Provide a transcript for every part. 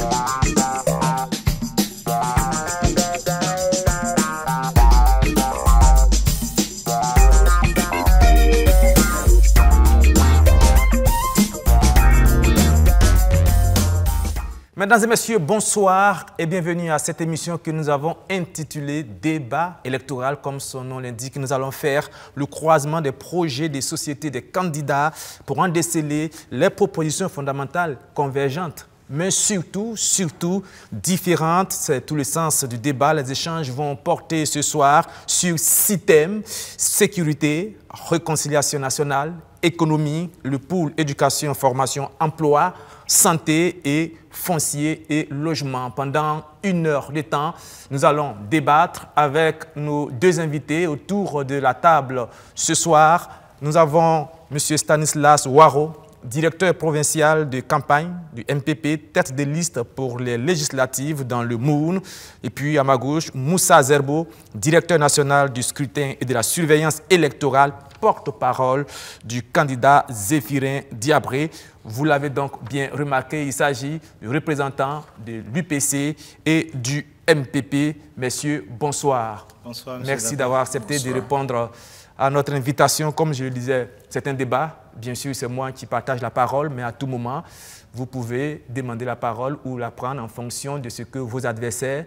Mesdames et messieurs, bonsoir et bienvenue à cette émission que nous avons intitulée Débat électoral. Comme son nom l'indique, nous allons faire le croisement des projets, des sociétés, des candidats pour en déceler les propositions fondamentales convergentes, mais surtout différentes. C'est tout le sens du débat. Les échanges vont porter ce soir sur 6 thèmes: sécurité, réconciliation nationale, économie, le pôle éducation, formation, emploi, santé et foncier et logement. Pendant 1 heure de temps, nous allons débattre avec nos 2 invités autour de la table. Ce soir, nous avons M. Stanislas Waro, directeur provincial de campagne du MPP, tête de liste pour les législatives dans le Mourne. Et puis à ma gauche, Moussa Zerbo, directeur national du scrutin et de la surveillance électorale, porte-parole du candidat Zéphirin Diabré. Vous l'avez donc bien remarqué, il s'agit du représentant de l'UPC et du MPP. Messieurs, bonsoir. Bonsoir, monsieur. Merci d'avoir accepté de répondre à notre invitation. Comme je le disais, c'est un débat. Bien sûr, c'est moi qui partage la parole, mais à tout moment, vous pouvez demander la parole ou la prendre en fonction de ce que vos adversaires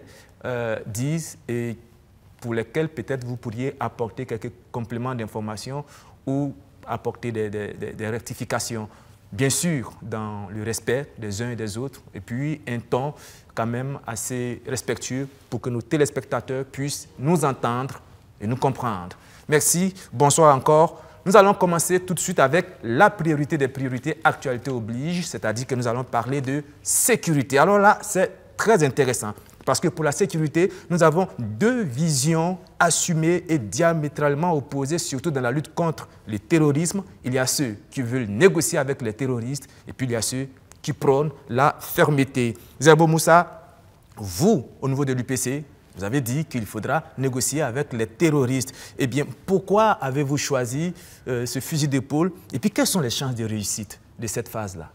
disent et pour lesquels peut-être vous pourriez apporter quelques compléments d'information ou apporter des rectifications. Bien sûr, dans le respect des uns et des autres, et puis un ton quand même assez respectueux pour que nos téléspectateurs puissent nous entendre et nous comprendre. Merci, bonsoir encore. Nous allons commencer tout de suite avec la priorité des priorités, actualité oblige, c'est-à-dire que nous allons parler de sécurité. Alors là, c'est très intéressant. Parce que pour la sécurité, nous avons 2 visions assumées et diamétralement opposées, surtout dans la lutte contre le terrorisme. Il y a ceux qui veulent négocier avec les terroristes et puis il y a ceux qui prônent la fermeté. Zerbo Moussa, vous, au niveau de l'UPC, vous avez dit qu'il faudra négocier avec les terroristes. Eh bien, pourquoi avez-vous choisi ce fusil d'épaule? Et puis, quelles sont les chances de réussite de cette phase-là?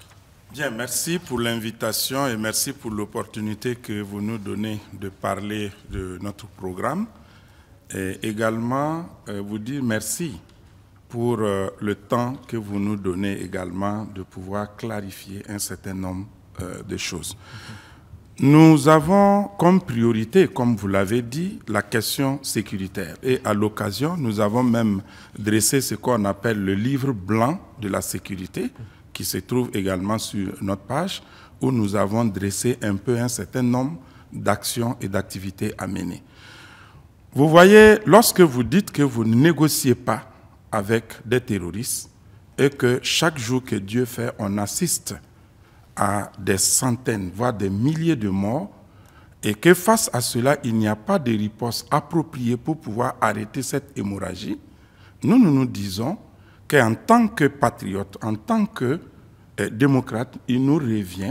Bien, merci pour l'invitation et merci pour l'opportunité que vous nous donnez de parler de notre programme. Et également, vous dire merci pour le temps que vous nous donnez également de pouvoir clarifier un certain nombre de choses. Nous avons comme priorité, comme vous l'avez dit, la question sécuritaire. Et à l'occasion, nous avons même dressé ce qu'on appelle le livre blanc de la sécurité, qui se trouve également sur notre page, où nous avons dressé un peu un certain nombre d'actions et d'activités à mener. Vous voyez, lorsque vous dites que vous ne négociez pas avec des terroristes et que chaque jour que Dieu fait, on assiste à des centaines, voire des milliers de morts, et que face à cela, il n'y a pas de riposte appropriée pour pouvoir arrêter cette hémorragie, nous disons qu'en tant que patriote, en tant que démocrate, il nous revient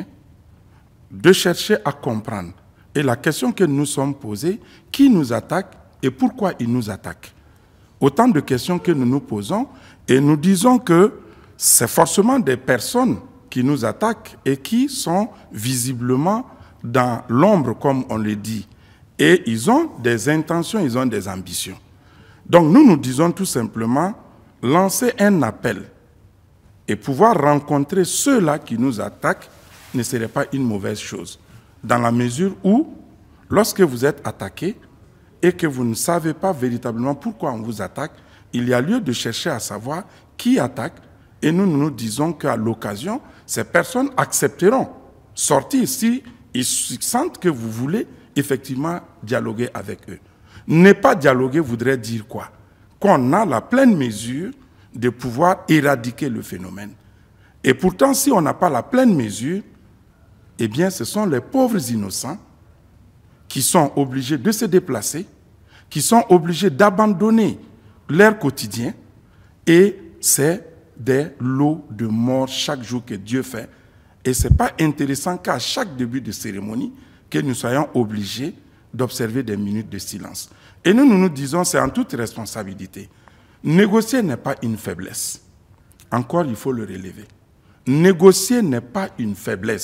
de chercher à comprendre. Et la question que nous sommes posées, qui nous attaque et pourquoi il nous attaque? Autant de questions que nous nous posons et nous disons que c'est forcément des personnes qui nous attaquent et qui sont visiblement dans l'ombre, comme on le dit. Et ils ont des intentions, ils ont des ambitions. Donc nous disons tout simplement, lancer un appel et pouvoir rencontrer ceux-là qui nous attaquent ne serait pas une mauvaise chose. Dans la mesure où, lorsque vous êtes attaqué et que vous ne savez pas véritablement pourquoi on vous attaque, il y a lieu de chercher à savoir qui attaque. Et nous disons qu'à l'occasion, ces personnes accepteront sortir si ils sentent que vous voulez effectivement dialoguer avec eux. Ne pas dialoguer voudrait dire quoi? Qu'on a la pleine mesure de pouvoir éradiquer le phénomène. Et pourtant, si on n'a pas la pleine mesure, eh bien, ce sont les pauvres innocents qui sont obligés de se déplacer, qui sont obligés d'abandonner leur quotidien, et c'est des lots de morts chaque jour que Dieu fait. Et ce n'est pas intéressant qu'à chaque début de cérémonie, que nous soyons obligés d'observer des minutes de silence. Et nous disons, c'est en toute responsabilité. Négocier n'est pas une faiblesse. Encore, il faut le relever. Négocier n'est pas une faiblesse.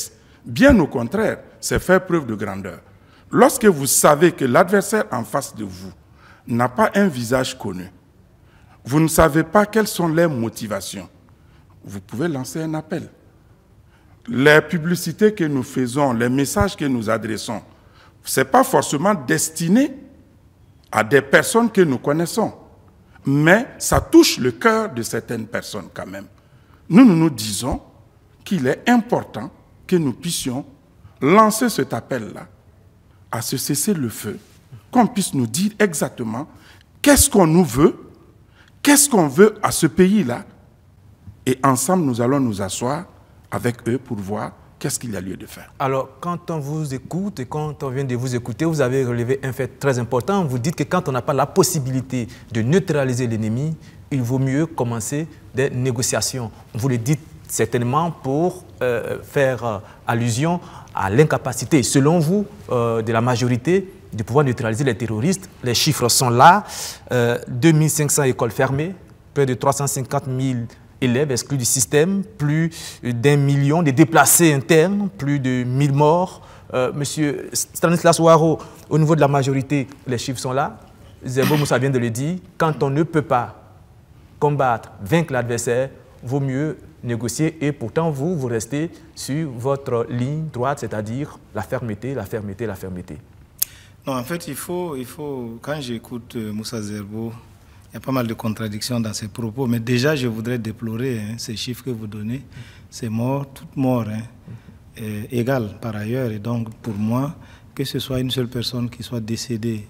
Bien au contraire, c'est faire preuve de grandeur. Lorsque vous savez que l'adversaire en face de vous n'a pas un visage connu, vous ne savez pas quelles sont les motivations, vous pouvez lancer un appel. Les publicités que nous faisons, les messages que nous adressons, ce n'est pas forcément destiné à des personnes que nous connaissons, mais ça touche le cœur de certaines personnes quand même. Nous disons qu'il est important que nous puissions lancer cet appel-là à ce cessez-le-feu, qu'on puisse nous dire exactement qu'est-ce qu'on nous veut, qu'est-ce qu'on veut à ce pays-là, et ensemble nous allons nous asseoir avec eux pour voir qu'est-ce qu'il y a lieu de faire. Alors, quand on vous écoute et quand on vient de vous écouter, vous avez relevé un fait très important. Vous dites que quand on n'a pas la possibilité de neutraliser l'ennemi, il vaut mieux commencer des négociations. Vous le dites certainement pour faire allusion à l'incapacité, selon vous, de la majorité de pouvoir neutraliser les terroristes. Les chiffres sont là. 2500 écoles fermées, près de 350 000 élèves exclus du système, plus d'1 million de déplacés internes, plus de 1000 morts. Monsieur Stanislas Ouaro, au niveau de la majorité, les chiffres sont là. Zerbo Moussa vient de le dire, quand on ne peut pas combattre, vaincre l'adversaire, vaut mieux négocier, et pourtant vous restez sur votre ligne droite, c'est-à-dire la fermeté, la fermeté, la fermeté. Non, en fait, il faut quand j'écoute Moussa Zerbo, il y a pas mal de contradictions dans ses propos, mais déjà je voudrais déplorer ces chiffres que vous donnez, c'est mort, toute mort, égale par ailleurs, et donc pour moi, que ce soit une seule personne qui soit décédée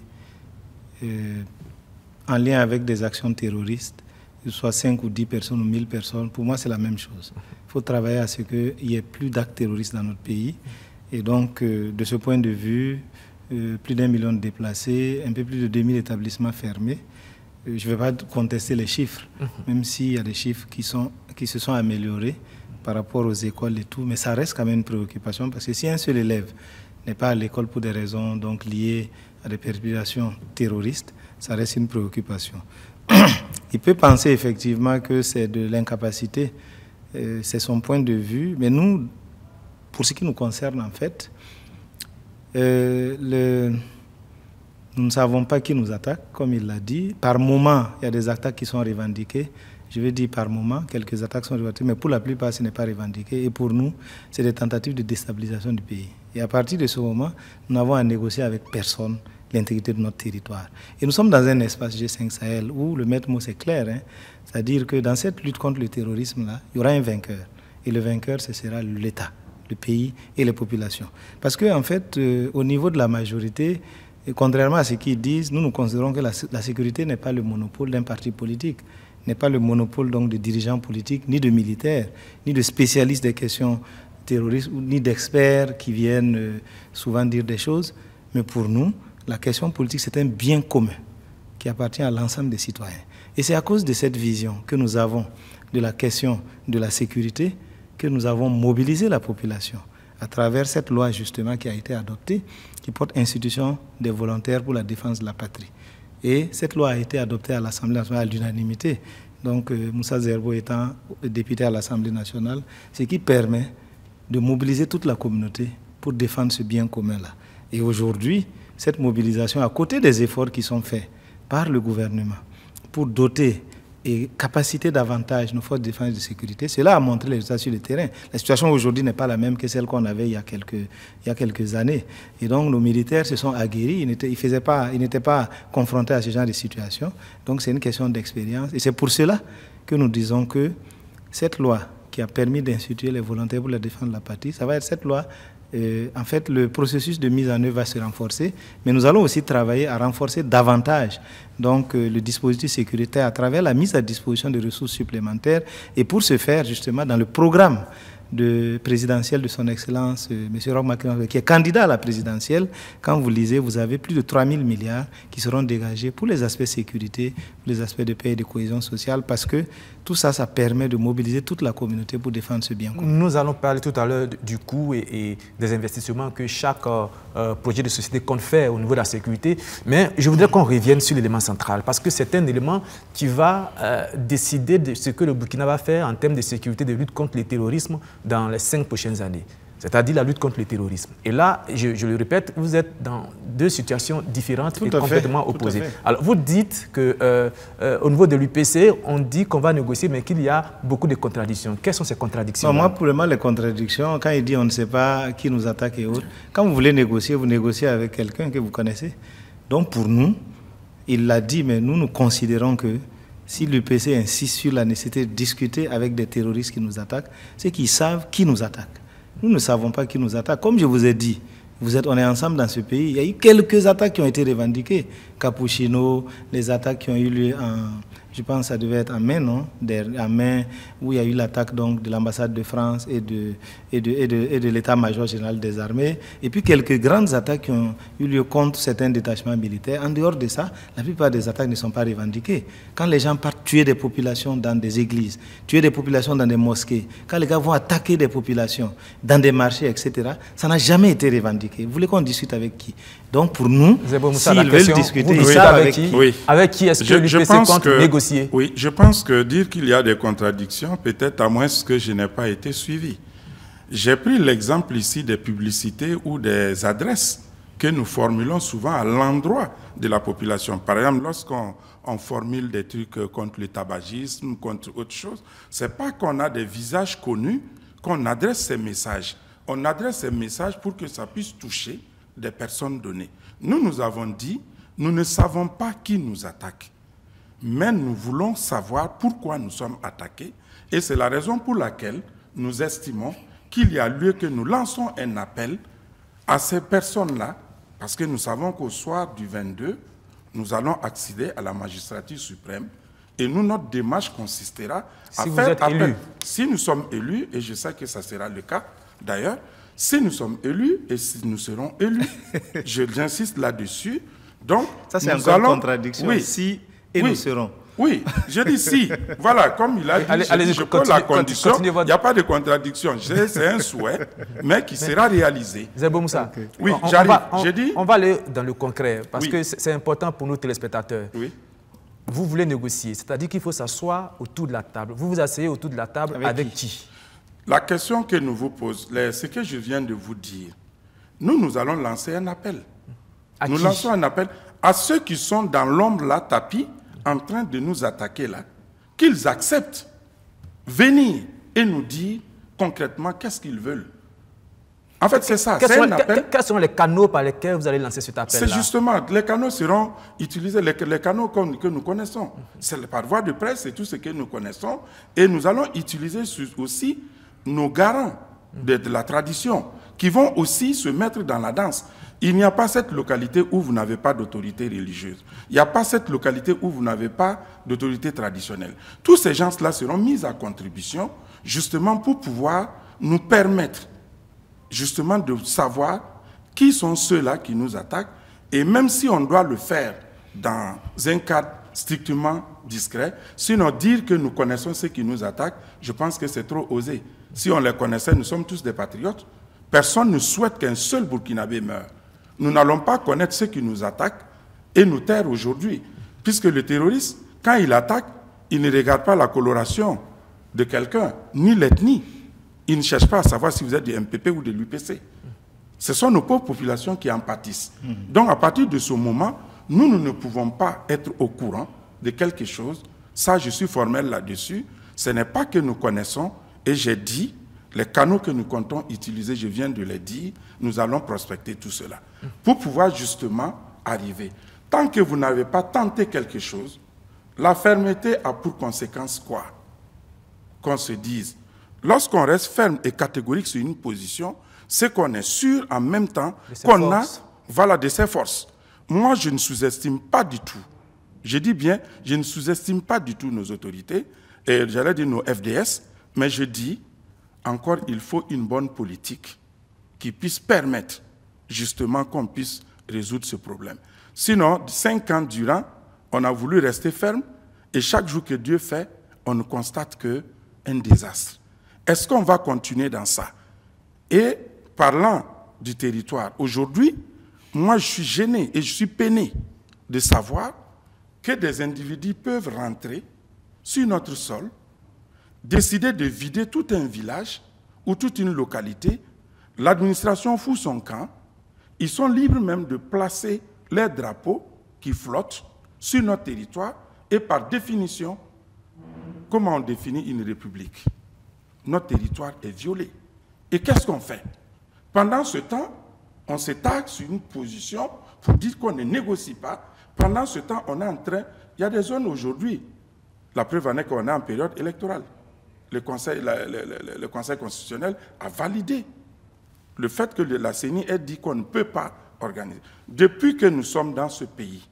en lien avec des actions terroristes, que ce soit 5 ou 10 personnes ou 1000 personnes, pour moi c'est la même chose. Il faut travailler à ce qu'il n'y ait plus d'actes terroristes dans notre pays. Et donc, de ce point de vue, plus d'1 million de déplacés, un peu plus de 2000 établissements fermés. Je ne vais pas contester les chiffres, même s'il y a des chiffres qui se sont améliorés par rapport aux écoles et tout, mais ça reste quand même une préoccupation, parce que si un seul élève n'est pas à l'école pour des raisons donc liées à des perturbations terroristes, ça reste une préoccupation. Il peut penser effectivement que c'est de l'incapacité, c'est son point de vue, mais nous, pour ce qui nous concerne en fait, nous ne savons pas qui nous attaque, comme il l'a dit. Par moment, il y a des attaques qui sont revendiquées. Je vais dire par moment, quelques attaques sont revendiquées, mais pour la plupart, ce n'est pas revendiqué. Et pour nous, c'est des tentatives de déstabilisation du pays. Et à partir de ce moment, nous n'avons à négocier avec personne l'intégrité de notre territoire. Et nous sommes dans un espace G5 Sahel où le maître mot c'est clair, c'est-à-dire que dans cette lutte contre le terrorisme-là, il y aura un vainqueur. Et le vainqueur, ce sera l'État, le pays et les populations. Parce qu'en fait, au niveau de la majorité, et contrairement à ce qu'ils disent, nous considérons que la sécurité n'est pas le monopole d'un parti politique, n'est pas le monopole donc de dirigeants politiques, ni de militaires, ni de spécialistes des questions terroristes, ni d'experts qui viennent souvent dire des choses. Mais pour nous, la question politique, c'est un bien commun qui appartient à l'ensemble des citoyens. Et c'est à cause de cette vision que nous avons de la question de la sécurité que nous avons mobilisé la population à travers cette loi justement qui a été adoptée, qui porte institution des volontaires pour la défense de la patrie. Et cette loi a été adoptée à l'Assemblée nationale à l'unanimité. Donc Moussa Zerbo étant député à l'Assemblée nationale, ce qui permet de mobiliser toute la communauté pour défendre ce bien commun-là. Et aujourd'hui, cette mobilisation, à côté des efforts qui sont faits par le gouvernement pour doter et capaciter davantage nos forces de défense et de sécurité, cela a montré les résultats sur le terrain. La situation aujourd'hui n'est pas la même que celle qu'on avait il y a quelques années. Et donc nos militaires se sont aguerris, ils n'étaient pas confrontés à ce genre de situation. Donc c'est une question d'expérience. Et c'est pour cela que nous disons que cette loi qui a permis d'instituer les volontaires pour la défense de la patrie, ça va être cette loi. En fait, le processus de mise en œuvre va se renforcer, mais nous allons aussi travailler à renforcer davantage donc, le dispositif sécuritaire à travers la mise à disposition de ressources supplémentaires. Et pour ce faire, justement, dans le programme présidentiel de son Excellence, M. Roch Macron, qui est candidat à la présidentielle, quand vous lisez, vous avez plus de 3 000 milliards qui seront dégagés pour les aspects sécurité, pour les aspects de paix et de cohésion sociale, parce que tout ça, ça permet de mobiliser toute la communauté pour défendre ce bien commun. Nous allons parler tout à l'heure du coût et des investissements que chaque projet de société compte faire au niveau de la sécurité, mais je voudrais qu'on revienne sur l'élément central, parce que c'est un élément qui va décider de ce que le Burkina va faire en termes de sécurité, de lutte contre le terrorisme dans les 5 prochaines années. c'est-à-dire la lutte contre le terrorisme. Et là, je le répète, vous êtes dans deux situations différentes et complètement opposées. Alors, vous dites qu'au niveau de l'UPC, on dit qu'on va négocier, mais qu'il y a beaucoup de contradictions. Quelles sont ces contradictions? Moi, pour le moment, les contradictions, quand il dit on ne sait pas qui nous attaque et autres, quand vous voulez négocier, vous négociez avec quelqu'un que vous connaissez. Donc, pour nous, il l'a dit, mais nous considérons que si l'UPC insiste sur la nécessité de discuter avec des terroristes qui nous attaquent, c'est qu'ils savent qui nous attaque. Nous ne savons pas qui nous attaque. Comme je vous ai dit, on est ensemble dans ce pays. Il y a eu quelques attaques qui ont été revendiquées. Capuchino, les attaques qui ont eu lieu je pense que ça devait être en mai, non? En mai, où il y a eu l'attaque de l'ambassade de France et de l'état-major général des armées. Et puis quelques grandes attaques qui ont eu lieu contre certains détachements militaires. En dehors de ça, la plupart des attaques ne sont pas revendiquées. Quand les gens partent tuer des populations dans des églises, tuer des populations dans des mosquées, quand les gars vont attaquer des populations dans des marchés, etc., ça n'a jamais été revendiqué. Vous voulez qu'on discute avec qui? Donc pour nous, s'ils veulent discuter, ils savent avec qui. Oui. Avec qui est-ce que l'UPC compte négocier? Oui, je pense que dire qu'il y a des contradictions, peut-être à moins que je n'ai pas été suivi. J'ai pris l'exemple ici des publicités ou des adresses que nous formulons souvent à l'endroit de la population. Par exemple, lorsqu'on formule des trucs contre le tabagisme, contre autre chose, ce n'est pas qu'on a des visages connus qu'on adresse ces messages. On adresse ces messages pour que ça puisse toucher des personnes données. Nous avons dit, nous ne savons pas qui nous attaque, mais nous voulons savoir pourquoi nous sommes attaqués, et c'est la raison pour laquelle nous estimons qu'il y a lieu que nous lançons un appel à ces personnes-là, parce que nous savons qu'au soir du 22, nous allons accéder à la magistrature suprême, et nous, notre démarche consistera à faire appel. Si nous sommes élus, et je sais que ça sera le cas d'ailleurs, si nous sommes élus et si nous serons élus, j'insiste là-dessus. Donc, ça c'est encore une contradiction. Oui, si et nous serons. Oui, je dis si. Voilà, comme il a dit, je pose la condition. Il n'y a pas de contradiction. C'est un souhait, mais qui sera réalisé. Zebo Moussa, oui, j'arrive. On va aller dans le concret, parce que c'est important pour nous téléspectateurs. Oui. Vous voulez négocier, c'est-à-dire qu'il faut s'asseoir autour de la table. Vous vous asseyez autour de la table avec qui? La question que nous vous posons, ce que je viens de vous dire, nous allons lancer un appel. Nous lançons un appel à ceux qui sont dans l'ombre là, tapis, en train de nous attaquer là, qu'ils acceptent venir et nous dire concrètement qu'est-ce qu'ils veulent. En fait, c'est ça, c'est un appel. Quels sont les canaux par lesquels vous allez lancer cet appel-là? C'est justement, les canaux seront utilisés, les canaux que nous connaissons. C'est par voie de presse, c'est tout ce que nous connaissons. Et nous allons utiliser aussi nos garants de la tradition, qui vont aussi se mettre dans la danse. Il n'y a pas cette localité où vous n'avez pas d'autorité religieuse. Il n'y a pas cette localité où vous n'avez pas d'autorité traditionnelle. Tous ces gens-là seront mis à contribution justement pour pouvoir nous permettre justement de savoir qui sont ceux-là qui nous attaquent. Et même si on doit le faire dans un cadre strictement discret, sinon dire que nous connaissons ceux qui nous attaquent, je pense que c'est trop osé. Si on les connaissait, nous sommes tous des patriotes. Personne ne souhaite qu'un seul Burkinabé meure. Nous n'allons pas connaître ceux qui nous attaquent et nous taire aujourd'hui. Puisque le terroriste, quand il attaque, il ne regarde pas la coloration de quelqu'un, ni l'ethnie. Il ne cherche pas à savoir si vous êtes du MPP ou de l'UPC. Ce sont nos pauvres populations qui en pâtissent. Donc à partir de ce moment, nous ne pouvons pas être au courant de quelque chose. Ça, je suis formel là-dessus. Ce n'est pas que nous connaissons. Et j'ai dit, les canaux que nous comptons utiliser, je viens de les dire, nous allons prospecter tout cela. Pour pouvoir justement arriver. Tant que vous n'avez pas tenté quelque chose, la fermeté a pour conséquence quoi? Qu'on se dise, lorsqu'on reste ferme et catégorique sur une position, c'est qu'on est sûr en même temps qu'on a de ses forces. Moi, je ne sous-estime pas du tout. Je dis bien, je ne sous-estime pas du tout nos autorités, et j'allais dire nos FDS, mais je dis, encore, il faut une bonne politique qui puisse permettre justement qu'on puisse résoudre ce problème. Sinon, 5 ans durant, on a voulu rester ferme et chaque jour que Dieu fait, on ne constate qu'un désastre. Est-ce qu'on va continuer dans ça? Et parlant du territoire, aujourd'hui, moi je suis gêné et je suis peiné de savoir que des individus peuvent rentrer sur notre sol, décider de vider tout un village ou toute une localité, l'administration fout son camp, ils sont libres même de placer leurs drapeaux qui flottent sur notre territoire et par définition, comment on définit une république? Notre territoire est violé. Et qu'est-ce qu'on fait? Pendant ce temps, on s'étale sur une position pour dire qu'on ne négocie pas. Pendant ce temps, on est en train... Il y a des zones aujourd'hui, la preuve en est qu'on est en période électorale. Le Conseil constitutionnel a validé le fait que la CENI ait dit qu'on ne peut pas organiser. Depuis que nous sommes dans ce pays,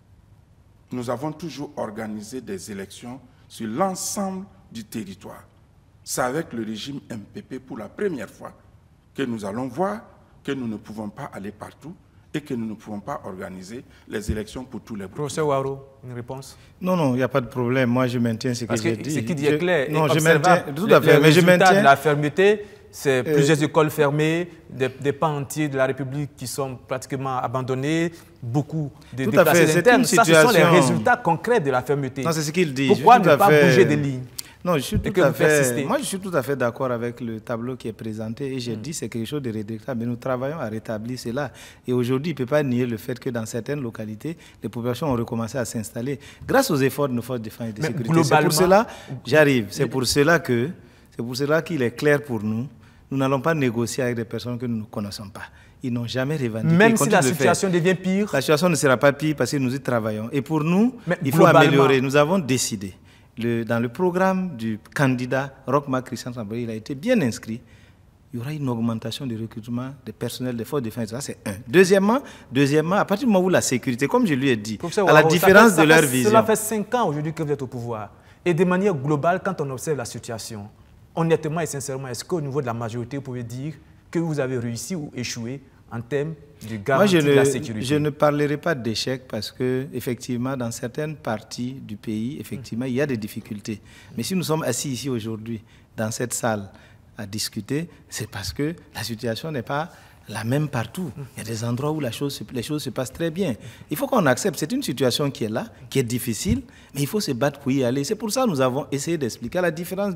nous avons toujours organisé des élections sur l'ensemble du territoire. C'est avec le régime MPP pour la première fois que nous allons voir que nous ne pouvons pas aller partout et que nous ne pouvons pas organiser les élections pour tous les groupes. Professeur Ouattara, une réponse? Non, il n'y a pas de problème. Moi, je maintiens ce que j'ai dit. Ce qui dit est clair. Non, je maintiens, tout à fait. Mais je maintiens de la fermeté, c'est plusieurs écoles fermées, des pans entiers de la République qui sont pratiquement abandonnés, beaucoup de déplacés internes. Ça, ce sont les résultats concrets de la fermeté. Non, c'est ce qu'il dit. Pourquoi ne pas bouger des lignes? Non, je suis tout à fait d'accord avec le tableau qui est présenté et j'ai dit c'est quelque chose de regrettable, mais nous travaillons à rétablir cela. Et aujourd'hui, il ne peut pas nier le fait que dans certaines localités, les populations ont recommencé à s'installer grâce aux efforts de nos forces de défense et de sécurité. C'est pour cela, j'arrive, c'est pour cela qu'il est clair pour nous, nous n'allons pas négocier avec des personnes que nous ne connaissons pas. Ils n'ont jamais revendiqué. Même si la situation devient pire? La situation ne sera pas pire parce que nous y travaillons. Et pour nous, il faut améliorer. Nous avons décidé. Dans le programme du candidat Roch-Marc Christian Sambori, il a été bien inscrit. Il y aura une augmentation du recrutement des personnels des forces de défense. Ça, c'est un. Deuxièmement, à partir du moment où la sécurité, comme je lui ai dit, à la différence de leur vision... Cela fait 5 ans aujourd'hui que vous êtes au pouvoir. Et de manière globale, quand on observe la situation, honnêtement et sincèrement, est-ce qu'au niveau de la majorité, vous pouvez dire que vous avez réussi ou échoué en termes de garantie de la sécurité? Je ne parlerai pas d'échec parce que, effectivement, dans certaines parties du pays, effectivement, il y a des difficultés. Mais si nous sommes assis ici aujourd'hui, dans cette salle, à discuter, c'est parce que la situation n'est pas la même partout. Il y a des endroits où les choses se passent très bien. Il faut qu'on accepte. C'est une situation qui est là, qui est difficile, mais il faut se battre pour y aller. C'est pour ça que nous avons essayé d'expliquer, à la différence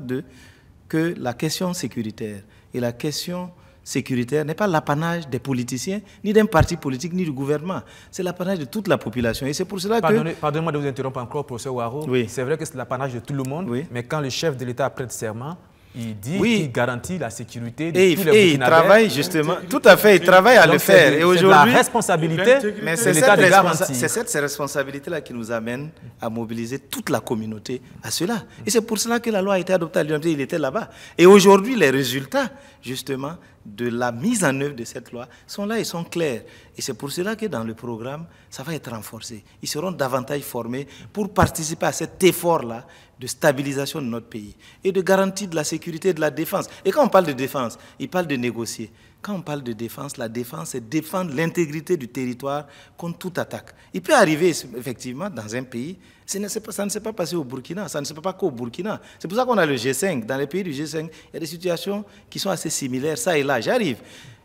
que la question sécuritaire et la question sécuritaire n'est pas l'apanage des politiciens, ni d'un parti politique, ni du gouvernement. C'est l'apanage de toute la population. Et c'est pour cela que... Pardonnez-moi de vous interrompre encore, professeur Ouattara. Oui. C'est vrai que c'est l'apanage de tout le monde, mais quand le chef de l'État prête serment, il dit qu'il garantit la sécurité de tous les Burkinabés. Et il travaille justement, tout à fait, il travaille à le faire. Et aujourd'hui, la responsabilité de l'État de garantir. C'est cette responsabilité-là qui nous amène à mobiliser toute la communauté à cela. Et c'est pour cela que la loi a été adoptée à l'UMP, il était là-bas. Et aujourd'hui, les résultats, justement, de la mise en œuvre de cette loi sont là, ils sont clairs. Et c'est pour cela que dans le programme, ça va être renforcé. Ils seront davantage formés pour participer à cet effort-là de stabilisation de notre pays et de garantie de la sécurité et de la défense. Et quand on parle de défense, il parle de négocier. Quand on parle de défense, la défense, c'est défendre l'intégrité du territoire contre toute attaque. Il peut arriver, effectivement, dans un pays, ça ne s'est pas passé au Burkina, ça ne se passe pas qu'au Burkina. C'est pour ça qu'on a le G5. Dans les pays du G5, il y a des situations qui sont assez similaires, ça et là, j'arrive.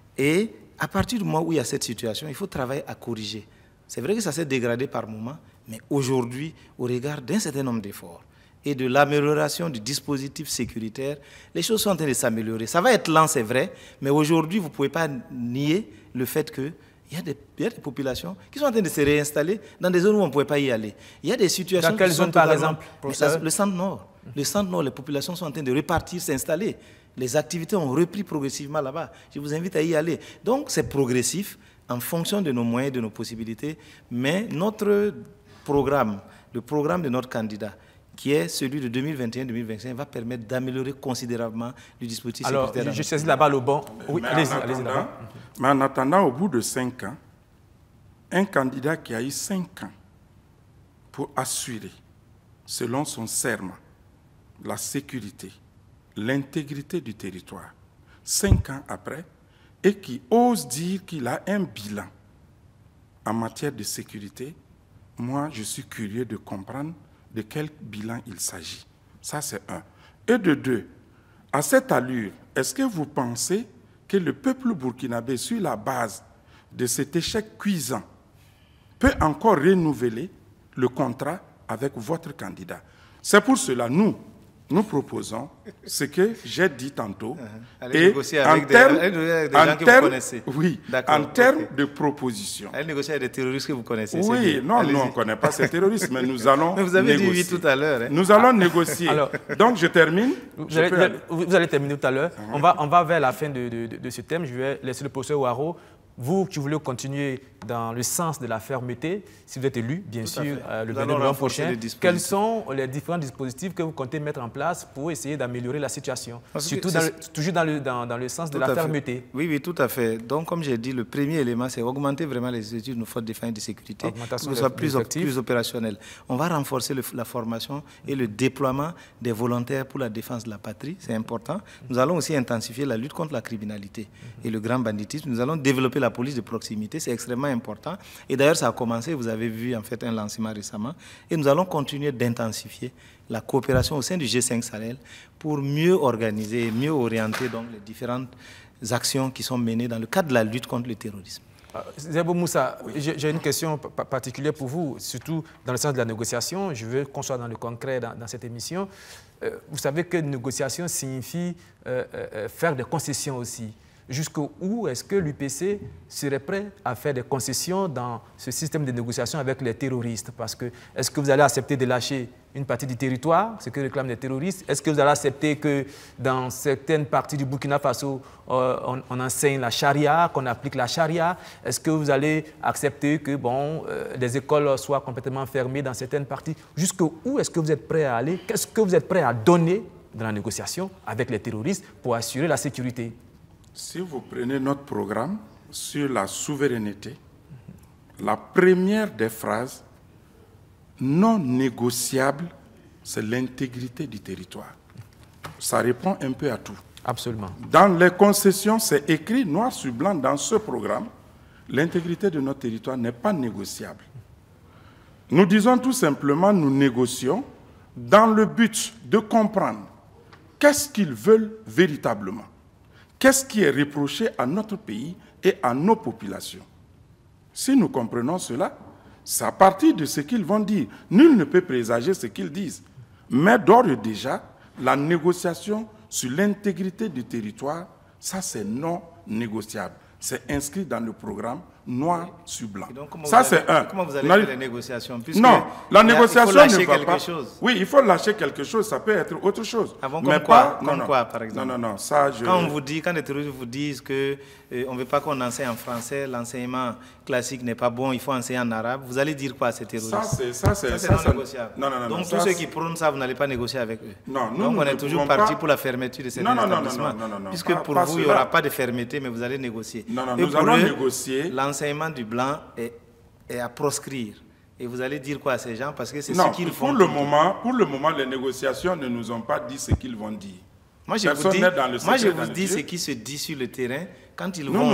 Et à partir du moment où il y a cette situation, il faut travailler à corriger. C'est vrai que ça s'est dégradé par moments, mais aujourd'hui, au regard d'un certain nombre d'efforts, et de l'amélioration du dispositif sécuritaire, les choses sont en train de s'améliorer. Ça va être lent, c'est vrai, mais aujourd'hui, vous ne pouvez pas nier le fait qu'il y a des populations qui sont en train de se réinstaller dans des zones où on ne pouvait pas y aller. Il y a des situations... Dans quelle zone, par exemple, le centre-nord. Le centre-nord, les populations sont en train de repartir, s'installer. Les activités ont repris progressivement là-bas. Je vous invite à y aller. Donc, c'est progressif en fonction de nos moyens, de nos possibilités, mais notre programme, le programme de notre candidat, qui est celui de 2021-2025, va permettre d'améliorer considérablement le dispositif sécuritaire. Alors, je saisis là-bas le bon. Oui, allez-y là-bas. Mais en attendant, au bout de 5 ans, un candidat qui a eu 5 ans pour assurer, selon son serment, la sécurité, l'intégrité du territoire, 5 ans après, et qui ose dire qu'il a un bilan en matière de sécurité, moi, je suis curieux de comprendre de quel bilan il s'agit. Ça, c'est un. Et de deux, à cette allure, est-ce que vous pensez que le peuple burkinabé, sur la base de cet échec cuisant, peut encore renouveler le contrat avec votre candidat? C'est pour cela, nous, nous proposons ce que j'ai dit tantôt. Allez et négocier avec des gens que vous connaissez. Oui, en termes de propositions. Allez négocier avec des terroristes que vous connaissez. Oui, non, nous, on ne connaît pas ces terroristes, mais nous allons mais vous avez négocier. dit oui tout à l'heure. Hein. Nous allons négocier. Alors, donc, je termine. Vous allez terminer tout à l'heure. On va vers la fin de ce thème. Je vais laisser le professeur Ouareau. Vous qui voulez continuer dans le sens de la fermeté, si vous êtes élu, bien sûr, le 22 novembre prochain, quels sont les différents dispositifs que vous comptez mettre en place pour essayer d'améliorer la situation, surtout toujours dans le sens de la fermeté? Oui, oui, tout à fait. Donc, comme j'ai dit, le premier élément, c'est augmenter vraiment les études de nos forces de défense et de sécurité pour que ce soit plus opérationnel. On va renforcer la formation et le déploiement des volontaires pour la défense de la patrie, c'est important. Nous allons aussi intensifier la lutte contre la criminalité et le grand banditisme. Nous allons développer la police de proximité, c'est extrêmement important. Et d'ailleurs, ça a commencé, vous avez vu en fait un lancement récemment. Et nous allons continuer d'intensifier la coopération au sein du G5 Sahel pour mieux organiser et mieux orienter donc, les différentes actions qui sont menées dans le cadre de la lutte contre le terrorisme. Zebo Moussa, oui. J'ai une question particulière pour vous, surtout dans le sens de la négociation. Je veux qu'on soit dans le concret dans cette émission. Vous savez que négociation signifie faire des concessions aussi. Jusqu'où est-ce que l'UPC serait prêt à faire des concessions dans ce système de négociation avec les terroristes? Parce que est-ce que vous allez accepter de lâcher une partie du territoire, ce que réclament les terroristes? Est-ce que vous allez accepter que dans certaines parties du Burkina Faso, on enseigne la charia, qu'on applique la charia? Est-ce que vous allez accepter que les écoles soient complètement fermées dans certaines parties? Jusqu'où est-ce que vous êtes prêt à aller? Qu'est-ce que vous êtes prêt à donner dans la négociation avec les terroristes pour assurer la sécurité? Si vous prenez notre programme sur la souveraineté, la première des phrases non négociable, c'est l'intégrité du territoire. Ça répond un peu à tout. Absolument. Dans les concessions, c'est écrit noir sur blanc dans ce programme, l'intégrité de notre territoire n'est pas négociable. Nous disons tout simplement, nous négocions dans le but de comprendre qu'est-ce qu'ils veulent véritablement. Qu'est-ce qui est reproché à notre pays et à nos populations? Si nous comprenons cela, c'est à partir de ce qu'ils vont dire. Nul ne peut présager ce qu'ils disent. Mais d'ores et déjà, la négociation sur l'intégrité du territoire, ça c'est non négociable. C'est inscrit dans le programme noir sur blanc. Donc, ça c'est un. Comment vous allez faire les négociations? Non, la négociation ne va pas. Oui, il faut lâcher quelque chose, ça peut être autre chose. Mais pas comme quoi, par exemple? Non, ça je... Quand les terroristes vous disent que on ne veut pas qu'on enseigne en français, l'enseignement classique n'est pas bon, il faut enseigner en arabe, vous allez dire quoi à ces terroristes? Ça c'est non négociable. Non, donc tous ceux qui prônent ça, vous n'allez pas négocier avec eux. Non, donc on est toujours parti pour la fermeture de cet établissement. Puisque pour vous, il n'y aura pas de fermeté, mais vous allez négocier. Non, nous allons négocier. L'enseignement du blanc est à proscrire. Et vous allez dire quoi à ces gens? Parce que c'est ce qu'ils font. Pour le moment, les négociations ne nous ont pas dit ce qu'ils vont dire. Moi, je vous dis ce qui se dit sur le terrain quand ils vont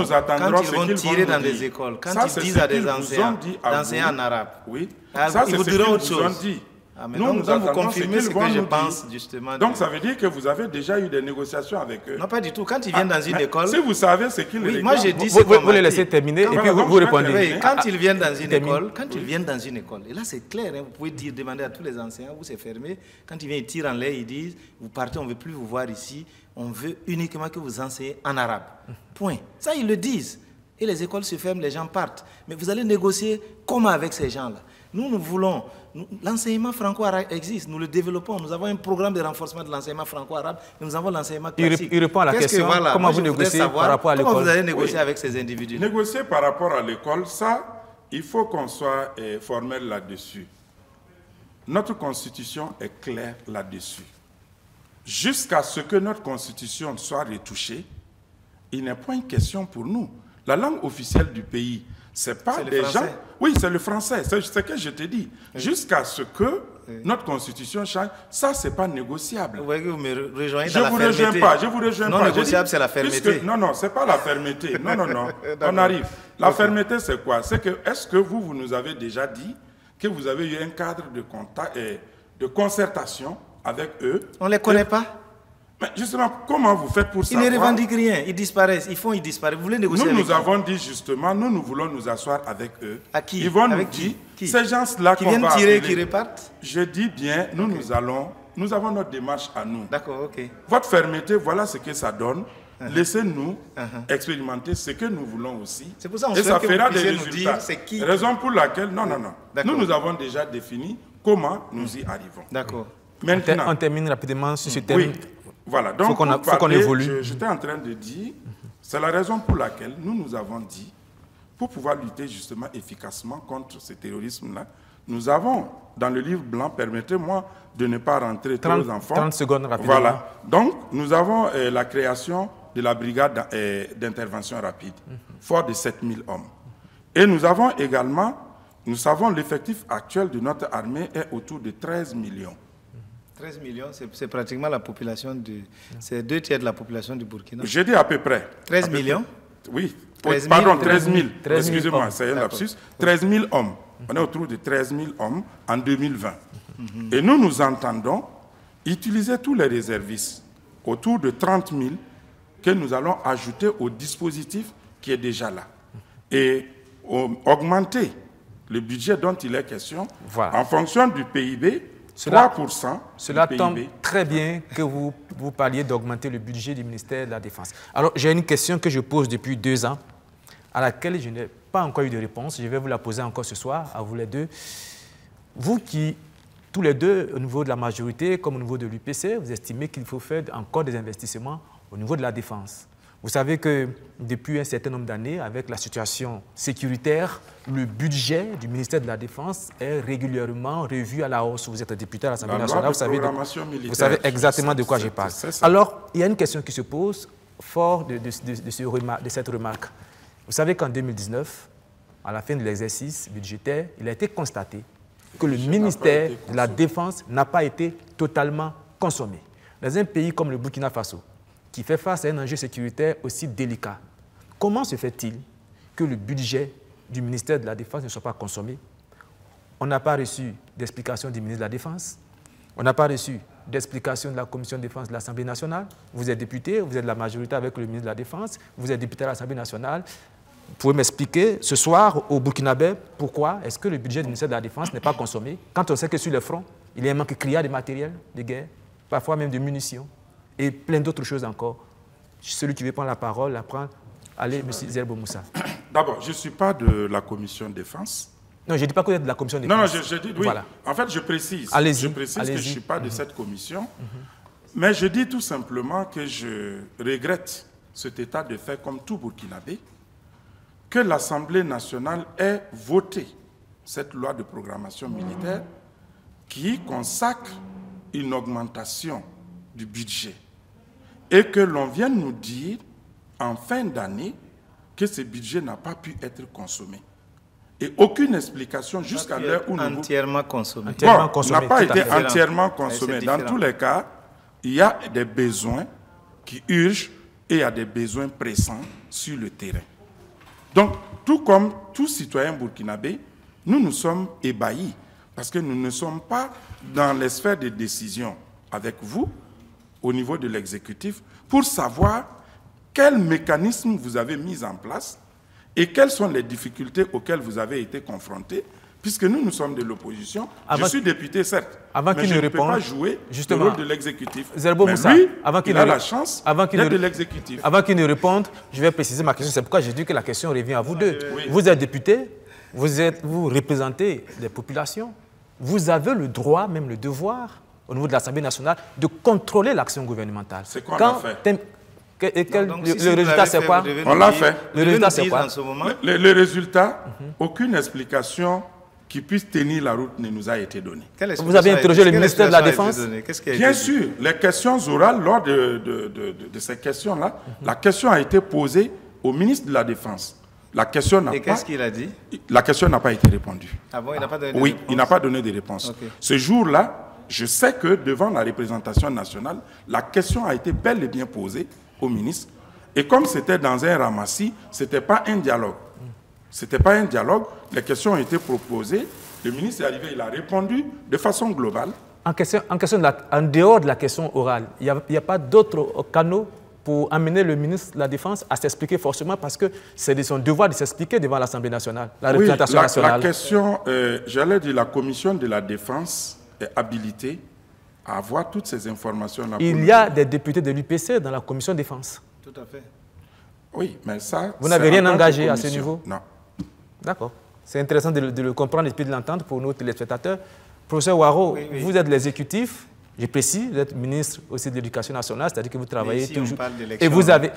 tirer dans des écoles, quand ils disent à des enseignants d'enseigner en arabe. Oui. Ils vous diront autre chose. Donc vous confirmez ce que je pense justement. Donc ça veut dire que vous avez déjà eu des négociations avec eux? Non, pas du tout. Quand ils viennent dans une école... Si vous savez ce qu'ils réclament... Moi je dis... Vous les laissez terminer et puis vous répondez. Quand ils viennent dans une école, et là c'est clair, vous pouvez demander à tous les enseignants, vous c'est fermé, quand ils viennent, ils tirent en l'air, ils disent, vous partez, on ne veut plus vous voir ici, on veut uniquement que vous enseignez en arabe. Point. Ça ils le disent. Et les écoles se ferment, les gens partent. Mais vous allez négocier comment avec ces gens-là? Nous voulons... L'enseignement franco-arabe existe, nous le développons. Nous avons un programme de renforcement de l'enseignement franco-arabe, nous avons l'enseignement classique. Il répond à la question, comment vous négociez par rapport à l'école? Comment vous allez négocier avec ces individus? Négocier par rapport à l'école, ça, il faut qu'on soit formel là-dessus. Notre constitution est claire là-dessus. Jusqu'à ce que notre constitution soit retouchée, il n'est pas une question pour nous. La langue officielle du pays, c'est pas des gens... Oui, c'est le français, c'est ce que je te dis. Oui. Jusqu'à ce que notre constitution change, ça, c'est pas négociable. Vous voyez que vous me rejoignez dans la fermeté. Je vous rejoins pas. Non négociable, c'est la fermeté. Non, c'est pas la fermeté. Non. On arrive. La fermeté, c'est quoi? C'est que, est-ce que vous nous avez déjà dit que vous avez eu un cadre de contact et de concertation avec eux? On ne les connaît pas. Mais justement, comment vous faites pour savoir? Ils ne revendiquent rien, ils disparaissent, ils disparaissent. Vous voulez négocier avec nous avons dit justement, nous voulons nous asseoir avec eux. À qui? Ils vont nous dire, ces gens-là qui viennent tirer, qui repartent? Je dis bien, nous allons nous avons notre démarche à nous. D'accord, ok. Votre fermeté, voilà ce que ça donne. Laissez-nous expérimenter ce que nous voulons aussi. C'est pour ça qu'on et ça fera des nous résultats. dire c'est qui. Raison pour laquelle, non. Nous avons déjà défini comment nous y arrivons. D'accord. Maintenant, on termine rapidement sur ce thème. Oui, voilà. Donc, faut qu'on évolue. J'étais en train de dire, c'est la raison pour laquelle nous avons dit, pour pouvoir lutter justement efficacement contre ce terrorisme-là, nous avons, dans le livre blanc, permettez-moi de ne pas rentrer trop aux enfants. 30 secondes rapidement. Voilà. Donc, nous avons la création de la brigade d'intervention rapide, fort de 7000 hommes. Et nous avons également, nous savons l'effectif actuel de notre armée est autour de 13 millions. 13 millions, c'est pratiquement la population c'est 2 tiers de la population du Burkina. J'ai dit à peu près. 13 millions? Oui. 13 000, pardon, 13 000. 13 000 excusez-moi, c'est un lapsus. 13 000 hommes. On est autour de 13 000 hommes en 2020. Et nous entendons utiliser tous les réservistes, autour de 30 000, que nous allons ajouter au dispositif qui est déjà là. Et augmenter le budget dont il est question, voilà, en fonction du PIB, 3%. Cela tombe très bien que vous parliez d'augmenter le budget du ministère de la Défense. Alors, j'ai une question que je pose depuis 2 ans, à laquelle je n'ai pas encore eu de réponse. Je vais vous la poser encore ce soir, à vous les deux. Vous qui, tous les deux, au niveau de la majorité comme au niveau de l'UPC, vous estimez qu'il faut faire encore des investissements au niveau de la défense. Vous savez que depuis un certain nombre d'années, avec la situation sécuritaire, le budget du ministère de la Défense est régulièrement revu à la hausse. Vous êtes député à l'Assemblée nationale, vous savez exactement de quoi je parle. Alors, il y a une question qui se pose fort de cette remarque. Vous savez qu'en 2019, à la fin de l'exercice budgétaire, il a été constaté que le ministère de la Défense n'a pas été totalement consommé. Dans un pays comme le Burkina Faso, qui fait face à un enjeu sécuritaire aussi délicat, comment se fait-il que le budget du ministère de la Défense ne soit pas consommé? On n'a pas reçu d'explication du ministre de la Défense, on n'a pas reçu d'explication de la Commission de défense de l'Assemblée nationale. Vous êtes député, vous êtes de la majorité avec le ministre de la Défense, vous êtes député à l'Assemblée nationale. Vous pouvez m'expliquer ce soir au Burkinabé pourquoi est-ce que le budget du ministère de la Défense n'est pas consommé quand on sait que sur le front, il y a un manque criard de matériel de guerre, parfois même de munitions et plein d'autres choses encore. Celui qui veut prendre la parole, la prendre. Allez, M. Zerbo Moussa. D'abord, je ne suis pas de la Commission de défense. Non, je ne dis pas que vous êtes de la Commission de défense. Non, je dis, oui. Voilà. En fait, je précise. Je précise que je ne suis pas de cette commission. Mais je dis tout simplement que je regrette cet état de fait, comme tout Burkinabé, que l'Assemblée nationale ait voté cette loi de programmation militaire qui consacre une augmentation du budget et que l'on vienne nous dire en fin d'année que ce budget n'a pas pu être consommé. Et aucune explication jusqu'à l'heure où nous... Entièrement consommé. Bon, n'a pas été entièrement consommé. Dans tous les cas, il y a des besoins qui urgent et il y a des besoins pressants sur le terrain. Donc, tout comme tout citoyen burkinabé, nous sommes ébahis parce que nous ne sommes pas dans les sphères de décision avec vous, au niveau de l'exécutif, pour savoir quel mécanisme vous avez mis en place et quelles sont les difficultés auxquelles vous avez été confrontés, puisque nous sommes de l'opposition. Je suis député, certes, mais je ne peux pas jouer le rôle de l'exécutif. Zerbo Moussa, lui, il a la chance d'être de l'exécutif. Avant qu'il ne réponde, je vais préciser ma question. C'est pourquoi j'ai dit que la question revient à vous deux. Oui. Vous êtes député, vous représentez les populations. Vous avez le droit, même le devoir, au niveau de l'Assemblée nationale, de contrôler l'action gouvernementale. C'est quoi on a fait? Le résultat, c'est quoi? On l'a fait. Le résultat, c'est quoi? Le résultat, aucune explication qui puisse tenir la route ne nous a été donnée. Vous avez interrogé le ministère de la Défense? Bien sûr, les questions orales, lors de ces questions-là, la question a été posée au ministre de la Défense. La question n'a pas... Et qu'est-ce qu'il a dit? La question n'a pas été répondue. Ah bon, il n'a pas donné de réponse? réponse? Il n'a pas donné de réponse. Okay. Ce jour-là, je sais que devant la représentation nationale, la question a été bel et bien posée au ministre. Et comme c'était dans un ramassis, ce n'était pas un dialogue. Ce n'était pas un dialogue. Les questions ont été proposées. Le ministre est arrivé, il a répondu de façon globale. En dehors de la question orale, il n'y a pas d'autres canaux pour amener le ministre de la Défense à s'expliquer forcément parce que c'est de son devoir de s'expliquer devant l'Assemblée nationale, la représentation nationale. La question, j'allais dire, la commission de la Défense est habilitée à avoir toutes ces informations-là. Il y a des députés de l'UPC dans la commission défense. Tout à fait. Oui, mais ça... Vous n'avez rien engagé à ce commission. niveau? Non. D'accord. C'est intéressant de le comprendre et puis de l'entendre pour nos téléspectateurs. Professeur Ouareau, oui. vous êtes l'exécutif, je précise, vous êtes ministre aussi de l'Éducation nationale, c'est-à-dire que vous travaillez toujours. Et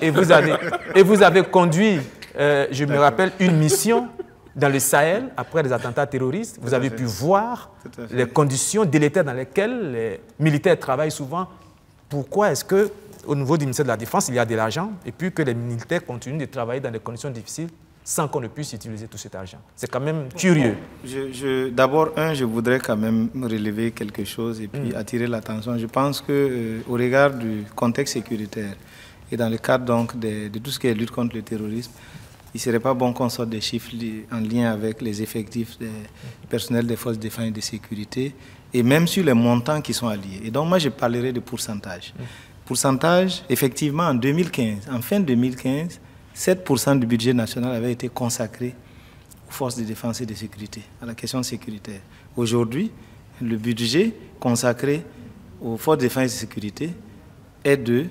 vous avez conduit, je me rappelle, une mission dans le Sahel après des attentats terroristes. Vous avez pu voir les conditions délétères dans lesquelles les militaires travaillent souvent. Pourquoi est-ce qu'au niveau du ministère de la Défense, il y a de l'argent et puis que les militaires continuent de travailler dans des conditions difficiles sans qu'on ne puisse utiliser tout cet argent? C'est quand même curieux. D'abord, je voudrais quand même relever quelque chose et puis attirer l'attention. Je pense qu'au regard du contexte sécuritaire et dans le cadre donc de tout ce qui est lutte contre le terrorisme, il ne serait pas bon qu'on sorte des chiffres en lien avec les effectifs des personnels des forces de défense et de sécurité et même sur les montants qui sont alliés. Et donc, moi, je parlerai de pourcentage. Pourcentage, effectivement, en 2015, en fin 2015, 7% du budget national avait été consacré aux forces de défense et de sécurité, à la question sécuritaire. Aujourd'hui, le budget consacré aux forces de défense et de sécurité est de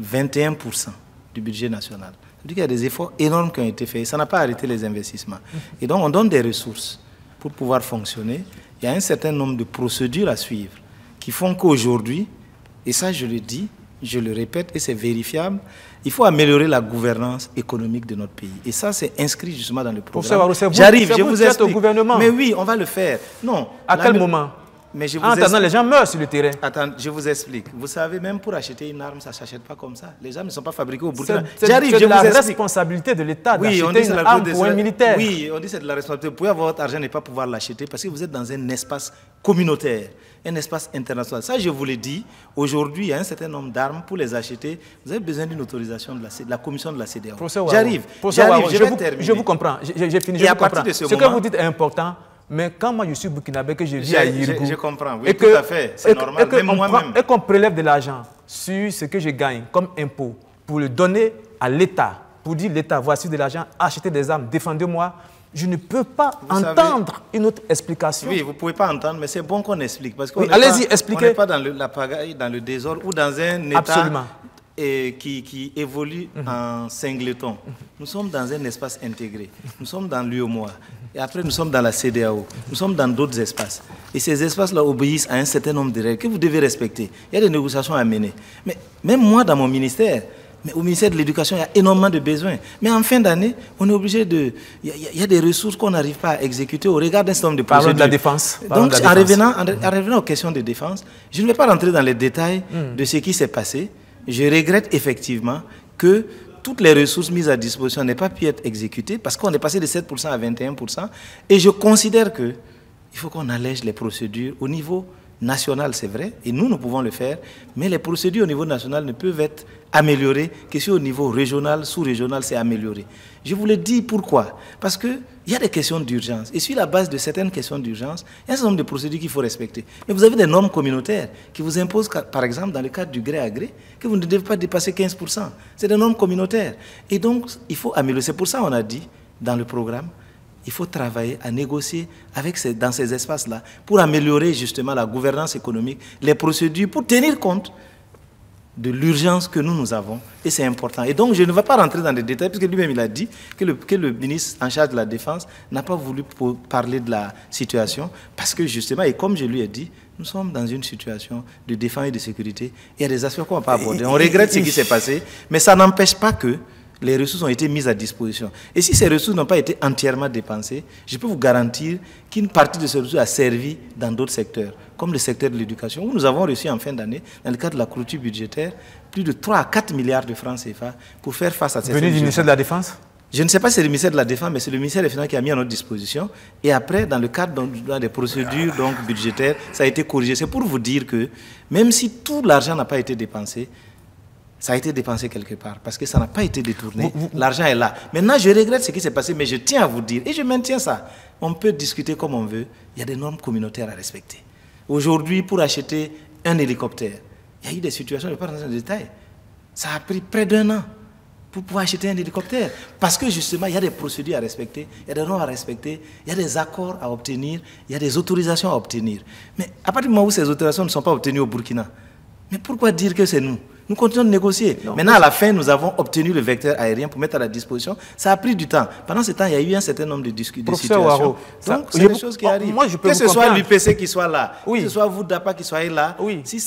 21% du budget national. C'est-à-dire qu'il y a des efforts énormes qui ont été faits. Ça n'a pas arrêté les investissements. Et donc, on donne des ressources pour pouvoir fonctionner. Il y a un certain nombre de procédures à suivre qui font qu'aujourd'hui, et ça je le dis, je le répète, et c'est vérifiable, il faut améliorer la gouvernance économique de notre pays. Et ça, c'est inscrit justement dans le programme. J'arrive, je vous explique. Au gouvernement. Mais oui, on va le faire. Non. À quel moment? Mais je vous en attendant, les gens meurent sur le terrain. Attends, je vous explique. Vous savez, même pour acheter une arme, ça ne s'achète pas comme ça. Les armes ne sont pas fabriquées au Burkina. J'arrive, c'est la responsabilité de l'État d'acheter une arme pour un militaire. Oui, on dit que c'est de la responsabilité. Vous pouvez avoir votre argent et ne pas pouvoir l'acheter parce que vous êtes dans un espace communautaire, un espace international. Ça, je vous l'ai dit. Aujourd'hui, il y a un certain nombre d'armes. Pour les acheter, vous avez besoin d'une autorisation de la commission de la CEDEAO. J'arrive, je vous comprends. J'ai fini, et à partir de ce moment, que vous dites est important. Mais quand moi je suis burkinabé, que je vis à Yirgou, je comprends, oui, tout à fait, c'est normal, même moi-même. Et qu'on prélève de l'argent sur ce que je gagne comme impôt pour le donner à l'État, pour dire l'État, voici de l'argent, achetez des armes, défendez-moi, je ne peux pas entendre une autre explication. Oui, vous ne pouvez pas entendre, mais c'est bon qu'on explique. Parce qu'on allez-y, expliquez. On n'est pas dans la pagaille, dans le désordre ou dans un État qui évolue en singleton. Nous sommes dans un espace intégré. Nous sommes dans l'UEMOA. Et après, nous sommes dans la CEDEAO. Nous sommes dans d'autres espaces. Et ces espaces-là obéissent à un certain nombre de règles que vous devez respecter. Il y a des négociations à mener. Mais même moi, dans mon ministère, mais au ministère de l'Éducation, il y a énormément de besoins. Mais en fin d'année, on est obligé de... Il y a des ressources qu'on n'arrive pas à exécuter au regard d'un certain nombre de procédures. Parlons de la défense. Donc, en revenant aux questions de défense, je ne vais pas rentrer dans les détails de ce qui s'est passé. Je regrette effectivement que toutes les ressources mises à disposition n'aient pas pu être exécutées parce qu'on est passé de 7% à 21%. Et je considère qu'il faut qu'on allège les procédures au niveau national, c'est vrai, et nous pouvons le faire, mais les procédures au niveau national ne peuvent être améliorées que si au niveau régional, sous-régional, c'est amélioré. Je vous le dis pourquoi. Parce qu'il y a des questions d'urgence. Et sur la base de certaines questions d'urgence, il y a un certain nombre de procédures qu'il faut respecter. Mais vous avez des normes communautaires qui vous imposent, par exemple, dans le cadre du gré à gré, que vous ne devez pas dépasser 15%. C'est des normes communautaires. Et donc, il faut améliorer. C'est pour ça qu'on a dit, dans le programme, il faut travailler à négocier dans ces espaces-là pour améliorer justement la gouvernance économique, les procédures, pour tenir compte de l'urgence que nous avons. Et c'est important. Et donc, je ne vais pas rentrer dans les détails, puisque lui-même, il a dit que le ministre en charge de la Défense n'a pas voulu parler de la situation, parce que justement, et comme je lui ai dit, nous sommes dans une situation de défense et de sécurité. Il y a des aspects qu'on ne va pas aborder. On regrette ce qui s'est passé, mais ça n'empêche pas que les ressources ont été mises à disposition. Et si ces ressources n'ont pas été entièrement dépensées, je peux vous garantir qu'une partie de ces ressources a servi dans d'autres secteurs, comme le secteur de l'éducation, où nous avons reçu en fin d'année, dans le cadre de la clôture budgétaire, plus de 3 à 4 milliards de francs CFA pour faire face à ces... Venu du ministère de la Défense? Je ne sais pas si c'est le ministère de la Défense, mais c'est le ministère des Finances qui a mis à notre disposition. Et après, dans le cadre des procédures budgétaires, ça a été corrigé. C'est pour vous dire que même si tout l'argent n'a pas été dépensé, ça a été dépensé quelque part, parce que ça n'a pas été détourné. L'argent est là. Maintenant, je regrette ce qui s'est passé, mais je tiens à vous dire, et je maintiens ça. On peut discuter comme on veut, il y a des normes communautaires à respecter. Aujourd'hui, pour acheter un hélicoptère, il y a eu des situations, je ne vais pas rentrer dans les détails, ça a pris près d'1 an. pour pouvoir acheter un hélicoptère. Parce que justement, il y a des procédures à respecter, il y a des normes à respecter, il y a des accords à obtenir, il y a des autorisations à obtenir. Mais à partir du moment où ces autorisations ne sont pas obtenues au Burkina, mais pourquoi dire que c'est nous? Nous continuons de négocier. Non, maintenant, à la fin, nous avons obtenu le vecteur aérien pour mettre à la disposition. Ça a pris du temps. Pendant ce temps, il y a eu un certain nombre de situations. Waro, donc, c'est des choses qui arrivent. Moi, je peux que ce soit l'UPC qui soit là, oui. que ce soit vous, DAPA, qui soyez là, oui. si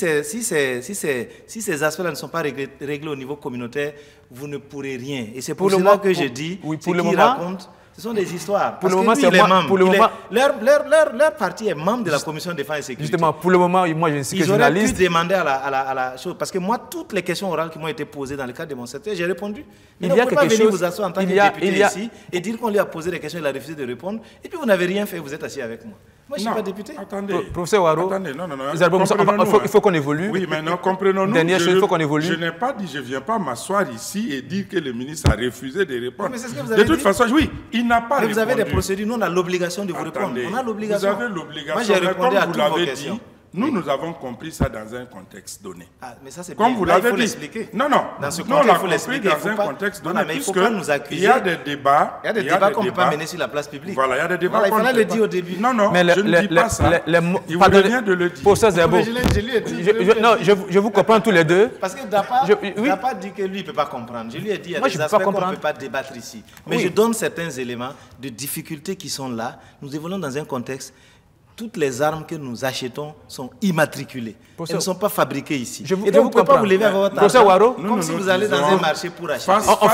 ces aspects-là ne sont pas réglés au niveau communautaire, vous ne pourrez rien. Et c'est pour cela que je dis, oui, ce qu'ils racontent, ce sont des histoires. Pour le moment, c'est moi. Pour le moment, leur parti est membre de la Commission de défense et sécurité. Justement, pour le moment, moi, je ne suis que journaliste. Ils auraient pu demander à la chose. Parce que moi, toutes les questions orales qui m'ont été posées dans le cadre de mon secteur, j'ai répondu. Mais vous ne pouvez pas venir vous asseoir en tant que député ici et dire qu'on lui a posé des questions, il a refusé de répondre. Et puis vous n'avez rien fait, vous êtes assis avec moi. Moi, je ne suis pas député. Attendez. Professeur Waro, il faut qu'on évolue. Oui, maintenant, comprenons-nous. Dernière chose, il faut qu'on évolue. Je n'ai pas dit, je ne viens pas m'asseoir ici et dire que le ministre a refusé de répondre. Mais c'est ce que vous avez de toute façon, oui, il n'a pas répondu. Vous avez des procédures, nous, on a l'obligation de vous répondre. On a l'obligation. Vous avez l'obligation. Moi, j'ai répondu à toutes vos questions. Nous avons compris ça dans un contexte donné. Ah, mais ça, c'est comme vous l'avez dit. Non, dans ce contexte, il faut l'expliquer dans un contexte donné. Mais il ne faut pas nous accuser. Il y a des débats. Il y a des débats qu'on ne peut pas mener sur la place publique. Voilà, il y a des débats. Il fallait le dire au début. Non, je ne dis pas ça. Il vous vient de le dire. Pour ça, Zerbo. Je vous comprends tous les deux. Parce que Dapa dit que lui, il ne peut pas comprendre. Je lui ai dit, il y a des aspects qu'on ne peut pas débattre ici. Mais je donne certains éléments de difficultés qui sont là. Nous évoluons dans un contexte. Toutes les armes que nous achetons sont immatriculées. Elles ne sont pas fabriquées ici. Et donc, vous ne pouvez pas vous lever avec votre argent comme si vous allez dans un marché pour acheter.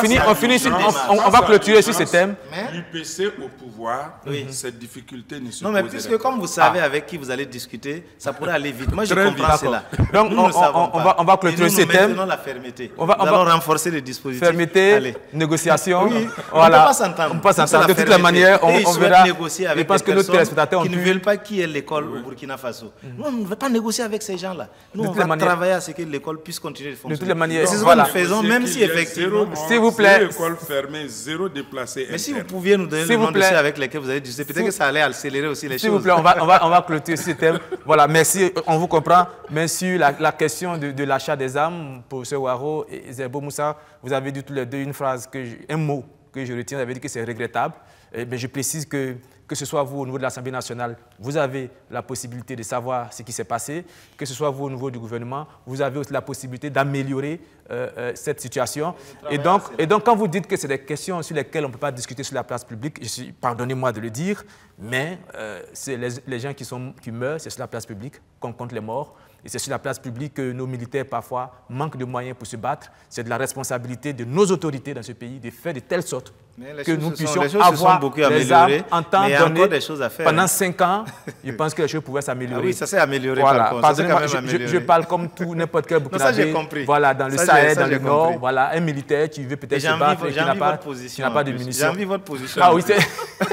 On va clôturer sur ce thème. L'UPC au pouvoir, cette difficulté ne se pose pas. Non, mais puisque comme vous savez avec qui vous allez discuter, ça pourrait aller vite. Moi, je comprends cela. Donc, on va clôturer ce thème. Nous maintenons la fermeté. Nous allons renforcer les dispositifs. Fermeté, négociation. Oui, on ne peut pas s'entendre. On peut pas s'entendre. De toutes les manières, on verra. Je pense que nos téléspectateurs qui ne veulent pas qui est l'école au Burkina Faso. Nous, on ne veut pas négocier avec ces gens-là. Nous, on va travailler à ce que l'école puisse continuer de fonctionner. De toutes les manières, c'est ce que nous faisons, même si effectivement... S'il vous plaît... L'école fermée, zéro déplacé. Mais si vous pouviez nous donner le nom de ceux avec lesquels vous avez discuté, peut-être que ça allait accélérer aussi les choses. S'il vous plaît, on va clôturer ce thème. Voilà, merci, on vous comprend. Mais sur la question de l'achat des armes, pour M. Waro et Zerbo Moussa, vous avez dit tous les deux un mot que je retiens, vous avez dit que c'est regrettable. Mais je précise que ce soit vous au niveau de l'Assemblée nationale, vous avez la possibilité de savoir ce qui s'est passé, que ce soit vous au niveau du gouvernement, vous avez aussi la possibilité d'améliorer cette situation. Et donc, quand vous dites que c'est des questions sur lesquelles on ne peut pas discuter sur la place publique, pardonnez-moi de le dire, mais c'est les gens qui meurent, c'est sur la place publique qu'on compte les morts. Et c'est sur la place publique que nos militaires, parfois, manquent de moyens pour se battre. C'est de la responsabilité de nos autorités dans ce pays de faire de telle sorte que nous puissions avoir des armes en temps donné. Pendant 5 ans, je pense que les choses pouvaient s'améliorer. Ah oui, ça s'est amélioré. Voilà. Pardonnez-moi, je parle comme tout n'importe quel Burkinabé. Voilà, dans le Sahel, dans le Nord, voilà, un militaire qui veut peut-être se battre et qui n'a pas de munitions. J'ai envie votre position. Ah oui, c'est...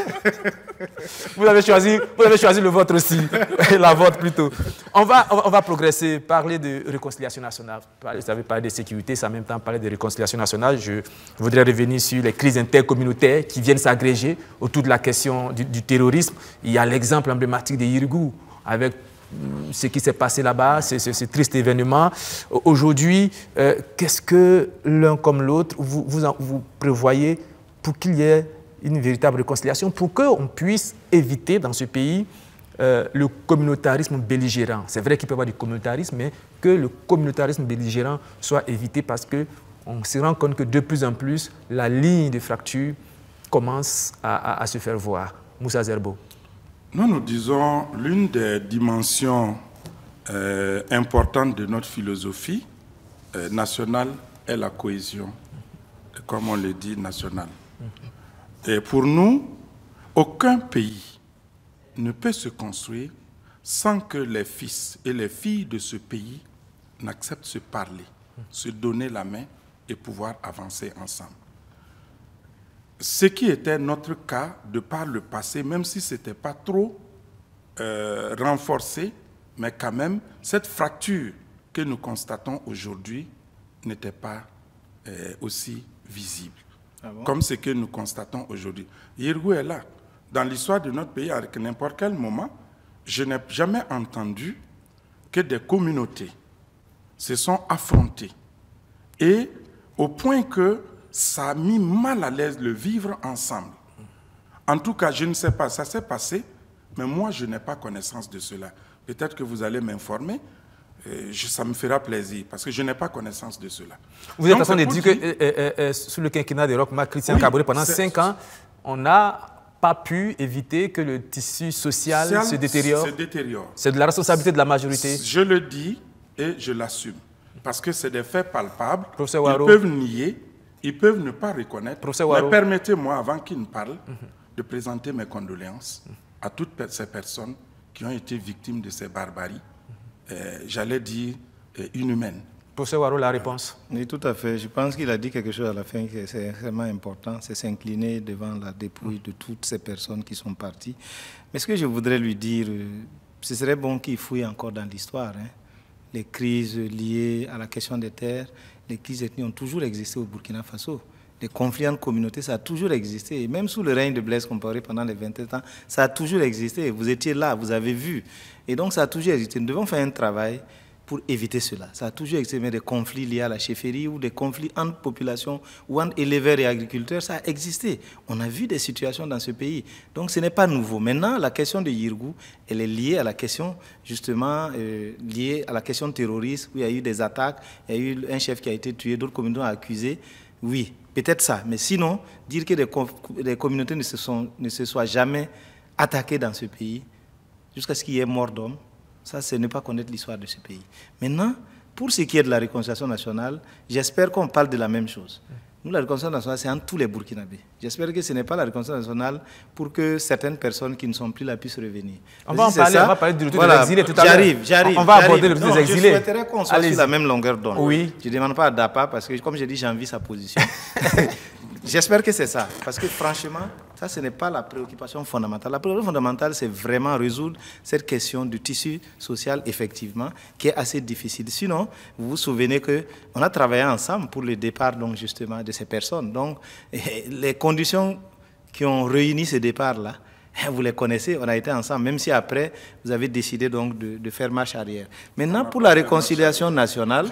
Vous avez choisi le vôtre aussi, la vôtre plutôt. On va progresser, parler de réconciliation nationale. Vous avez parlé de sécurité, c'est en même temps parler de réconciliation nationale. Je voudrais revenir sur les crises intercommunautaires qui viennent s'agréger autour de la question du terrorisme. Il y a l'exemple emblématique de Yirigou, avec ce qui s'est passé là-bas, ce triste événement. Aujourd'hui, qu'est-ce que l'un comme l'autre, vous prévoyez pour qu'il y ait une véritable réconciliation, pour qu'on puisse éviter dans ce pays le communautarisme belligérant. C'est vrai qu'il peut y avoir du communautarisme, mais que le communautarisme belligérant soit évité parce qu'on se rend compte que de plus en plus, la ligne de fracture commence à se faire voir. Moussa Zerbo. Nous disons l'une des dimensions importantes de notre philosophie nationale est la cohésion, comme on le dit, nationale. Et pour nous, aucun pays ne peut se construire sans que les fils et les filles de ce pays n'acceptent de se parler, se donner la main et pouvoir avancer ensemble. Ce qui était notre cas de par le passé, même si ce n'était pas trop renforcé, mais quand même, cette fracture que nous constatons aujourd'hui n'était pas aussi visible. Ah bon? Comme ce que nous constatons aujourd'hui. Yirigou est là. Dans l'histoire de notre pays, à n'importe quel moment, je n'ai jamais entendu que des communautés se sont affrontées. Et au point que ça a mis mal à l'aise le vivre ensemble. En tout cas, je ne sais pas, ça s'est passé, mais moi, je n'ai pas connaissance de cela. Peut-être que vous allez m'informer, ça me fera plaisir, parce que je n'ai pas connaissance de cela. Vous êtes en train de dire que sous le quinquennat de Roch Marc Christian Kaboré, pendant 5 ans, on n'a pas pu éviter que le tissu social se détériore. C'est de la responsabilité de la majorité. Je le dis et je l'assume, parce que c'est des faits palpables. Professeur Ils Waro, peuvent nier, ils peuvent ne pas reconnaître. Mais permettez-moi, avant qu'ils ne parlent, de présenter mes condoléances à toutes ces personnes qui ont été victimes de ces barbaries, j'allais dire inhumaines. Professeur Waro, la réponse? Oui, tout à fait. Je pense qu'il a dit quelque chose à la fin qui est extrêmement important, c'est s'incliner devant la dépouille de toutes ces personnes qui sont parties. Mais ce que je voudrais lui dire, ce serait bon qu'il fouille encore dans l'histoire. Hein. Les crises liées à la question des terres, les crises ethniques ont toujours existé au Burkina Faso. Les conflits entre communautés, ça a toujours existé. Et même sous le règne de Blaise Compaoré pendant les 20 ans, ça a toujours existé. Vous étiez là, vous avez vu. Et donc ça a toujours existé. Nous devons faire un travail pour éviter cela. Ça a toujours existé, mais des conflits liés à la chefferie ou des conflits entre populations ou entre éleveurs et agriculteurs, ça a existé. On a vu des situations dans ce pays. Donc ce n'est pas nouveau. Maintenant, la question de Yirgou, elle est liée à la question, justement, liée à la question terroriste, où il y a eu des attaques, il y a eu un chef qui a été tué, d'autres communautés ont accusé. Oui, peut-être ça. Mais sinon, dire que des communautés ne se soient jamais attaquées dans ce pays, jusqu'à ce qu'il y ait mort d'homme, ça, ce n'est pas connaître l'histoire de ce pays. Maintenant, pour ce qui est de la réconciliation nationale, j'espère qu'on parle de la même chose. Nous, la réconciliation nationale, c'est entre tous les Burkinabés. J'espère que ce n'est pas la réconciliation nationale pour que certaines personnes qui ne sont plus là puissent revenir. On va parler du retour des exilés tout à l'heure. J'arrive. On va aborder le retour des exilés. Je souhaiterais qu'on soit sur la même longueur d'onde. Oui. Je ne demande pas à DAPA parce que, comme j'ai dit, j'envie sa position. J'espère que c'est ça. Parce que franchement, ça, ce n'est pas la préoccupation fondamentale. La préoccupation fondamentale, c'est vraiment résoudre cette question du tissu social, effectivement, qui est assez difficile. Sinon, vous vous souvenez qu'on a travaillé ensemble pour le départ, donc, justement, de ces personnes. Donc, les conditions qui ont réuni ce départ-là, vous les connaissez, on a été ensemble, même si après, vous avez décidé donc de faire marche arrière. Maintenant, pour la réconciliation nationale,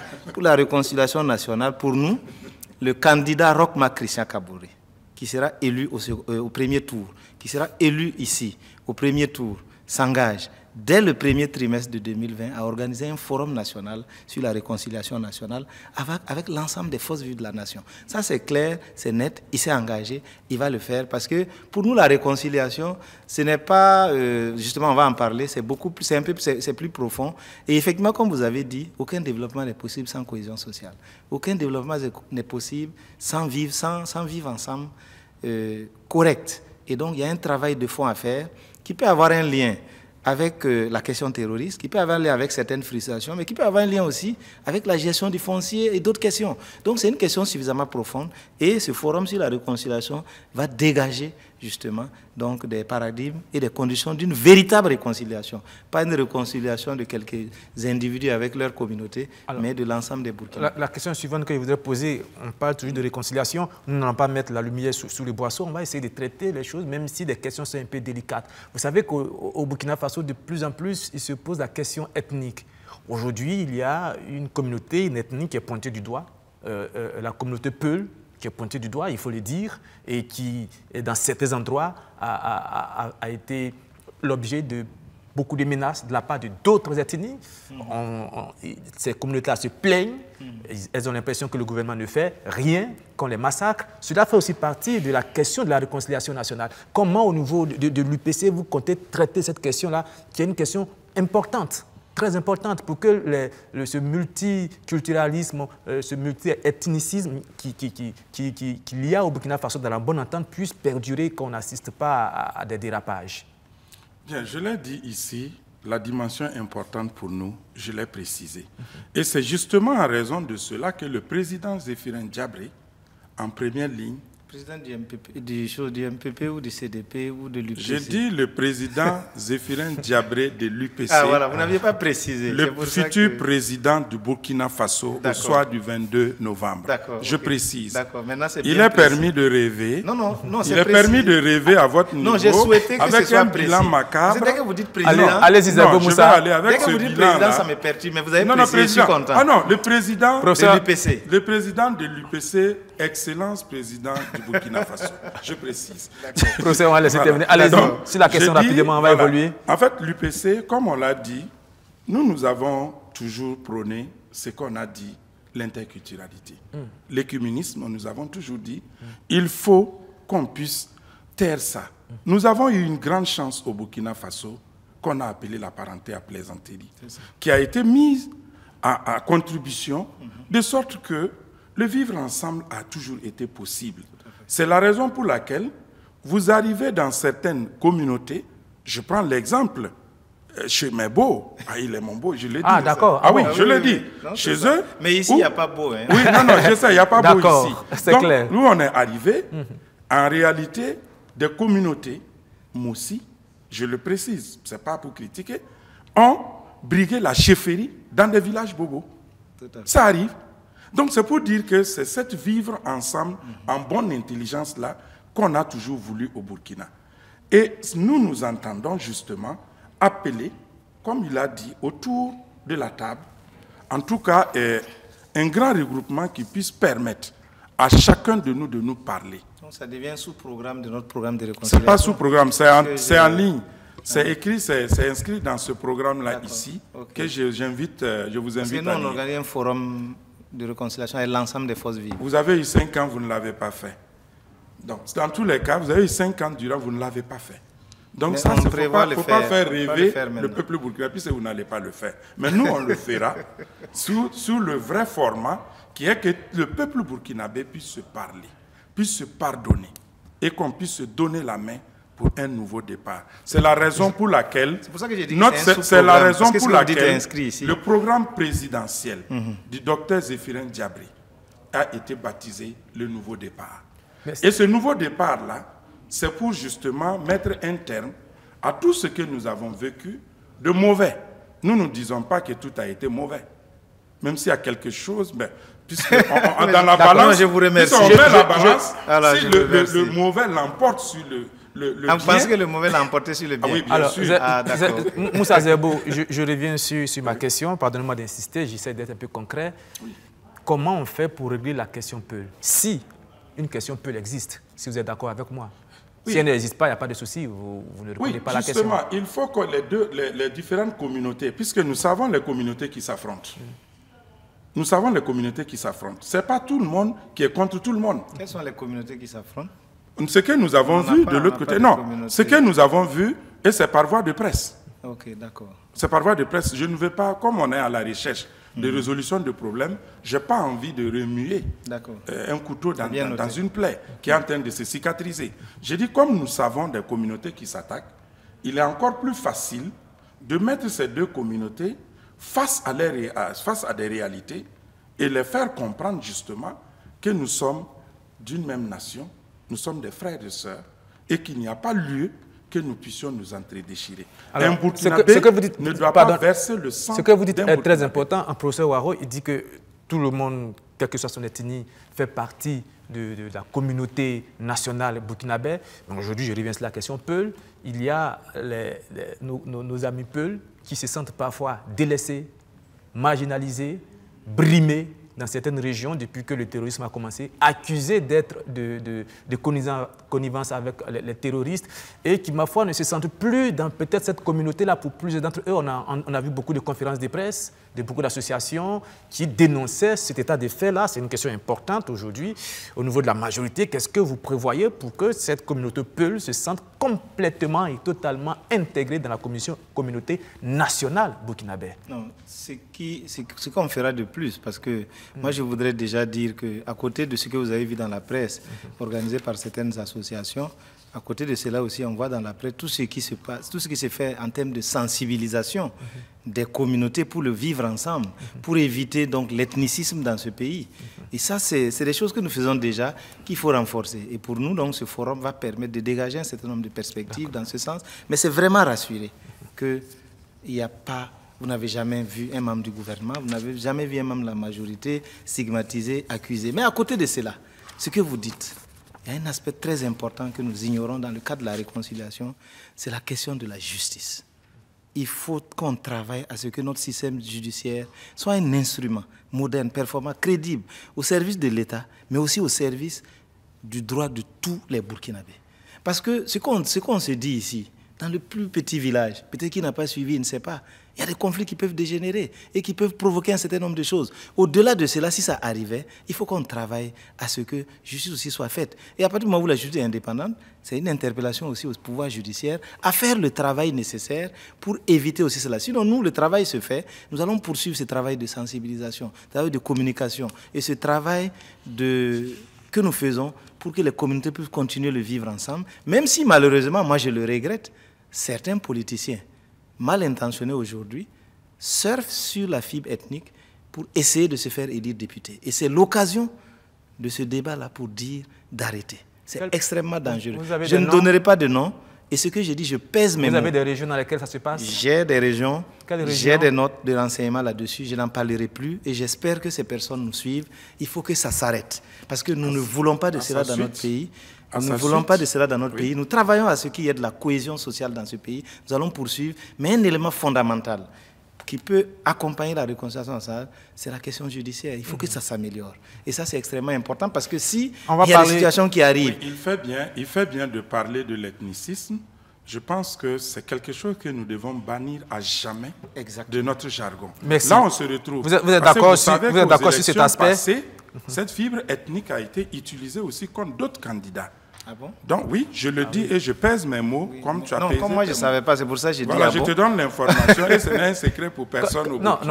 pour nous, le candidat Roch Marc Christian Kaboré, qui sera élu au premier tour, qui sera élu ici au premier tour, s'engage dès le premier trimestre de 2020 à organiser un forum national sur la réconciliation nationale avec l'ensemble des forces vives de la nation. Ça, c'est clair, c'est net, il s'est engagé, il va le faire parce que pour nous, la réconciliation, ce n'est pas, justement, on va en parler, c'est plus profond. Et effectivement, comme vous avez dit, aucun développement n'est possible sans cohésion sociale. Aucun développement n'est possible sans vivre ensemble correct. Et donc, il y a un travail de fond à faire qui peut avoir un lien avec la question terroriste, qui peut avoir un lien avec certaines frustrations, mais qui peut avoir un lien aussi avec la gestion du foncier et d'autres questions. Donc c'est une question suffisamment profonde et ce forum sur la réconciliation va dégager justement donc des paradigmes et des conditions d'une véritable réconciliation. Pas une réconciliation de quelques individus avec leur communauté, mais de l'ensemble des Burkinabés. La question suivante que je voudrais poser, on parle toujours de réconciliation, nous n'allons pas mettre la lumière sous les boissons, on va essayer de traiter les choses, même si les questions sont un peu délicates. Vous savez qu'au Burkina Faso, de plus en plus, il se pose la question ethnique. Aujourd'hui, il y a une communauté, une ethnie qui est pointée du doigt, la communauté Peul, qui est pointée du doigt, il faut le dire, et qui, dans certains endroits, a été l'objet de beaucoup de menaces de la part de d'autres ethnies. Ces communautés-là se plaignent, elles ont l'impression que le gouvernement ne fait rien, qu'on les massacre. Cela fait aussi partie de la question de la réconciliation nationale. Comment, au niveau de l'UPC, vous comptez traiter cette question-là, qui est une question importante, très importante pour que ce multiculturalisme, ce multi-ethnicisme qu'il y a au Burkina Faso dans la bonne entente puisse perdurer, qu'on n'assiste pas à des dérapages. Bien, je l'ai dit ici, la dimension importante pour nous, je l'ai précisé. Et c'est justement en raison de cela que le président Zéphirin Diabré, en première ligne, président du MPP ou du CDP ou de l'UPC? J'ai dit le président Zéphirin Diabré de l'UPC. Ah voilà, vous n'aviez pas précisé. Le futur président du Burkina Faso au soir du 22 novembre. D'accord. Je précise. D'accord, maintenant c'est bien Il est permis de rêver. Non, c'est il est permis de rêver à votre niveau. Non, j'ai souhaité que avec ce soit un bilan macabre. Dès que vous dites président, allez-y, je vais aller avec ce bilan. Dès que vous dites président, ça me perturbe, mais vous avez précisé, je suis content. Ah non, le président de l'UPC. Le président de l'UPC Excellence président du Burkina Faso. Je précise. Professeur, on va laisser terminer. Allez-y, sur la question rapidement, on va évoluer. En fait, l'UPC, comme on l'a dit, nous avons toujours prôné ce qu'on a dit, l'interculturalité. L'écuménisme, nous avons toujours dit, il faut qu'on puisse taire ça. Nous avons eu une grande chance au Burkina Faso, qu'on a appelée la parenté à plaisanterie, qui a été mise à contribution, de sorte que le vivre ensemble a toujours été possible. C'est la raison pour laquelle vous arrivez dans certaines communautés, je prends l'exemple, chez Mebo, il est mon beau, je l'ai dit. Ah, d'accord. Ah oui, je l'ai dit. Non, chez eux. Mais ici, il n'y a pas beau. Hein. Oui, non, je sais, il n'y a pas beau ici. C'est clair. Nous, on est arrivés, en réalité, des communautés, Moussi, je le précise, ce n'est pas pour critiquer, ont brigué la chefferie dans des villages bobos. Ça arrive. Donc, c'est pour dire que c'est cette vivre ensemble, en bonne intelligence-là, qu'on a toujours voulu au Burkina. Et nous entendons justement appeler, comme il a dit, autour de la table, en tout cas, un grand regroupement qui puisse permettre à chacun de nous parler. Donc ça devient sous-programme de notre programme de réconciliation. Ce n'est pas sous-programme, c'est en ligne. C'est écrit, c'est inscrit dans ce programme-là ici, que je vous invite nous, on organise un forum de réconciliation avec l'ensemble des forces vives. Vous avez eu 5 ans, vous ne l'avez pas fait. Donc, dans tous les cas, vous avez eu 5 ans durant, vous ne l'avez pas fait. Donc, mais ça, il ne faut pas faire rêver le peuple burkinabé, puisque vous n'allez pas le faire. Mais nous, on le fera sous le vrai format, qui est que le peuple burkinabé puisse se parler, puisse se pardonner, et qu'on puisse se donner la main pour un nouveau départ. C'est la raison pour laquelle, c'est la raison pour laquelle le programme présidentiel du docteur Zéphirin Diabré a été baptisé le nouveau départ. Et ce nouveau départ-là, c'est pour justement mettre un terme à tout ce que nous avons vécu de mauvais. Nous ne disons pas que tout a été mauvais. Même s'il y a quelque chose, mais puisque dans la balance, je vous remercie. Si on met la balance, si le mauvais l'emporte sur le bien. Vous pensez que le mauvais l'a emporté sur le bien? Ah oui, bien sûr. Moussa Zerbo, je reviens sur ma question. Pardonnez-moi d'insister, j'essaie d'être un peu concret. Oui. Comment on fait pour régler la question Peul? Si une question Peul existe, si vous êtes d'accord avec moi. Oui. Si elle n'existe pas, il n'y a pas de souci, vous ne répondez pas à la question. Oui, justement, il faut que les différentes communautés, puisque nous savons les communautés qui s'affrontent. Nous savons les communautés qui s'affrontent. Ce n'est pas tout le monde qui est contre tout le monde. Quelles sont les communautés qui s'affrontent? Ce que nous avons vu de l'autre côté, non. Ce que nous avons vu, et c'est par voie de presse. Ok, d'accord. C'est par voie de presse. Je ne veux pas, comme on est à la recherche de résolution de problèmes, je n'ai pas envie de remuer un couteau dans une plaie qui est en train de se cicatriser. Je dis, comme nous savons des communautés qui s'attaquent, il est encore plus facile de mettre ces deux communautés face à des réalités et les faire comprendre justement que nous sommes d'une même nation, nous sommes des frères et sœurs et qu'il n'y a pas lieu que nous puissions nous entredéchirer. Un Burkinabé ne doit pas verser le sang. Ce que vous dites est très important. Un professeur Ouaro, il dit que tout le monde, quelle que soit son ethnie, fait partie de la communauté nationale burkinabé. Aujourd'hui, je reviens sur la question Peul. Il y a nos amis Peul qui se sentent parfois délaissés, marginalisés, brimés dans certaines régions depuis que le terrorisme a commencé, accusés d'être de connivence avec les terroristes et qui, ma foi, ne se sentent plus dans peut-être cette communauté-là. Pour plusieurs d'entre eux, on a vu beaucoup de conférences de presse, de beaucoup d'associations qui dénonçaient cet état de fait-là. C'est une question importante aujourd'hui au niveau de la majorité. Qu'est-ce que vous prévoyez pour que cette communauté Peul se sente complètement et totalement intégrée dans la communauté nationale burkinabé? Non, ce qu'on fera de plus, parce que moi je voudrais déjà dire qu'à côté de ce que vous avez vu dans la presse, organisé par certaines associations, à côté de cela aussi, on voit dans la presse tout ce qui se passe, tout ce qui se fait en termes de sensibilisation des communautés pour le vivre ensemble, pour éviter donc l'ethnicisme dans ce pays. Et ça, c'est des choses que nous faisons déjà, qu'il faut renforcer. Et pour nous, donc, ce forum va permettre de dégager un certain nombre de perspectives dans ce sens. Mais c'est vraiment rassuré qu'il n'y a pas... Vous n'avez jamais vu un membre du gouvernement, vous n'avez jamais vu un membre de la majorité stigmatisé, accusé. Mais à côté de cela, ce que vous dites, il y a un aspect très important que nous ignorons dans le cadre de la réconciliation, c'est la question de la justice. il faut qu'on travaille à ce que notre système judiciaire soit un instrument moderne, performant, crédible, au service de l'État, mais aussi au service du droit de tous les Burkinabés. Parce que ce qu'on se dit ici, dans le plus petit village, peut-être qui n'a pas suivi, il ne sait pas, il y a des conflits qui peuvent dégénérer et qui peuvent provoquer un certain nombre de choses. Au-delà de cela, si ça arrivait, il faut qu'on travaille à ce que justice aussi soit faite. Et à partir du moment où la justice est indépendante, c'est une interpellation aussi au pouvoir judiciaire à faire le travail nécessaire pour éviter aussi cela. Sinon, nous, le travail se fait, nous allons poursuivre ce travail de sensibilisation, ce travail de communication et ce travail que nous faisons pour que les communautés puissent continuer de vivre ensemble, même si malheureusement, moi je le regrette, certains politiciens mal intentionnés aujourd'hui surfent sur la fibre ethnique pour essayer de se faire élire député. Et c'est l'occasion de ce débat-là pour dire d'arrêter. C'est extrêmement dangereux. Je ne donnerai pas de nom. Et ce que je dis, je pèse mes mots. Vous avez des régions dans lesquelles ça se passe? J'ai des régions, j'ai des notes de renseignement là-dessus. Je n'en parlerai plus et j'espère que ces personnes nous suivent. Il faut que ça s'arrête. Parce que nous ne voulons pas de cela dans notre pays. Nous ne voulons pas de cela dans notre pays. Nous travaillons à ce qu'il y ait de la cohésion sociale dans ce pays. Nous allons poursuivre. Mais un élément fondamental qui peut accompagner la réconciliation nationale, c'est la question judiciaire. Il faut que ça s'améliore. Et ça, c'est extrêmement important parce que si il y a des situations qui arrivent... Oui, il fait bien de parler de l'ethnicisme. Je pense que c'est quelque chose que nous devons bannir à jamais de notre jargon. Merci. Là, on se retrouve. Vous êtes d'accord sur cet aspect? Cette fibre ethnique a été utilisée aussi contre d'autres candidats. Ah bon? Donc oui, je le dis et je pèse mes mots comme tu as pesé. Non, comme moi je ne savais pas, c'est pour ça que j'ai dit voilà, je te donne l'information et ce n'est un secret pour personne au Burkina.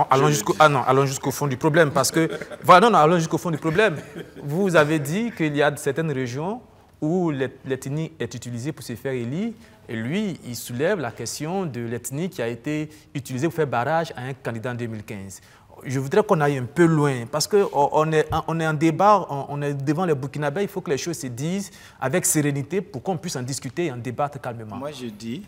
Allons jusqu'au fond du problème parce que... Voilà, allons jusqu'au fond du problème. Vous avez dit qu'il y a certaines régions où l'ethnie est utilisée pour se faire élire et lui, il soulève la question de l'ethnie qui a été utilisée pour faire barrage à un candidat en 2015. Je voudrais qu'on aille un peu loin, parce qu'on est en débat, on est devant les Burkinabés, il faut que les choses se disent avec sérénité pour qu'on puisse en discuter et en débattre calmement. Moi, je dis...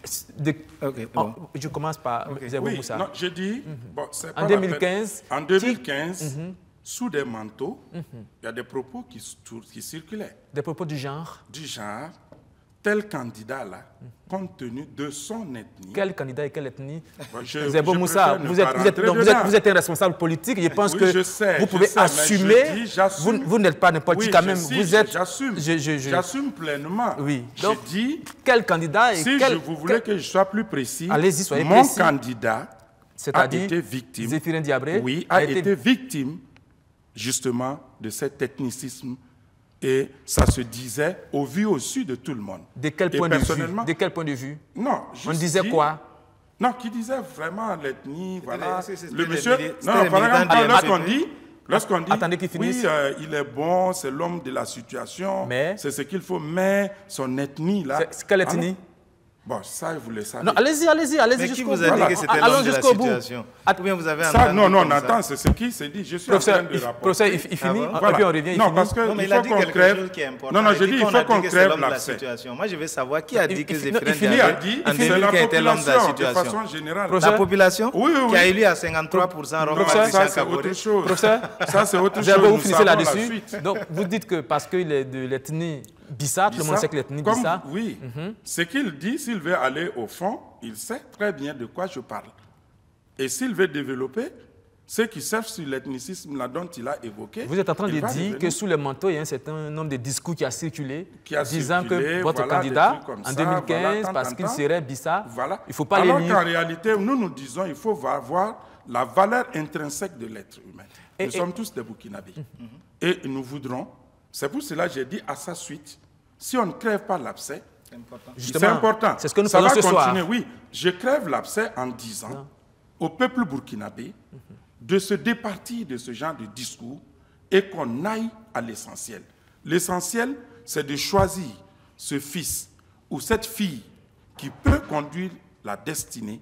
Je commence par Zebo Moussa. Non, je dis... En 2015... En 2015, sous des manteaux, il y a des propos qui circulaient. Des propos du genre? Du genre, tel candidat-là, compte tenu de son ethnie... Quel candidat et quelle ethnie? Zebo Moussa, vous êtes un responsable politique, je pense que vous pouvez assumer, vous n'êtes pas n'importe qui quand même, vous êtes... J'assume pleinement. Oui. Donc, je dis... Quel candidat et si vous voulez que je sois plus précis, soyez mon précis. Candidat a été victime... Zéphirin Diabré? Oui, a été victime, justement, de cet ethnicisme. Et ça se disait au vu au su de tout le monde. De quel point de vue? Non, on disait quoi? Non, qui disait vraiment l'ethnie, voilà. Le monsieur... Non, par exemple, lorsqu'on dit... Attendez qu'il finisse. Oui, il est bon, c'est l'homme de la situation, c'est ce qu'il faut, mais son ethnie, là... C'est quelle ethnie? Bon, ça, vous le savez. Non, allez-y jusqu'au bout. Vous avez dit que c'était l'homme de la situation. Ou bien vous avez ça, non, attends, c'est ce qui s'est dit. Je suis en train de rapporter. Professeur, il finit, et puis on revient. Non, parce que il faut qu'on crève. Non, je dis, il faut qu'on crève l'abcès. Moi, je veux savoir qui a dit que Zéphirin Diabré, en 2015 était l'homme de la situation. De façon générale. La population qui a élu à 53% ça, c'est autre chose. Professeur, ça, c'est autre chose. Vous finissez là-dessus. Donc, vous dites que parce qu'il est de l'ethnie Bissa, tout le monde sait que l'ethnie Bissa. Oui. Ce qu'il dit, s'il veut aller au fond, il sait très bien de quoi je parle. Et s'il veut développer, ceux qui savent sur l'ethnicisme là dont il a évoqué... Vous êtes en train de dire que sous le manteau, il y a un certain nombre de discours qui a circulé, disant que votre candidat, en 2015, parce qu'il serait Bissa, il ne faut pas l'éliminer. Alors qu'en réalité, nous disons qu'il faut avoir la valeur intrinsèque de l'être humain. Nous sommes tous des Burkinabés. Et nous voudrons... C'est pour cela que j'ai dit à sa suite, si on ne crève pas l'abcès, c'est important. C'est ce que nous faisons ce soir. Oui, je crève l'abcès en disant au peuple burkinabé de se départir de ce genre de discours et qu'on aille à l'essentiel. L'essentiel, c'est de choisir ce fils ou cette fille qui peut conduire la destinée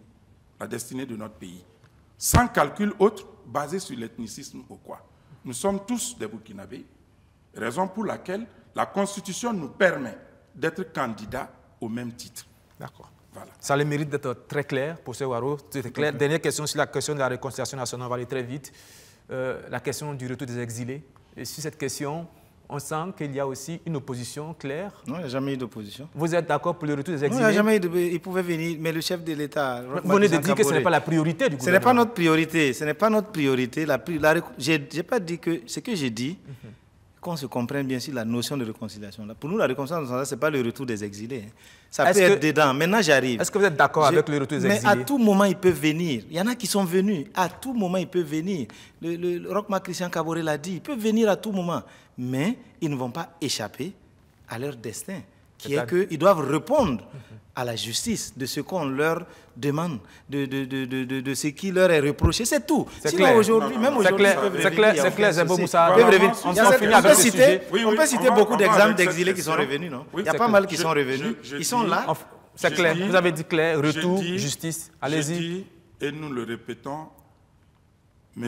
de notre pays, sans calcul autre, basé sur l'ethnicisme ou quoi. Nous sommes tous des Burkinabés, raison pour laquelle la Constitution nous permet d'être candidats au même titre. D'accord. Voilà. Ça a le mérite d'être très clair, professeur Ouaro. Dernière question sur la question de la réconciliation nationale, on va aller très vite. La question du retour des exilés. Et sur cette question, on sent qu'il y a aussi une opposition claire. Non, il n'y a jamais eu d'opposition. Vous êtes d'accord pour le retour des exilés? Non, il n'y a jamais eu il pouvait venir, mais le chef de l'État... Vous venez de dire que ce n'est pas la priorité du gouvernement. Ce n'est pas notre priorité, ce n'est pas notre priorité. J'ai pas dit que... Ce que j'ai dit, qu'on se comprenne bien sur la notion de réconciliation. Pour nous, la réconciliation, ce n'est pas le retour des exilés. Ça peut être dedans. Maintenant, j'arrive. Est-ce que vous êtes d'accord avec le retour des exilés? Mais à tout moment, ils peuvent venir. Il y en a qui sont venus. À tout moment, ils peuvent venir. Le Roch-Marc Christian Kaboré l'a dit. Ils peuvent venir à tout moment. Mais ils ne vont pas échapper à leur destin, qui est qu'ils doivent répondre à la justice de ce qu'on leur demande, de ce qui leur est reproché. C'est tout. Sinon, aujourd'hui, même aujourd'hui, c'est clair, Zebo Moussa. On peut citer beaucoup d'exemples d'exilés qui sont revenus, non? Il y a pas mal qui sont revenus. Ils sont là. C'est clair. Vous avez dit clair, retour, justice. Allez-y. Et nous le répétons, M.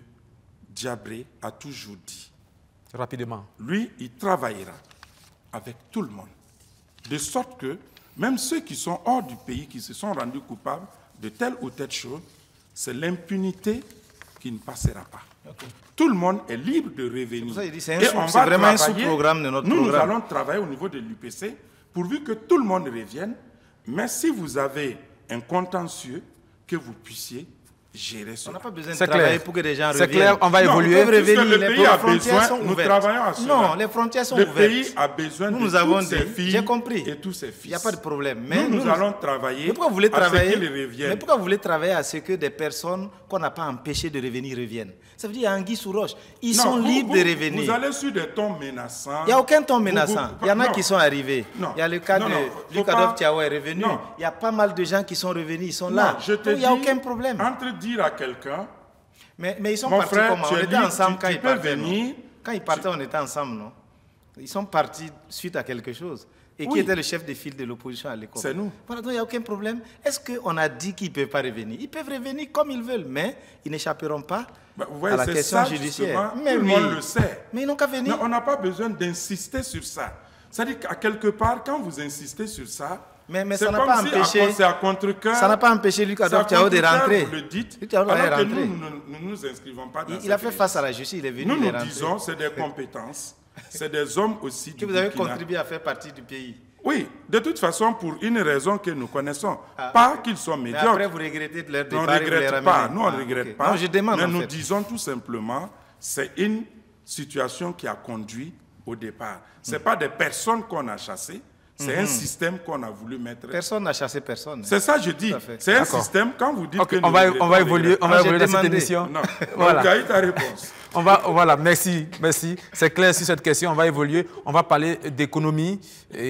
Diabré a toujours dit. Rapidement. Lui, il travaillera avec tout le monde. De sorte que même ceux qui sont hors du pays, qui se sont rendus coupables de telle ou telle chose, c'est l'impunité qui ne passera pas. Okay. Tout le monde est libre de revenir. C'est vraiment un sous-programme de notre programme. Nous allons travailler au niveau de l'UPC pourvu que tout le monde revienne. Mais si vous avez un contentieux, que vous puissiez gérer cela. On n'a pas besoin de travailler pour que les gens reviennent. C'est clair, on va évoluer. Le pays a besoin, nous travaillons à cela. Non, les frontières sont ouvertes. Le pays a besoin de toutes ses filles et tous ses fils. Il n'y a pas de problème. Mais nous allons travailler pourquoi vous voulez travailler à ce qu'ils reviennent. Mais pourquoi vous voulez travailler à ce que des personnes qu'on n'a pas empêchées de revenir reviennent? Ça veut dire qu'il y a anguille sous roche. Ils sont libres de revenir. Vous allez sur des tons menaçants. Il n'y a aucun ton menaçant. Il y en a qui sont arrivés. Il y a le cas de Lucadov Tiawa est revenu. Il y a pas mal de gens qui sont revenus. Ils sont là. Il n'y a aucun problème. Entre dire à quelqu'un... Mais ils sont partis comment? On était ensemble quand ils partaient. Quand ils partaient, on était ensemble, non? Ils sont partis suite à quelque chose. Et qui était le chef de file de l'opposition à l'école? C'est nous. Voilà, donc il n'y a aucun problème. Est-ce qu'on a dit qu'ils ne peuvent pas revenir? Ils peuvent revenir comme ils veulent, mais ils n'échapperont pas à la question judiciaire. Mais tout le monde le sait. Mais ils n'ont qu'à venir. Mais on n'a pas besoin d'insister sur ça. C'est-à-dire qu'à quelque part, quand vous insistez sur ça, mais ça n'a pas empêché. C'est à contre-cœur. Ça n'a pas empêché Lucadov Tiao de rentrer. Vous le dites. Alors que nous ne nous inscrivons pas dans il a fait face à la justice, il est venu. Nous disons, c'est des compétences, c'est des hommes aussi que vous avez contribué à faire partie du pays. Oui, de toute façon, pour une raison que nous connaissons. Pas qu'ils soient médiocres. Mais après, vous regrettez de leur départ. On ne regrette pas. Nous, on ne regrette pas. Non, je demande, mais nous disons tout simplement, c'est une situation qui a conduit au départ. Ce n'est pas des personnes qu'on a chassées. C'est un système qu'on a voulu mettre. Personne n'a chassé personne. C'est ça, je dis. C'est un système, quand vous dites que... On va évoluer dans cette émission. Non, voilà. Tu as eu ta réponse. Voilà, merci. C'est clair sur cette question, on va évoluer. On va parler d'économie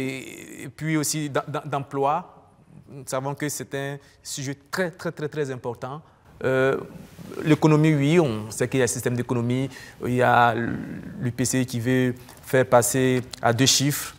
et puis aussi d'emploi. Nous savons que c'est un sujet très important. L'économie, oui, on sait qu'il y a un système d'économie. Il y a l'UPC qui veut faire passer à 2 chiffres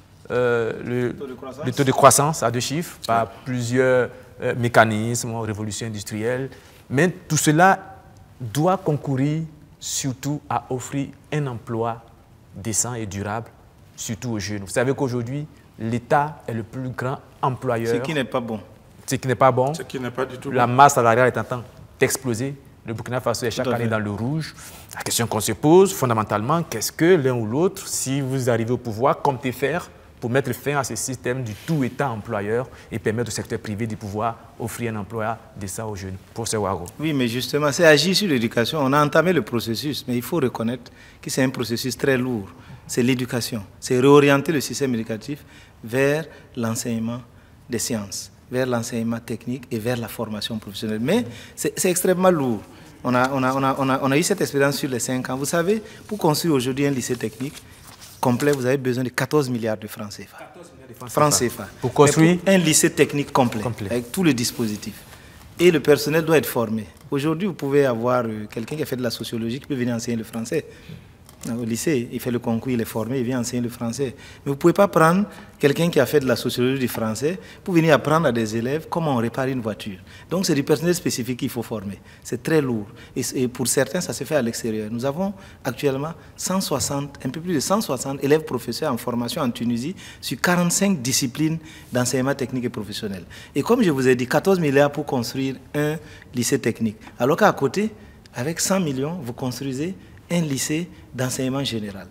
le taux de croissance à 2 chiffres par plusieurs mécanismes, révolution industrielle. Mais tout cela doit concourir surtout à offrir un emploi décent et durable, surtout aux jeunes. Vous savez qu'aujourd'hui, l'État est le plus grand employeur. Ce qui n'est pas bon. Ce qui n'est pas bon. Ce qui n'est pas du tout bon. La masse salariale est en train d'exploser. Le Burkina Faso est chaque année dans le rouge. La question qu'on se pose, fondamentalement, qu'est-ce que l'un ou l'autre, si vous arrivez au pouvoir, comptez faire pour mettre fin à ce système du tout-État employeur et permettre au secteur privé de pouvoir offrir un emploi décent aux jeunes. Professeur Ouago. Oui, mais justement, c'est agir sur l'éducation. On a entamé le processus, mais il faut reconnaître que c'est un processus très lourd. C'est l'éducation. C'est réorienter le système éducatif vers l'enseignement des sciences, vers l'enseignement technique et vers la formation professionnelle. Mais c'est extrêmement lourd. On a eu cette expérience sur les 5 ans. Vous savez, pour construire aujourd'hui un lycée technique complet, vous avez besoin de 14 milliards de francs CFA. 14 milliards de francs CFA. Pour construire un lycée technique complet, avec tout le dispositif. Et le personnel doit être formé. Aujourd'hui, vous pouvez avoir quelqu'un qui a fait de la sociologie qui peut venir enseigner le français. Au lycée, il fait le concours, il est formé, il vient enseigner le français. Mais vous ne pouvez pas prendre quelqu'un qui a fait de la sociologie du français pour venir apprendre à des élèves comment on répare une voiture. Donc c'est du personnel spécifique qu'il faut former. C'est très lourd. Et pour certains, ça se fait à l'extérieur. Nous avons actuellement 160, un peu plus de 160 élèves professeurs en formation en Tunisie sur 45 disciplines d'enseignement technique et professionnel. Et comme je vous ai dit, 14 milliards pour construire un lycée technique. Alors qu'à côté, avec 100 millions, vous construisez un lycée d'enseignement général.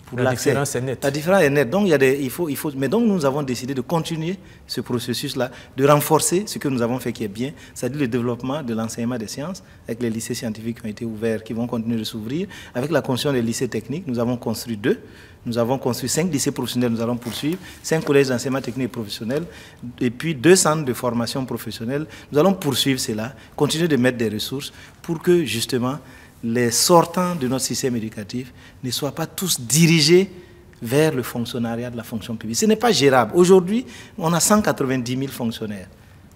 pour l'accès. La différence est nette. La différence est nette. Donc, mais donc, nous avons décidé de continuer ce processus-là, de renforcer ce que nous avons fait qui est bien, c'est-à-dire le développement de l'enseignement des sciences, avec les lycées scientifiques qui ont été ouverts, qui vont continuer de s'ouvrir, avec la construction des lycées techniques. Nous avons construit 2. Nous avons construit 5 lycées professionnels, nous allons poursuivre, 5 collèges d'enseignement technique et professionnel, et puis 2 centres de formation professionnelle. Nous allons poursuivre cela, continuer de mettre des ressources pour que, justement, les sortants de notre système éducatif ne soient pas tous dirigés vers le fonctionnariat de la fonction publique. Ce n'est pas gérable. Aujourd'hui, on a 190 000 fonctionnaires.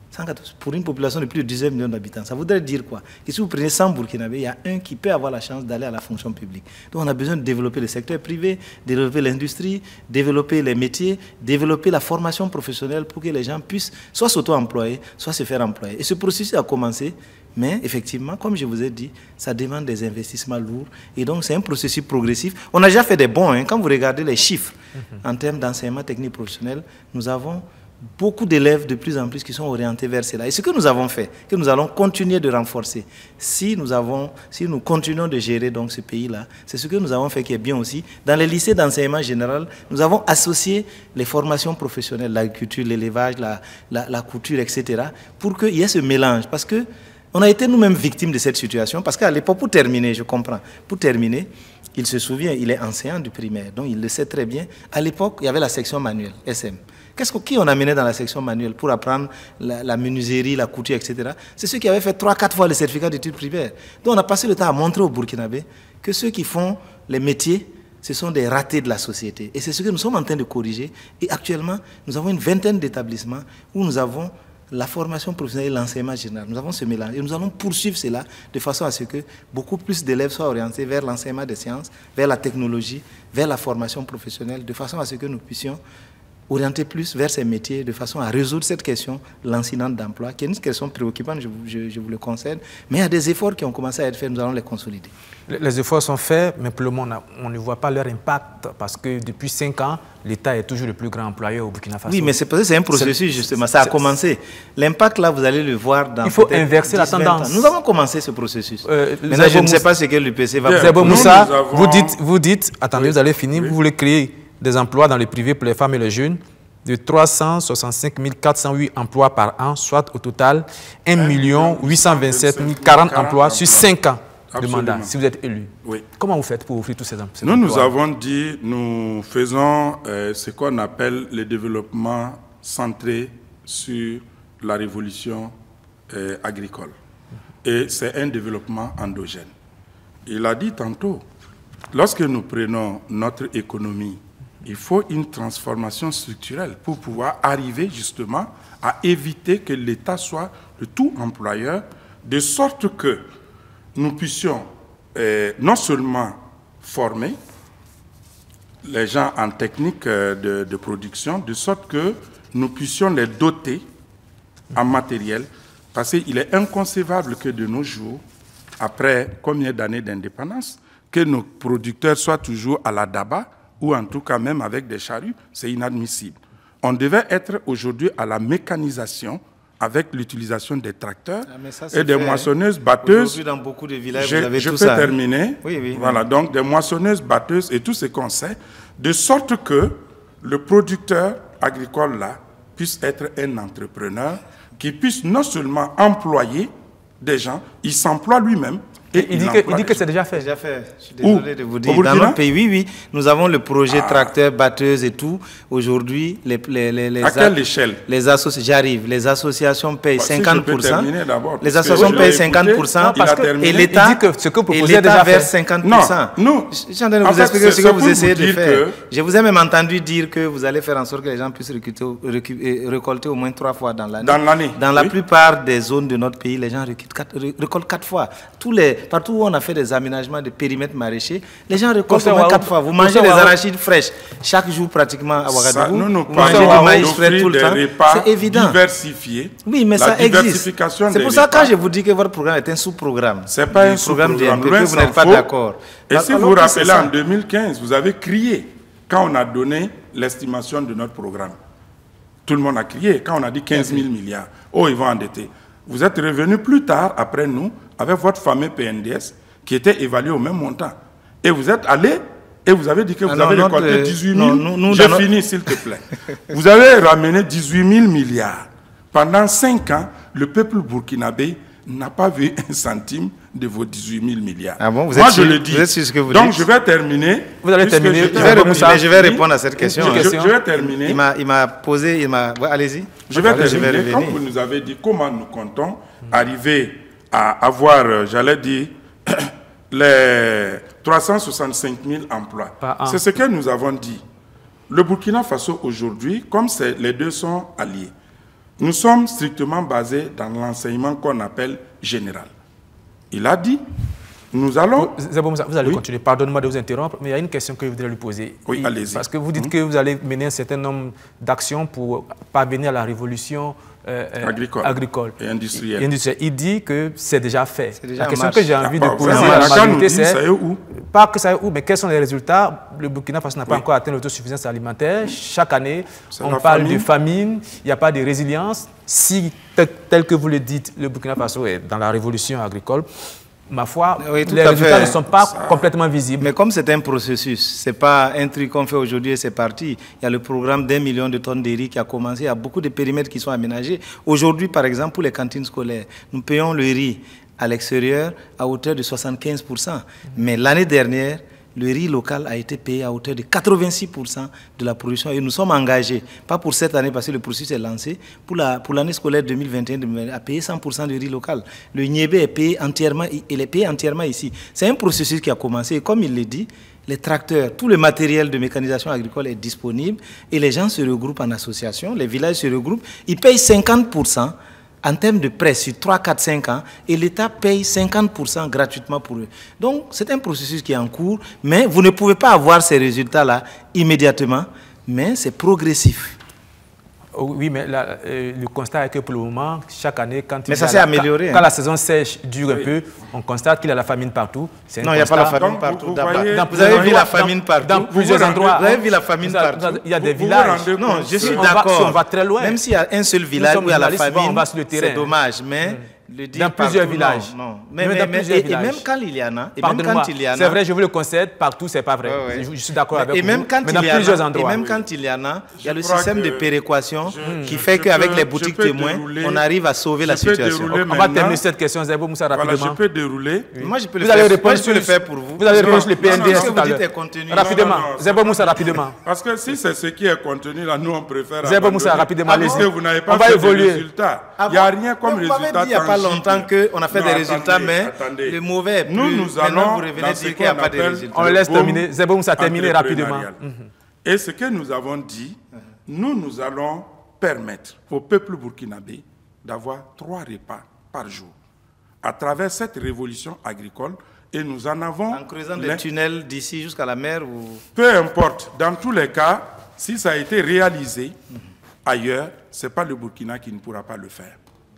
Pour une population de plus de 19 millions d'habitants, ça voudrait dire quoi? Que si vous prenez 100 Burkinabés, il y a un qui peut avoir la chance d'aller à la fonction publique. Donc on a besoin de développer le secteur privé, développer l'industrie, développer les métiers, développer la formation professionnelle pour que les gens puissent soit s'auto-employer, soit se faire employer. Et ce processus a commencé, mais effectivement, comme je vous ai dit, ça demande des investissements lourds. Et donc c'est un processus progressif. On a déjà fait des bons, hein. Quand vous regardez les chiffres en termes d'enseignement technique professionnel, nous avons beaucoup d'élèves de plus en plus qui sont orientés vers cela. Et ce que nous avons fait, que nous allons continuer de renforcer, si nous continuons de gérer donc ce pays-là, c'est ce que nous avons fait qui est bien aussi. Dans les lycées d'enseignement général, nous avons associé les formations professionnelles, l'agriculture, l'élevage, la couture, etc., pour qu'il y ait ce mélange. Parce que on a été nous-mêmes victimes de cette situation, parce qu'à l'époque, pour terminer, je comprends, pour terminer, il se souvient, il est enseignant du primaire, donc il le sait très bien. À l'époque, il y avait la section manuelle, SM. Qui on a mené dans la section manuelle pour apprendre la menuiserie, la couture, etc. C'est ceux qui avaient fait 3-4 fois le certificat d'études primaires. Donc on a passé le temps à montrer aux Burkinabés que ceux qui font les métiers, ce sont des ratés de la société. Et c'est ce que nous sommes en train de corriger. Et actuellement, nous avons une vingtaine d'établissements où nous avons la formation professionnelle et l'enseignement général. Nous avons ce mélange. Et nous allons poursuivre cela de façon à ce que beaucoup plus d'élèves soient orientés vers l'enseignement des sciences, vers la technologie, vers la formation professionnelle, de façon à ce que nous puissions orienter plus vers ces métiers de façon à résoudre cette question lancinante d'emploi, qui est une question préoccupante, je vous le concède, mais il y a des efforts qui ont commencé à être faits, nous allons les consolider. Les efforts sont faits, mais pour le moment, on ne voit pas leur impact, parce que depuis 5 ans, l'État est toujours le plus grand employeur au Burkina Faso. Oui, mais c'est un processus, justement, ça a commencé. L'impact, là, vous allez le voir dans... Il faut inverser la tendance. Nous avons commencé ce processus. Maintenant, je ne sais pas ce que l'UPC va faire. Zebo Moussa, vous dites, attendez, oui. Vous allez finir, oui. Vous voulez créer des emplois dans le privé pour les femmes et les jeunes, de 365 408 emplois par an, soit au total 1 827 040 emplois sur 5 ans de mandat, si vous êtes élu. Oui. Comment vous faites pour offrir tous ces emplois? Nous avons dit, nous faisons ce qu'on appelle le développement centré sur la révolution agricole. Et c'est un développement endogène. Il a dit tantôt, lorsque nous prenons notre économie, il faut une transformation structurelle pour pouvoir arriver justement à éviter que l'État soit le tout employeur, de sorte que nous puissions non seulement former les gens en technique de production, de sorte que nous puissions les doter en matériel, parce qu'il est inconcevable que de nos jours, après combien d'années d'indépendance, que nos producteurs soient toujours à la daba, ou en tout cas même avec des charrues, c'est inadmissible. On devait être aujourd'hui à la mécanisation avec l'utilisation des tracteurs et des moissonneuses batteuses. Aujourd'hui, dans beaucoup de villages, vous avez je tout peux ça. terminer. Oui. Voilà, donc des moissonneuses batteuses et tout ce qu'on sait, de sorte que le producteur agricole là puisse être un entrepreneur qui puisse non seulement employer des gens, il s'emploie lui-même. Et il dit que c'est déjà fait. Je suis désolé de vous dire. Dans notre pays, oui, nous avons le projet tracteur, batteuse et tout. Aujourd'hui, à quelle échelle? Les associations, j'arrive. Les associations payent 50%. Les associations payent 50% parce que et l'État verse 50%. Non, je suis en train de vous expliquer ce que vous essayez de faire. Je vous ai même entendu dire que vous allez faire en sorte que les gens puissent récolter au moins 3 fois dans l'année. Dans la plupart des zones de notre pays, les gens récoltent 4 fois. Partout où on a fait des aménagements de périmètres maraîchers, les gens récoltent au moins 4 fois. Vous mangez des arachides fraîches chaque jour pratiquement à Ouagadougou. Vous mangez du maïs frais tout le temps. C'est évident. Diversifié. Oui, mais ça existe. C'est pour ça que quand je vous dis que votre programme est un sous-programme. Ce n'est pas un sous-programme. Vous n'êtes pas d'accord. Et si vous vous rappelez, en 2015, vous avez crié quand on a donné l'estimation de notre programme. Tout le monde a crié quand on a dit 15 000 milliards. Oh, ils vont endetter. Vous êtes revenu plus tard, après nous, avec votre fameux PNDS, qui était évalué au même montant. Et vous êtes allé Et vous avez dit que vous avez récolté 18 000. J'ai fini, s'il te plaît. Vous avez ramené 18 000 milliards. Pendant 5 ans, le peuple burkinabé n'a pas vu un centime de vos 18 000 milliards. Ah bon, moi, je le dis. Vous êtes sur ce que vous Donc, dites. je vais terminer. Vous allez terminer. Je vais répondre à cette question. Je vais terminer. Il m'a posé, ouais, allez-y. Je vais terminer. Comme vous nous avez dit, comment nous comptons arriver à avoir, j'allais dire, les 365 000 emplois. C'est ce que nous avons dit. Le Burkina Faso aujourd'hui, comme les deux sont alliés, nous sommes strictement basés dans l'enseignement qu'on appelle général. Il a dit, nous allons... Vous allez continuer, pardonnez-moi de vous interrompre, mais il y a une question que je voudrais lui poser. Oui, allez-y. Parce que vous dites que vous allez mener un certain nombre d'actions pour parvenir à la révolution agricole et industrielle. Il dit que c'est déjà fait. Déjà la question que j'ai envie de poser à la majorité, c'est pas que ça est où, mais quels sont les résultats? Le Burkina Faso n'a pas encore atteint l'autosuffisance alimentaire. Chaque année, on parle de famine, il n'y a pas de résilience. Si, tel que vous le dites, le Burkina Faso est dans la révolution agricole, ma foi, oui, les résultats ne sont pas complètement visibles. Mais comme c'est un processus, ce n'est pas un truc qu'on fait aujourd'hui et c'est parti. Il y a le programme d'1 million de tonnes de riz qui a commencé. Il y a beaucoup de périmètres qui sont aménagés. Aujourd'hui, par exemple, pour les cantines scolaires, nous payons le riz à l'extérieur à hauteur de 75%. Mais l'année dernière, le riz local a été payé à hauteur de 86% de la production et nous sommes engagés, pas pour cette année parce que le processus est lancé, pour l'année scolaire 2021 à payer 100% de riz local. Le niébé est payé entièrement, il est payé entièrement ici. C'est un processus qui a commencé et comme il le dit, les tracteurs, tout le matériel de mécanisation agricole est disponible et les gens se regroupent en association, les villages se regroupent, ils payent 50% en termes de prêt sur 3, 4, 5 ans, et l'État paye 50% gratuitement pour eux. Donc, c'est un processus qui est en cours, mais vous ne pouvez pas avoir ces résultats-là immédiatement, mais c'est progressif. Oui, mais le constat est que pour le moment, chaque année, quand la saison sèche dure un peu, on constate qu'il y a la famine partout. Non, il n'y a pas la famine partout. Vous avez vu la famine partout. Dans plusieurs endroits. Vous avez vu la famine partout. Il y a des villages. Non, je suis d'accord. Si on va très loin. Même s'il y a un seul village où il y a la famine, c'est dommage. Mais dans plusieurs villages. Non. Mais même quand il y en a, c'est vrai, je vous le concède, partout, c'est pas vrai. Je suis d'accord avec vous. Mais dans plusieurs endroits. Et même quand il y en a, il y a le système de péréquation qui fait qu'avec les boutiques témoins, on arrive à sauver la situation. On va terminer cette question, Zebo Moussa, rapidement. Voilà, je peux dérouler. Moi, je peux le faire pour vous. Vous allez répondre sur le PNDS tout à l'heure. Rapidement. Zebo Moussa, rapidement. Parce que si c'est ce qui est contenu, là, nous, on préfère... Zebo Moussa, rapidement. Parce que vous n'avez pas fait de résultats. Il n'y a rien comme résultat. Il n'y a pas longtemps qu'on a fait des résultats, mais le mauvais est plus. Nous allons vous revenez dire qu'il n'y a pas de résultats. On laisse terminer. Zebo Moussa, terminer rapidement. Et ce que nous avons dit, nous allons permettre au peuple burkinabé d'avoir 3 repas par jour à travers cette révolution agricole. Et nous en avons... En creusant des tunnels d'ici jusqu'à la mer ou... Peu importe. Dans tous les cas, si ça a été réalisé ailleurs, ce n'est pas le Burkina qui ne pourra pas le faire.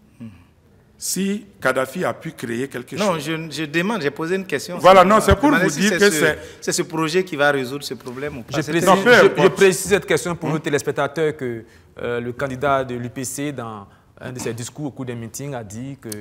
Si Kadhafi a pu créer quelque chose... Non, je demande, j'ai posé une question. Voilà, non, c'est pour vous dire que c'est ce projet qui va résoudre ce problème ou pas. Je précise cette question pour nos téléspectateurs que le candidat de l'UPC, dans un de ses discours au cours des meetings, a dit que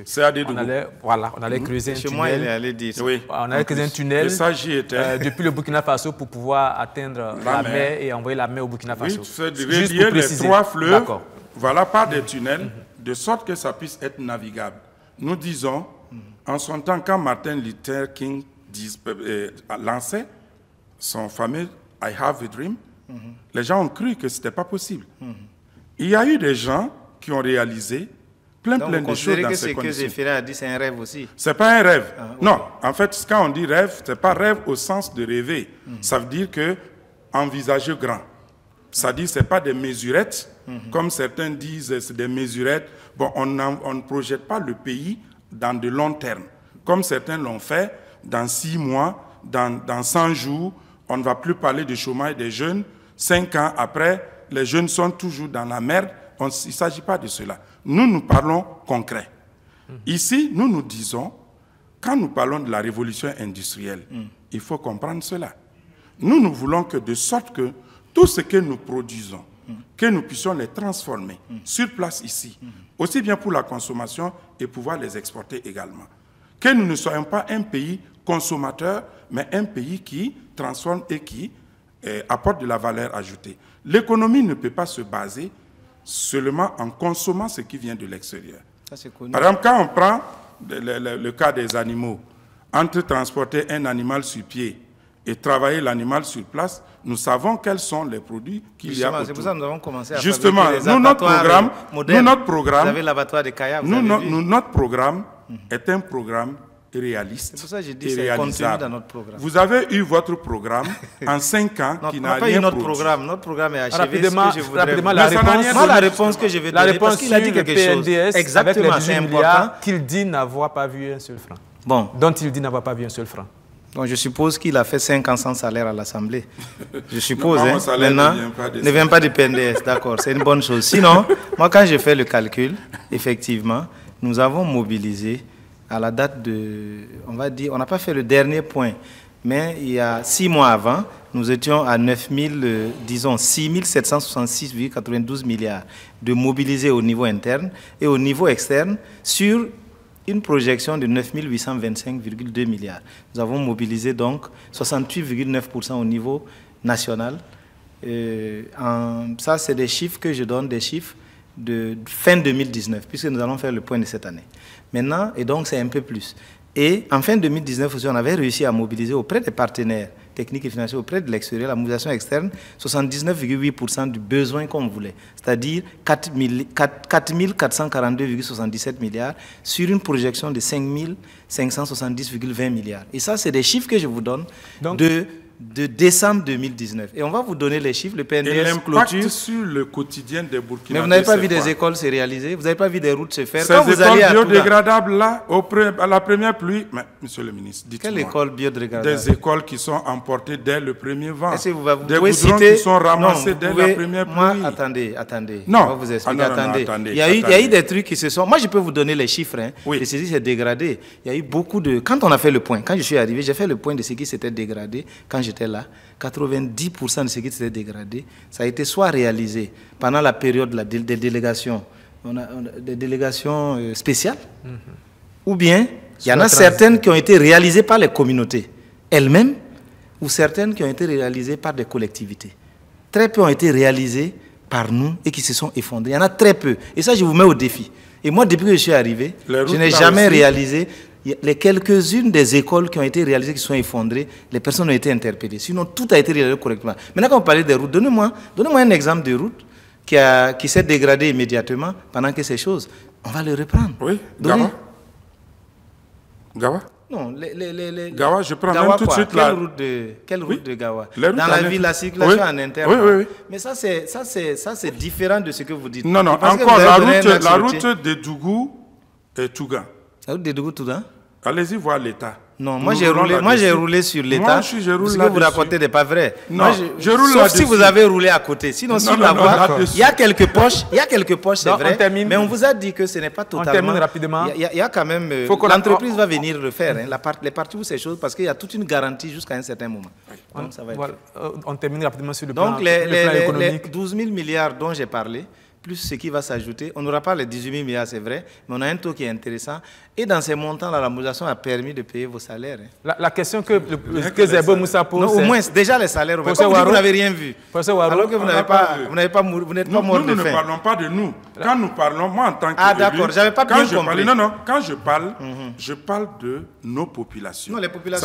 on allait creuser un tunnel. Chez moi, il allait dire ça. Oui. On allait creuser un tunnel depuis le Burkina Faso pour pouvoir atteindre la mer et envoyer la mer au Burkina Faso. Oui, c'est de relier les 3 fleuves, voilà, par des tunnels, de sorte que ça puisse être navigable. Nous disons, en son temps, quand Martin Luther King lançait son fameux « I have a dream », les gens ont cru que ce n'était pas possible. Il y a eu des gens qui ont réalisé plein de choses dans ces conditions. Ce que Zéphiré a dit, c'est un rêve aussi? Ce n'est pas un rêve. Non, en fait, quand on dit rêve, ce n'est pas rêve au sens de rêver. Ça veut dire que envisager grand. C'est-à-dire ce n'est pas des mesurettes, comme certains disent, c'est des mesurettes. Bon, on ne projette pas le pays dans de long terme. Comme certains l'ont fait, dans 6 mois, dans 100 jours, on ne va plus parler du chômage des jeunes. 5 ans après, les jeunes sont toujours dans la merde. Il ne s'agit pas de cela. Nous parlons concret. Ici, nous disons, quand nous parlons de la révolution industrielle, il faut comprendre cela. Nous voulons que de sorte que tout ce que nous produisons, que nous puissions les transformer sur place ici, aussi bien pour la consommation et pouvoir les exporter également. Que nous ne soyons pas un pays consommateur, mais un pays qui transforme et qui apporte de la valeur ajoutée. L'économie ne peut pas se baser seulement en consommant ce qui vient de l'extérieur. Par exemple, quand on prend le cas des animaux, entre transporter un animal sur pied et travailler l'animal sur place, nous savons quels sont les produits qu'il y a autour. C'est pour ça que nous avons commencé à Justement, fabriquer des abattoirs modernes. Vous avez l'abattoir de Kaya, notre programme est un programme réaliste. C'est pour ça que je dis c'est contenu dans notre programme. Vous avez eu votre programme en 5 ans qui n'a rien produit. Notre programme est achevé. Rapidement, la réponse que je vais donner, parce qu'il a dit quelque chose. Exactement, c'est important. Qu'il dit n'avoir pas vu un seul franc. Bon. Dont il dit n'avoir pas vu un seul franc. Donc je suppose qu'il a fait 5 ans sans salaire à l'Assemblée. Je suppose. Maintenant, ne vient pas du PNDS, d'accord, c'est une bonne chose. Sinon, moi quand j'ai fait le calcul, effectivement, nous avons mobilisé à la date de, on va dire, on n'a pas fait le dernier point, mais il y a 6 mois avant, nous étions à 6,766,92 milliards de mobilisés au niveau interne et au niveau externe sur une projection de 9 825,2 milliards. Nous avons mobilisé donc 68,9% au niveau national. Ça, c'est des chiffres que je donne, des chiffres de fin 2019, puisque nous allons faire le point de cette année. Maintenant, et donc c'est un peu plus. Et en fin 2019 aussi, on avait réussi à mobiliser auprès des partenaires techniques et financiers, auprès de l'extérieur, la mobilisation externe, 79,8% du besoin qu'on voulait, c'est-à-dire 4 442,77 milliards sur une projection de 5 570,20 milliards. Et ça, c'est des chiffres que je vous donne de décembre 2019. Et on va vous donner les chiffres, le PNDS clôture. Sur le quotidien des Burkinabés. Mais vous n'avez pas vu des écoles se réaliser, vous n'avez pas vu des routes se faire. Ces écoles biodégradables là, à la première pluie, mais monsieur le ministre, dites-moi. Quelle école biodégradable? Des écoles qui sont emportées dès le premier vent. Des goudrons qui sont ramassés dès la première pluie. Moi, attendez. Non. On va vous expliquer. Attendez. Il y a eu des trucs qui se sont... Moi, je peux vous donner les chiffres. Oui. De ce qui s'est dégradé. Il y a eu beaucoup de... Quand on a fait le point, quand je suis arrivé, j'ai fait le point de ce qui s'était dégradé. Quand j'étais là, 90% de ce qui s'était dégradé, ça a été soit réalisé pendant la période des délégations, des délégations spéciales, ou bien il y en a certaines qui ont été réalisées par les communautés elles-mêmes, ou certaines qui ont été réalisées par des collectivités. Très peu ont été réalisées par nous et qui se sont effondrées. Il y en a très peu. Et ça, je vous mets au défi. Et moi, depuis que je suis arrivé, je n'ai jamais réalisé... Les quelques-unes des écoles qui ont été réalisées, qui sont effondrées, les personnes ont été interpellées. Sinon, tout a été réalisé correctement. Maintenant, quand vous parlez des routes, donnez-moi un exemple de route qui s'est dégradée immédiatement pendant que ces choses, on va le reprendre. Oui, Gawa. Non, Gawa, je prends Gawa même tout de suite quelle route de Gawa? Dans la ville, la circulation en interne. Oui. Mais ça, c'est différent de ce que vous dites. Non, encore la route de Dougou et Touga. La route de Dougou-Touga? Allez-y voir l'État. Non, moi j'ai roulé sur l'État. Ce que vous racontez n'est pas vrai. Non, je roule sauf si vous avez roulé à côté. Sinon, sur la voie, il y a quelques poches, c'est vrai. Mais on vous a dit que ce n'est pas totalement. On termine rapidement. Il y a quand même. L'entreprise va venir le faire. Les parties où ces choses, parce qu'il y a toute une garantie jusqu'à un certain moment. Donc, ça va être on termine rapidement sur le plan les économique. 12 000 milliards dont j'ai parlé, plus ce qui va s'ajouter. On n'aura pas les 18 000 milliards, c'est vrai, mais on a un taux qui est intéressant. Et dans ces montants-là, la mobilisation a permis de payer vos salaires. La question que Zerbo Moussa pose... Non, au moins, déjà les salaires, vous n'avez rien vu. Alors que vous n'êtes pas mort de faim. Nous ne parlons pas de nous. Quand nous parlons, moi en tant qu'élu... Ah d'accord, j'avais pas bien compris. Quand je parle, je parle de nos populations. Non, les populations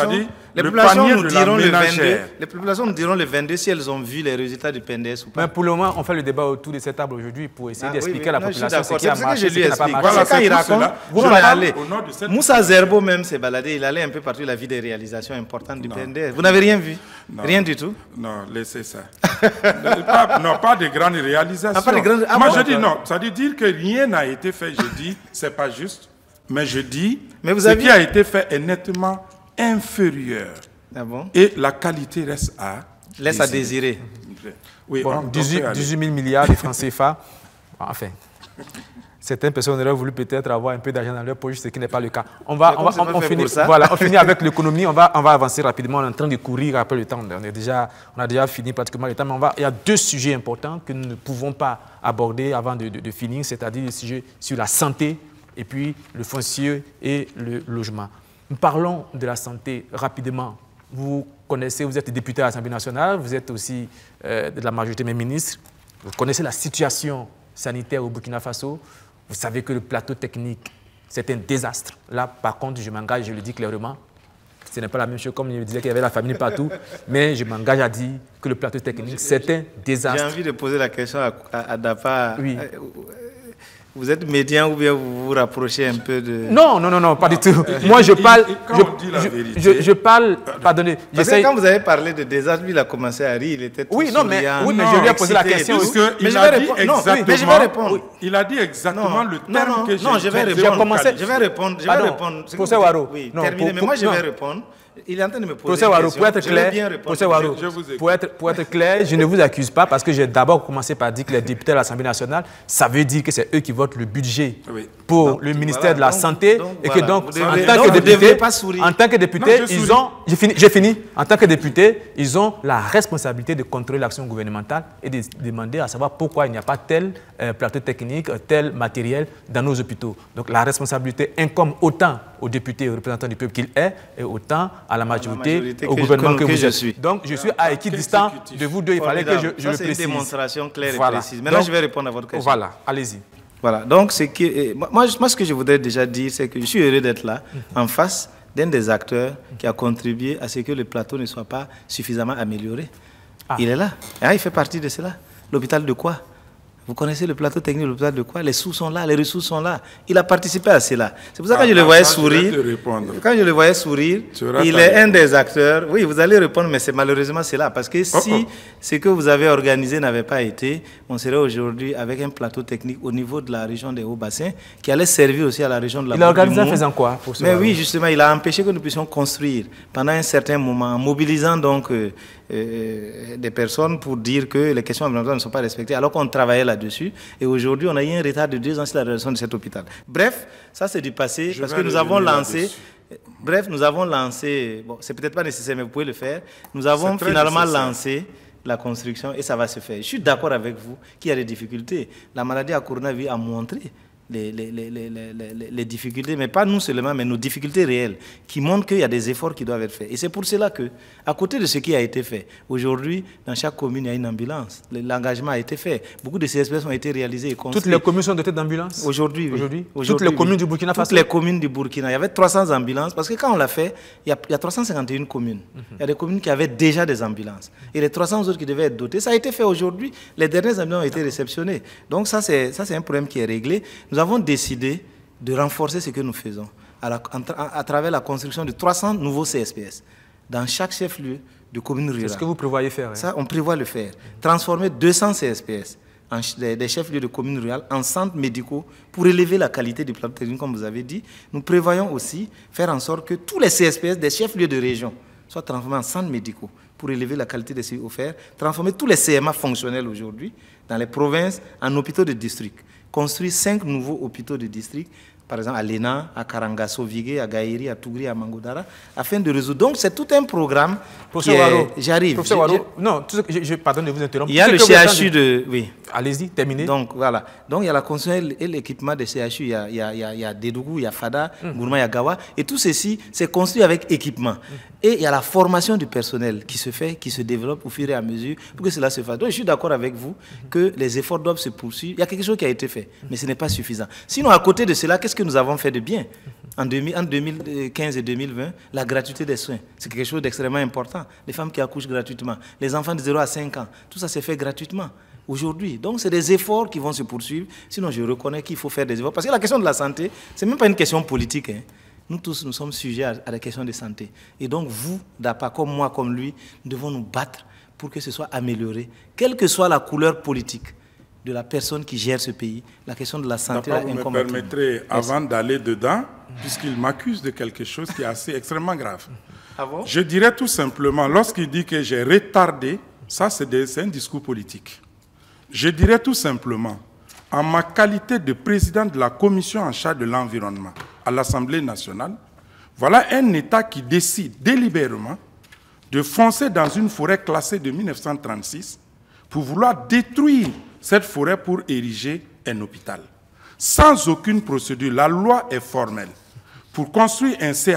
nous diront le 22 si elles ont vu les résultats du PNDS ou pas. Mais pour le moment, on fait le débat autour de cette table aujourd'hui pour essayer d'expliquer à la population ce qui a marché, ce qui n'a pas marché. Voilà, quand il raconte, vous allez aller. Moussa Zerbo même s'est baladé, il allait un peu partout, il a vu des réalisations importantes du PNDS. Vous n'avez rien vu? Rien du tout? Non, laissez ça. Pas de grandes réalisations. Moi je dis non, ça veut dire que rien n'a été fait, je dis, c'est pas juste, mais je dis, ce qui a été fait est nettement inférieur. Ah bon? Et la qualité reste à désirer. Oui, bon, 18 000 milliards de francs CFA. Enfin, certaines personnes auraient voulu peut-être avoir un peu d'argent dans leur poche, ce qui n'est pas le cas. On finit avec l'économie, on va avancer rapidement. On est en train de courir après le temps. On a déjà fini pratiquement le temps, mais il y a 2 sujets importants que nous ne pouvons pas aborder avant de finir, c'est-à-dire le sujet sur la santé et puis le foncier et le logement. Parlons de la santé rapidement. Vous connaissez, vous êtes député à l'Assemblée nationale, vous êtes aussi de la majorité des ministres. Vous connaissez la situation sanitaire au Burkina Faso. Vous savez que le plateau technique, c'est un désastre. Là, par contre, je m'engage, je le dis clairement. Ce n'est pas la même chose, comme je me disais qu'il y avait la famille partout, mais je m'engage à dire que le plateau technique, c'est un désastre. J'ai envie de poser la question à Dafa. Oui. Vous êtes médian ou bien vous vous rapprochez un peu de... Non, pas du tout. Moi, je parle... Je parle... Pardonnez. Parce que quand vous avez parlé de désastre, lui, il a commencé à rire, il était tout mais je lui ai posé la question. Mais je vais répondre. Il a dit exactement le terme que j'ai... Non, je vais répondre. Professeur Waro. Oui, terminé, mais moi, je vais répondre. Il est en train de me poser une question. Pour être clair, je ne vous accuse pas parce que j'ai d'abord commencé par dire que les députés de l'Assemblée nationale, ça veut dire que c'est eux qui votent le budget pour le ministère de la Santé et que donc, en tant que député, ils ont... J'ai fini. En tant que député, ils ont la responsabilité de contrôler l'action gouvernementale et de demander à savoir pourquoi il n'y a pas tel plateau technique, tel matériel dans nos hôpitaux. Donc la responsabilité incombe autant aux députés et aux représentants du peuple qu'il est et autant à la majorité au gouvernement que vous êtes. Donc, je suis à équidistant de vous deux. Il fallait que je le précise. C'est une démonstration claire et précise. Maintenant, je vais répondre à votre question. Voilà, allez-y. Voilà, donc moi, ce que je voudrais déjà dire, c'est que je suis heureux d'être là, en face d'un des acteurs qui a contribué à ce que le plateau ne soit pas suffisamment amélioré. Il est là. Il fait partie de cela. L'hôpital de quoi? Vous connaissez le plateau technique de l'hôpital de quoi? Les sous sont là, les ressources sont là. Il a participé à cela. C'est pour ça que quand je le voyais sourire, il est un des acteurs. Oui, vous allez répondre, mais malheureusement c'est là. Parce que si ce que vous avez organisé n'avait pas été, on serait aujourd'hui avec un plateau technique au niveau de la région des Hauts-Bassins qui allait servir aussi à la région de la Il a organisé en faisant quoi pour Mais oui, justement, il a empêché que nous puissions construire pendant un certain moment, en mobilisant donc des personnes pour dire que les questions environnementales ne sont pas respectées, alors qu'on travaillait là-dessus. Et aujourd'hui, on a eu un retard de 2 ans sur la réalisation de cet hôpital. Bref, ça c'est du passé, parce que nous avons lancé... Bref, nous avons lancé... Bon, c'est peut-être pas nécessaire, mais vous pouvez le faire. Nous avons finalement lancé la construction et ça va se faire. Je suis d'accord avec vous qu'il y a des difficultés. La maladie à coronavirus a montré les difficultés, mais pas nous seulement, mais nos difficultés réelles, qui montrent qu'il y a des efforts qui doivent être faits. Et c'est pour cela que, à côté de ce qui a été fait, aujourd'hui, dans chaque commune, il y a une ambulance. L'engagement a été fait. Beaucoup de CSPS ont été réalisés et construits. Toutes les communes sont dotées d'ambulances? Aujourd'hui, oui. Toutes les communes du Burkina Faso? Toutes les communes du Burkina. Il y avait 300 ambulances, parce que quand on l'a fait, il y a 351 communes. Il y a des communes qui avaient déjà des ambulances. Et les 300 autres qui devaient être dotées, ça a été fait aujourd'hui. Les dernières ambulances ont été réceptionnées. Donc ça, c'est un problème qui est réglé. Nous avons décidé de renforcer ce que nous faisons à travers la construction de 300 nouveaux CSPS dans chaque chef-lieu de commune rurale. C'est ce que vous prévoyez faire? Ça, on prévoit le faire. Transformer 200 CSPS, des chefs-lieux de commune rurale, en centres médicaux pour élever la qualité du plateau technique, comme vous avez dit. Nous prévoyons aussi faire en sorte que tous les CSPS des chefs-lieux de région soient transformés en centres médicaux pour élever la qualité des services offerts, transformer tous les CMA fonctionnels aujourd'hui dans les provinces en hôpitaux de district. Construire 5 nouveaux hôpitaux de district, par exemple à Lena, à Karangasso, Vigué, à Gaïri, à Tougri, à Mangodara, afin de résoudre. Donc c'est tout un programme. J'arrive. Professeur Waro, non, pardon de vous interrompre. Il y a le CHU de... Oui. Allez-y, terminez. Donc voilà. Donc il y a la construction et l'équipement des CHU. Il y a Dédougou, il y a Fada, Gourma, il y a Gawa. Et tout ceci, c'est construit avec équipement. Et il y a la formation du personnel qui se fait, qui se développe au fur et à mesure pour que cela se fasse. Donc je suis d'accord avec vous que les efforts doivent se poursuivre. Il y a quelque chose qui a été fait, mais ce n'est pas suffisant. Sinon, à côté de cela, qu'est-ce que nous avons fait de bien? En 2015 et 2020, la gratuité des soins, c'est quelque chose d'extrêmement important. Les femmes qui accouchent gratuitement, les enfants de 0 à 5 ans, tout ça s'est fait gratuitement aujourd'hui. Donc, c'est des efforts qui vont se poursuivre. Sinon, je reconnais qu'il faut faire des efforts. Parce que la question de la santé, ce n'est même pas une question politique. Nous tous, nous sommes sujets à la question de santé. Et donc, vous, d'APA, comme moi, comme lui, nous devons nous battre pour que ce soit amélioré, quelle que soit la couleur politique de la personne qui gère ce pays, la question de la santé. Vous me permettrez, avant d'aller dedans, puisqu'il m'accuse de quelque chose qui est assez extrêmement grave. Ah bon? Je dirais tout simplement, lorsqu'il dit que j'ai retardé, ça c'est un discours politique. Je dirais tout simplement, en ma qualité de président de la commission en charge de l'environnement à l'Assemblée nationale, voilà un État qui décide délibérément de foncer dans une forêt classée de 1936 pour vouloir détruire cette forêt pour ériger un hôpital. Sans aucune procédure, la loi est formelle. Pour construire un CHU,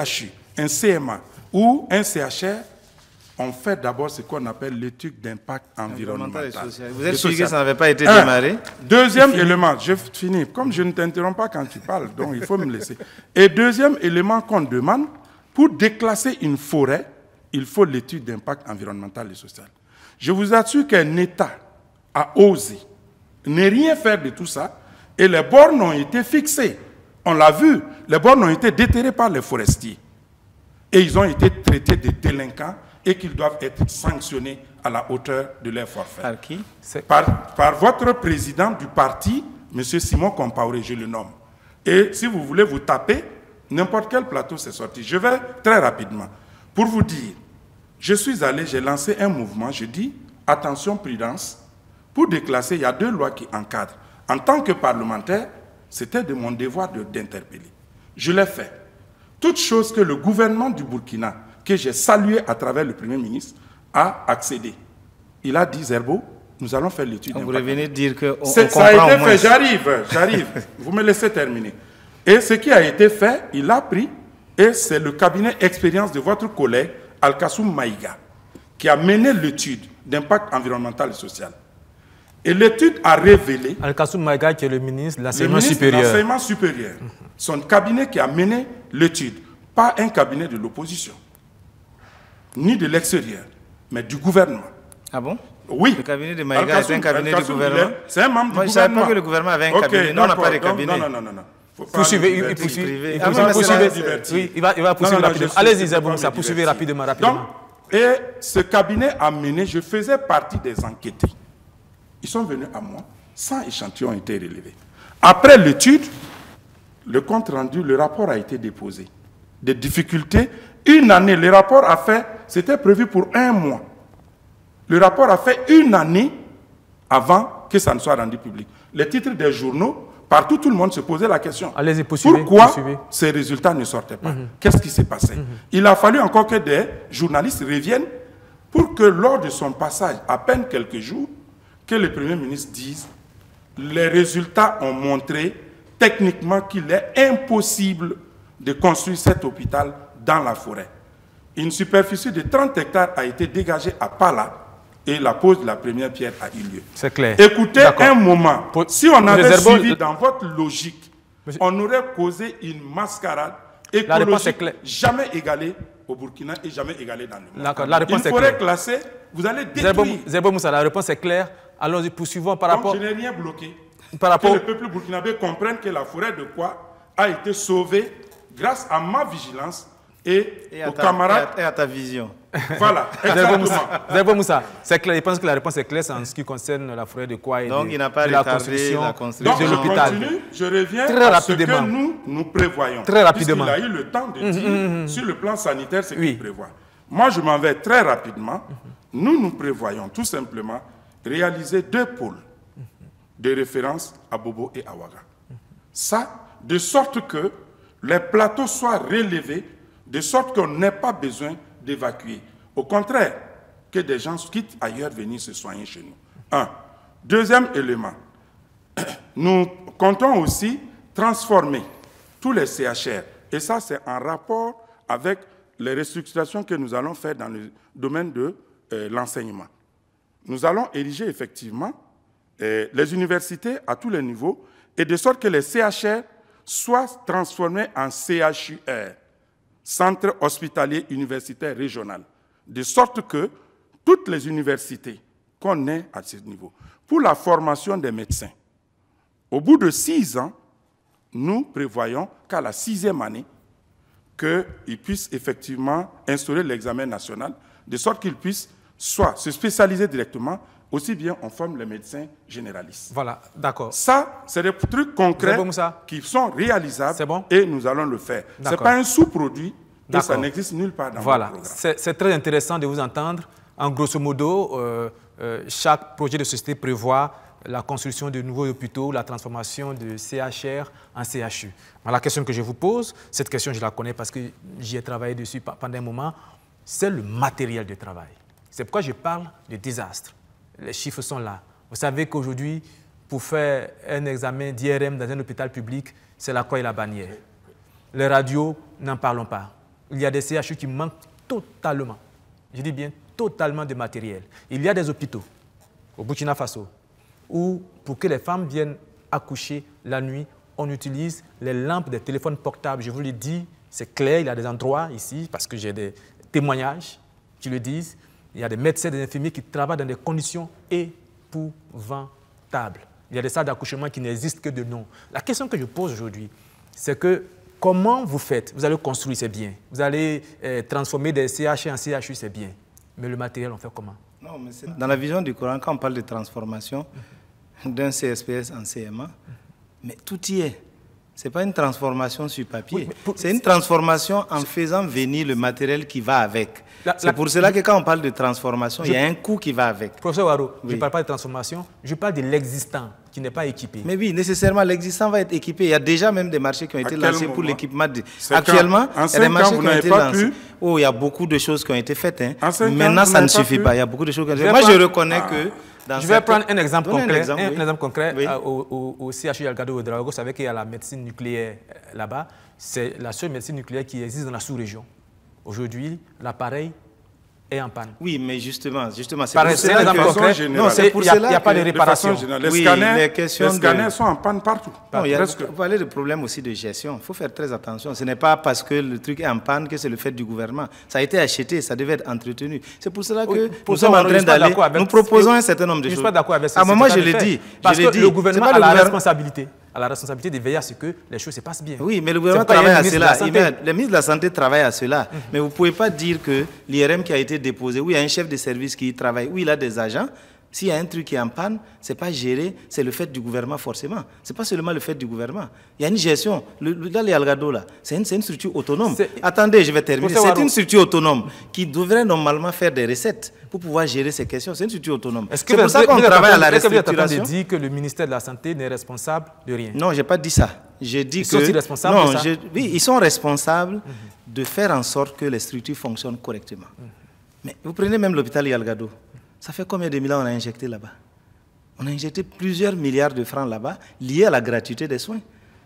un CMA ou un CHR, on fait d'abord ce qu'on appelle l'étude d'impact environnemental. Vous êtes sûr que ça n'avait pas été démarré? Deuxième élément, je finis. Comme je ne t'interromps pas quand tu parles, donc il faut me laisser. Et deuxième élément qu'on demande, pour déclasser une forêt, il faut l'étude d'impact environnemental et social. Je vous assure qu'un État a osé ne rien faire de tout ça, et les bornes ont été fixées. On l'a vu, les bornes ont été déterrées par les forestiers. Et ils ont été traités de délinquants et qu'ils doivent être sanctionnés à la hauteur de leur forfait. Par qui? Par votre président du parti, M. Simon Compaoré, je le nomme. Et si vous voulez vous taper, n'importe quel plateau c'est sorti. Je vais très rapidement. Pour vous dire, je suis allé, j'ai lancé un mouvement, je dis, attention, prudence. Pour déclasser, il y a 2 lois qui encadrent. En tant que parlementaire, c'était de mon devoir d'interpeller. Je l'ai fait. Toute chose que le gouvernement du Burkina, que j'ai salué à travers le Premier ministre, a accédé. Il a dit, Zerbo, nous allons faire l'étude d'impact. Vous revenez de dire que ça a été fait, j'arrive. Vous me laissez terminer. Et ce qui a été fait, il a pris, et c'est le cabinet expérience de votre collègue, Al-Kassoum Maïga, qui a mené l'étude d'impact environnemental et social. Et l'étude a révélé... Al-Kassoum Maïga, qui est le ministre de l'enseignement supérieur. L'enseignement supérieur. Son cabinet qui a mené l'étude, pas un cabinet de l'opposition, ni de l'extérieur, mais du gouvernement. Ah bon? Oui. Le cabinet de Maïga est un cabinet du gouvernement? C'est un membre du gouvernement. Je ne savais pas que le gouvernement avait un cabinet. Nous, on n'a pas de cabinet. Non. Poursuivez, il va poursuivre rapidement. Allez-y, Zerbo-Moussa, poursuivez rapidement. Donc, et ce cabinet a mené, je faisais partie des enquêtés. Ils sont venus à moi, 100 échantillons ont été relevés. Après l'étude, le compte rendu, le rapport a été déposé. Des difficultés, 1 année, le rapport a fait, c'était prévu pour 1 mois. Le rapport a fait 1 année avant que ça ne soit rendu public. Les titres des journaux, partout, tout le monde se posait la question. Allez-y, poursuivez. Pourquoi ces résultats ne sortaient pas? Qu'est-ce qui s'est passé? Il a fallu encore que des journalistes reviennent pour que lors de son passage, à peine quelques jours, que le Premier ministre dise les résultats ont montré techniquement qu'il est impossible de construire cet hôpital dans la forêt. Une superficie de 30 hectares a été dégagée à Pala et la pose de la première pierre a eu lieu. C'est clair. Écoutez un moment. Si on avait suivi dans votre logique, on aurait causé une mascarade écologique jamais égalée au Burkina et jamais égalée dans le monde. La réponse une forêt classée, vous allez détruire. Zerbo-Moussa, la réponse est claire. Allons-y, poursuivons par rapport... Donc je n'ai rien bloqué. Par rapport... Que le peuple burkinabé comprenne que la forêt de Kwa a été sauvée grâce à ma vigilance et aux camarades... Et à ta vision. Voilà, exactement. Zerbo-Moussa, c'est clair. Je pense que la réponse est claire en ce qui concerne la forêt de Kwa et donc, il n'a pas la construction de l'hôpital. Je reviens à ce que nous prévoyons. Très rapidement. Il a eu le temps de dire sur le plan sanitaire ce qu'il prévoit. Moi, je m'en vais très rapidement. Nous prévoyons tout simplement réaliser 2 pôles de référence à Bobo et à Ouaga. Ça, de sorte que les plateaux soient relevés, de sorte qu'on n'ait pas besoin d'évacuer. Au contraire, que des gens quittent ailleurs venir se soigner chez nous. 1. Deuxième élément, nous comptons aussi transformer tous les CHR. Et ça, c'est en rapport avec les restructurations que nous allons faire dans le domaine de l'enseignement. Nous allons ériger effectivement les universités à tous les niveaux et de sorte que les CHR soient transformés en CHUR, Centre hospitalier universitaire régional, de sorte que toutes les universités qu'on ait à ce niveau, pour la formation des médecins, au bout de 6 ans, nous prévoyons qu'à la 6e année, qu'ils puissent effectivement instaurer l'examen national, de sorte qu'ils puissent soit se spécialiser directement, aussi bien on forme les médecins généralistes. Voilà, d'accord. Ça, c'est des trucs concrets qui sont réalisables et nous allons le faire. Ce n'est pas un sous-produit et ça n'existe nulle part dans le programme. C'est très intéressant de vous entendre. En grosso modo, chaque projet de société prévoit la construction de nouveaux hôpitaux, la transformation de CHR en CHU. Alors, la question que je vous pose, cette question je la connais parce que j'y ai travaillé dessus pendant un moment, c'est le matériel de travail. C'est pourquoi je parle de désastre. Les chiffres sont là. Vous savez qu'aujourd'hui, pour faire un examen d'IRM dans un hôpital public, c'est la croix et la bannière. Les radios, n'en parlons pas. il y a des CHU qui manquent totalement, je dis bien totalement de matériel. Il y a des hôpitaux au Burkina Faso où, pour que les femmes viennent accoucher la nuit, on utilise les lampes des téléphones portables. Je vous le dis, c'est clair, il y a des endroits ici, parce que j'ai des témoignages qui le disent. Il y a des médecins, des infirmiers qui travaillent dans des conditions épouvantables. Il y a des salles d'accouchement qui n'existent que de nom. La question que je pose aujourd'hui, c'est que comment vous faites? Vous allez construire, c'est bien. Vous allez transformer des CHU en CHU, c'est bien. Mais le matériel, on fait comment? Non, mais dans la vision du Coran, quand on parle de transformation d'un CSPS en CMA, mais tout y est. Ce n'est pas une transformation sur papier. Oui, c'est une transformation en faisant venir le matériel qui va avec. C'est pour cela que quand on parle de transformation, il y a un coût qui va avec. Professeur Waro, oui. Je ne parle pas de transformation, je parle de l'existant qui n'est pas équipé. Mais oui, nécessairement, l'existant va être équipé. Il y a déjà même des marchés qui ont été lancés pour l'équipement. Actuellement, il y a des marchés qui ont été lancés. Oh, il y a beaucoup de choses qui ont été faites. Hein. Maintenant, ça ne suffit pas. Il y a beaucoup de choses qui ont été faites. Moi, je reconnais que... Je vais prendre un exemple concret. Un exemple concret oui. Au CHU Algado Ouedraogo, vous savez qu'il y a la médecine nucléaire là-bas. C'est la seule médecine nucléaire qui existe dans la sous-région. Aujourd'hui, l'appareil est en panne. Oui, mais justement, c'est pour cela que... Non, c'est pour cela qu'il n'y a pas de réparation. Les scanners sont en panne partout. Non, il faut parler de problème aussi de gestion. Il faut faire très attention. Ce n'est pas parce que le truc est en panne que c'est le fait du gouvernement. Ça a été acheté, ça devait être entretenu. C'est pour cela que nous sommes en train d'aller... Nous proposons un certain nombre de choses. Je ne suis pas d'accord avec ça. Moi, je l'ai dit. Parce que le gouvernement a la responsabilité. À la responsabilité de veiller à ce que les choses se passent bien. Oui, mais le gouvernement travaille à cela. Le ministre de la Santé travaille à cela. Mais vous ne pouvez pas dire que l'IRM qui a été déposé, oui, il y a un chef de service qui y travaille, oui, il a des agents. S'il y a un truc qui est en panne, ce n'est pas géré, c'est le fait du gouvernement forcément. Ce n'est pas seulement le fait du gouvernement. Il y a une gestion. Là, les Algado, là, c'est une structure autonome. Attendez, je vais terminer. C'est une structure autonome qui devrait normalement faire des recettes pour pouvoir gérer ces questions. C'est une structure autonome. C'est pour ça qu'on travaille à la restructuration. Est-ce que vous êtes en train de dire que le ministère de la Santé n'est responsable de rien? Non, je n'ai pas dit ça. J'ai dit ils sont aussi responsables de ça? Oui, ils sont responsables de faire en sorte que les structures fonctionnent correctement. Mais vous prenez même l'hôpital Yalgado. Ça fait combien de millions on a injecté là-bas? On a injecté plusieurs milliards de francs là-bas liés à la gratuité des soins.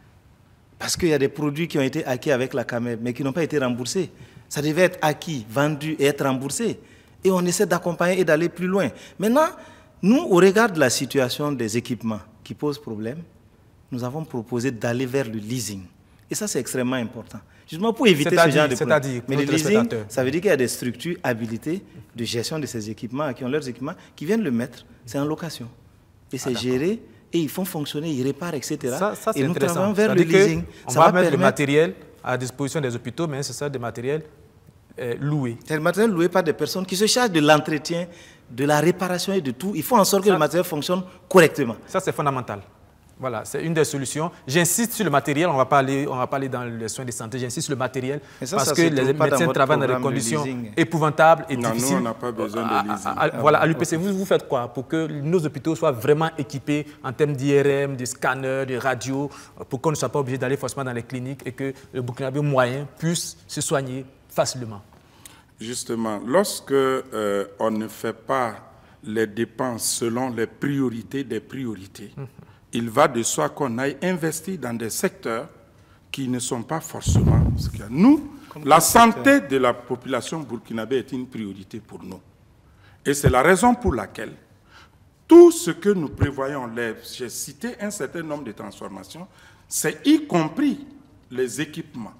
Parce qu'il y a des produits qui ont été acquis avec la CAMEB, mais qui n'ont pas été remboursés. Ça devait être acquis, vendu et être remboursé. Et on essaie d'accompagner et d'aller plus loin. Maintenant, nous, au regard de la situation des équipements qui posent problème, nous avons proposé d'aller vers le leasing. Et ça, c'est extrêmement important. Justement pour éviter ce genre de problème. Mais le leasing, ça veut dire qu'il y a des structures habilitées de gestion de ces équipements, qui ont leurs équipements, qui viennent le mettre, c'est en location. Et c'est géré, et ils font fonctionner, ils réparent, etc. Ça et nous intéressant. travaillons vers le leasing. On va mettre le matériel à disposition des hôpitaux, mais c'est ça, des matériels loués. C'est le matériel loué par des personnes qui se chargent de l'entretien, de la réparation et de tout. Il faut en sorte que le matériel fonctionne correctement. Ça, c'est fondamental. Voilà, c'est une des solutions. J'insiste sur le matériel, on va parler dans les soins de santé, j'insiste sur le matériel, parce que les médecins travaillent dans des conditions épouvantables et difficiles. Non, nous, on n'a pas besoin de leasing. Voilà, à l'UPC, vous faites quoi pour que nos hôpitaux soient vraiment équipés en termes d'IRM, de scanners, de radio, pour qu'on ne soit pas obligé d'aller forcément dans les cliniques et que le Burkinabé moyen puisse se soigner facilement? Justement, lorsque on ne fait pas les dépenses selon les priorités des priorités, il va de soi qu'on aille investir dans des secteurs qui ne sont pas forcément... Nous, la santé de la population burkinabé est une priorité pour nous. Et c'est la raison pour laquelle tout ce que nous prévoyons, j'ai cité un certain nombre de transformations, c'est y compris les équipements.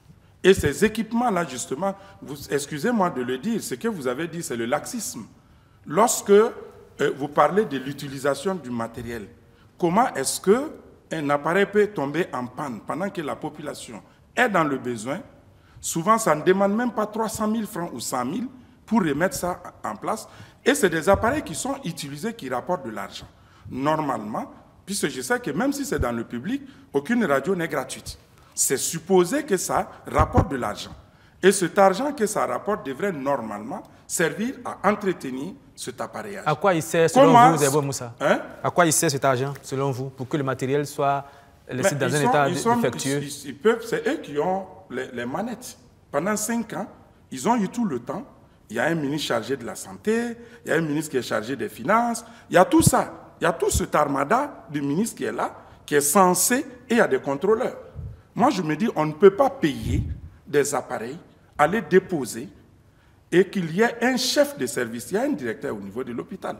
Et ces équipements-là, justement, excusez-moi de le dire, ce que vous avez dit, c'est le laxisme. Lorsque vous parlez de l'utilisation du matériel, comment est-ce qu'un appareil peut tomber en panne pendant que la population est dans le besoin? Souvent, ça ne demande même pas 300 000 francs ou 100 000 pour remettre ça en place. Et c'est des appareils qui sont utilisés, qui rapportent de l'argent. Normalement, puisque je sais que même si c'est dans le public, aucune radio n'est gratuite. C'est supposé que ça rapporte de l'argent. Et cet argent que ça rapporte devrait normalement servir à entretenir cet appareilage. À quoi il sert selon vous, Debo Moussa? À quoi il sert cet argent selon vous pour que le matériel soit laissé dans un état défectueux? C'est eux qui ont les manettes. Pendant 5 ans, ils ont eu tout le temps. Il y a un ministre chargé de la santé, il y a un ministre qui est chargé des finances, il y a tout ça. Il y a tout cet armada du ministre qui est là, qui est censé, et il y a des contrôleurs. Moi, je me dis, on ne peut pas payer des appareils aller déposer et qu'il y ait un chef de service, il y a un directeur au niveau de l'hôpital.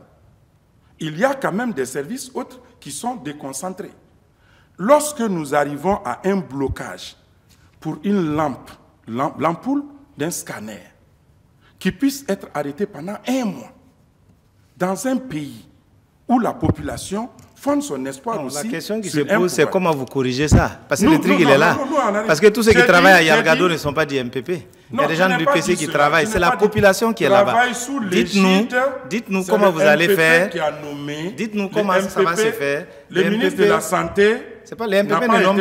Il y a quand même des services autres qui sont déconcentrés. Lorsque nous arrivons à un blocage pour une l'ampoule d'un scanner, qui puisse être arrêtée pendant 1 mois, dans un pays où la population fonde son espoir aussi. La question qui se pose, c'est comment vous corrigez ça? Parce que le truc, il est là. Parce que tous ceux qui travaillent à Yalgado ne sont pas du MPP. Il y a des gens du PC qui travaillent. C'est la population qui est là-bas. Dites-nous comment vous allez faire. Dites-nous comment ça va se faire. Le ministre de la Santé... C'est pas le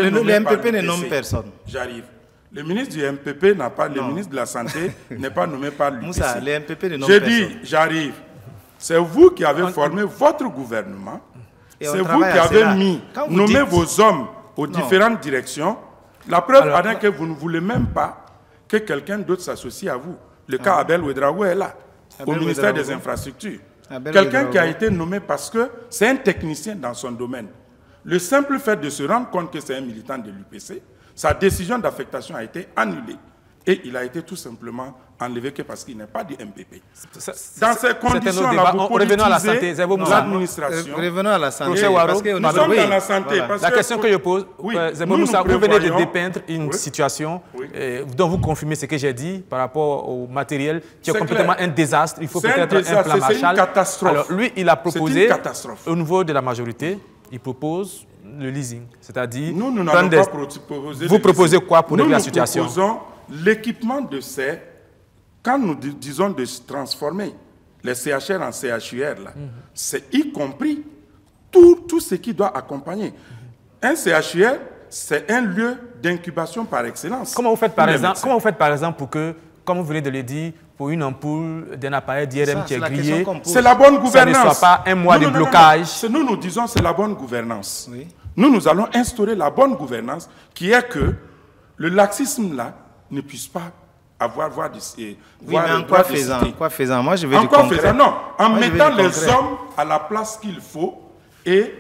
MPP ne nomme personne. J'arrive. Le ministre du MPP n'a pas... Le ministre de la Santé n'est pas nommé par l'UPC. Moussa, le MPP ne nomme personne. Je dis, j'arrive. C'est vous qui avez formé votre gouvernement. C'est vous qui avez nommé vos hommes aux différentes directions. La preuve est que vous ne voulez même pas que quelqu'un d'autre s'associe à vous. Le cas Abel Ouedraogo est là, au ministère des Infrastructures. Quelqu'un qui a été nommé parce que c'est un technicien dans son domaine. Le simple fait de se rendre compte que c'est un militant de l'UPC, sa décision d'affectation a été annulée. Et il a été tout simplement enlevé que parce qu'il n'est pas du MPP. Dans ces conditions-là, vous politisez l'administration. Revenons à la santé. Parce que nous sommes dans la santé. Voilà. La question que je pose, Zebo Moussa, vous venez de dépeindre une situation dont vous confirmez ce que j'ai dit par rapport au matériel qui est complètement un désastre. Il faut peut-être un plan Marshall. C'est une catastrophe. Alors lui, il a proposé, au niveau de la majorité, il propose le leasing. C'est-à-dire, nous n'avons pas proposé. Vous proposez quoi pour régler la situation? Nous proposons l'équipement de ces, quand nous disons de transformer les CHR en CHUR, c'est y compris tout ce qui doit accompagner. Un CHUR, c'est un lieu d'incubation par excellence. Comment vous faites par exemple pour que, comme vous venez de le dire, pour une ampoule d'un appareil d'IRM qui est grillé, c'est la bonne gouvernance. Ça ne soit pas un mois de blocage. Nous disons c'est la bonne gouvernance. Oui. Nous allons instaurer la bonne gouvernance qui est que le laxisme là ne puisse pas avoir des... Oui, mais en quoi faisant? Moi, je veux du concret. Non, en mettant les hommes à la place qu'il faut et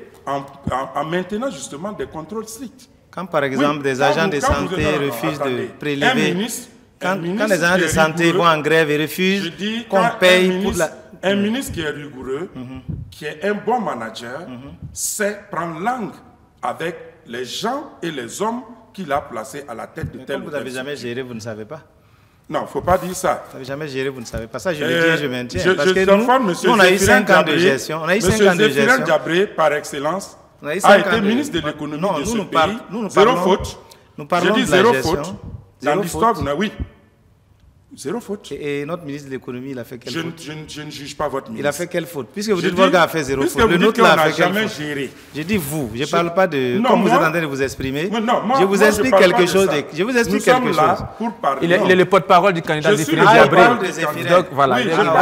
en maintenant justement des contrôles stricts. Quand, par exemple, des agents de santé refusent de prélever... Quand les agents de santé vont en grève et refusent qu'on paye pour la... Un ministre qui est rigoureux, qui est un bon manager, sait prendre langue avec les gens et les hommes qu'il a placé à la tête de tel ou tel. Vous n'avez jamais géré, vous ne savez pas. Non, il ne faut pas dire ça. Vous n'avez jamais géré, vous ne savez pas. Ça, je le dis et je maintiens. Parce que nous, on a eu 5 ans de gestion. Monsieur Zéphirin Diabré, par excellence, a été ministre de l'économie de ce pays. Zéro faute. Nous parlons de la gestion. Dans l'histoire, oui. Zéro faute. Et notre ministre de l'économie, il a fait quelle faute? Je ne juge pas votre ministre. Il a fait quelle faute? Puisque vous dites que votre gars a fait zéro faute. Le nôtre l'a fait quelle faute? Je dis vous, je ne parle pas de... Comme vous êtes en train de vous exprimer, je vous explique quelque chose. Je vous explique quelque chose. Il est le porte-parole du candidat Zéphirin Diabré. Donc voilà. Oui, je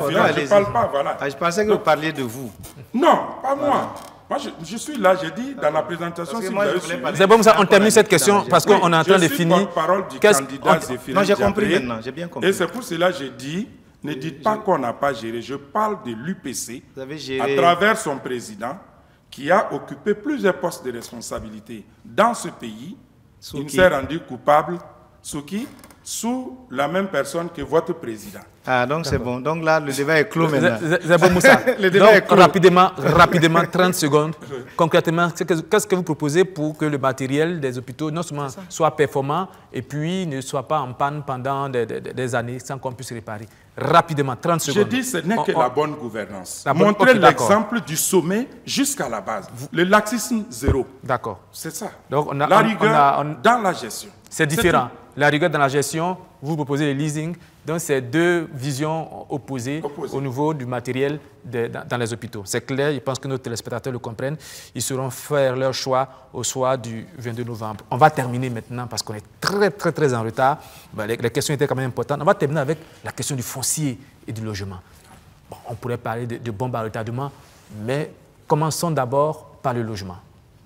ne parle pas, voilà. Je pensais que vous parliez de vous. Non, pas moi. Moi, je suis là, j'ai dit dans la présentation, si vous avez suivi. C'est bon, on termine cette question parce qu'on est en train de finir. Je suis porte-parole du candidat Zéphirin. Non, j'ai compris maintenant, j'ai bien compris. Et c'est pour cela que j'ai dit, ne dites pas qu'on n'a pas géré. Je parle de l'UPC à travers son président qui a occupé plusieurs postes de responsabilité dans ce pays. Il s'est rendu coupable sous qui? Sous la même personne que votre président. Ah, donc c'est bon. Donc là, le débat est clos maintenant. Zebo Moussa. Le débat est clos. Rapidement, 30 secondes. Concrètement, qu'est-ce que vous proposez pour que le matériel des hôpitaux non seulement soit performant et puis ne soit pas en panne pendant des années sans qu'on puisse réparer? Rapidement, 30 secondes. Je dis ce n'est que la bonne gouvernance. Montrer l'exemple du sommet jusqu'à la base. Le laxisme zéro. D'accord. C'est ça. Donc la rigueur dans la gestion. C'est différent. La rigueur dans la gestion, vous proposez le leasing. Donc, c'est deux visions opposées au niveau du matériel dans les hôpitaux. C'est clair, je pense que nos téléspectateurs le comprennent. Ils sauront faire leur choix au soir du 22 novembre. On va terminer maintenant parce qu'on est très en retard. Les questions étaient quand même importantes. On va terminer avec la question du foncier et du logement. Bon, on pourrait parler de bombes à retardement, mais commençons d'abord par le logement.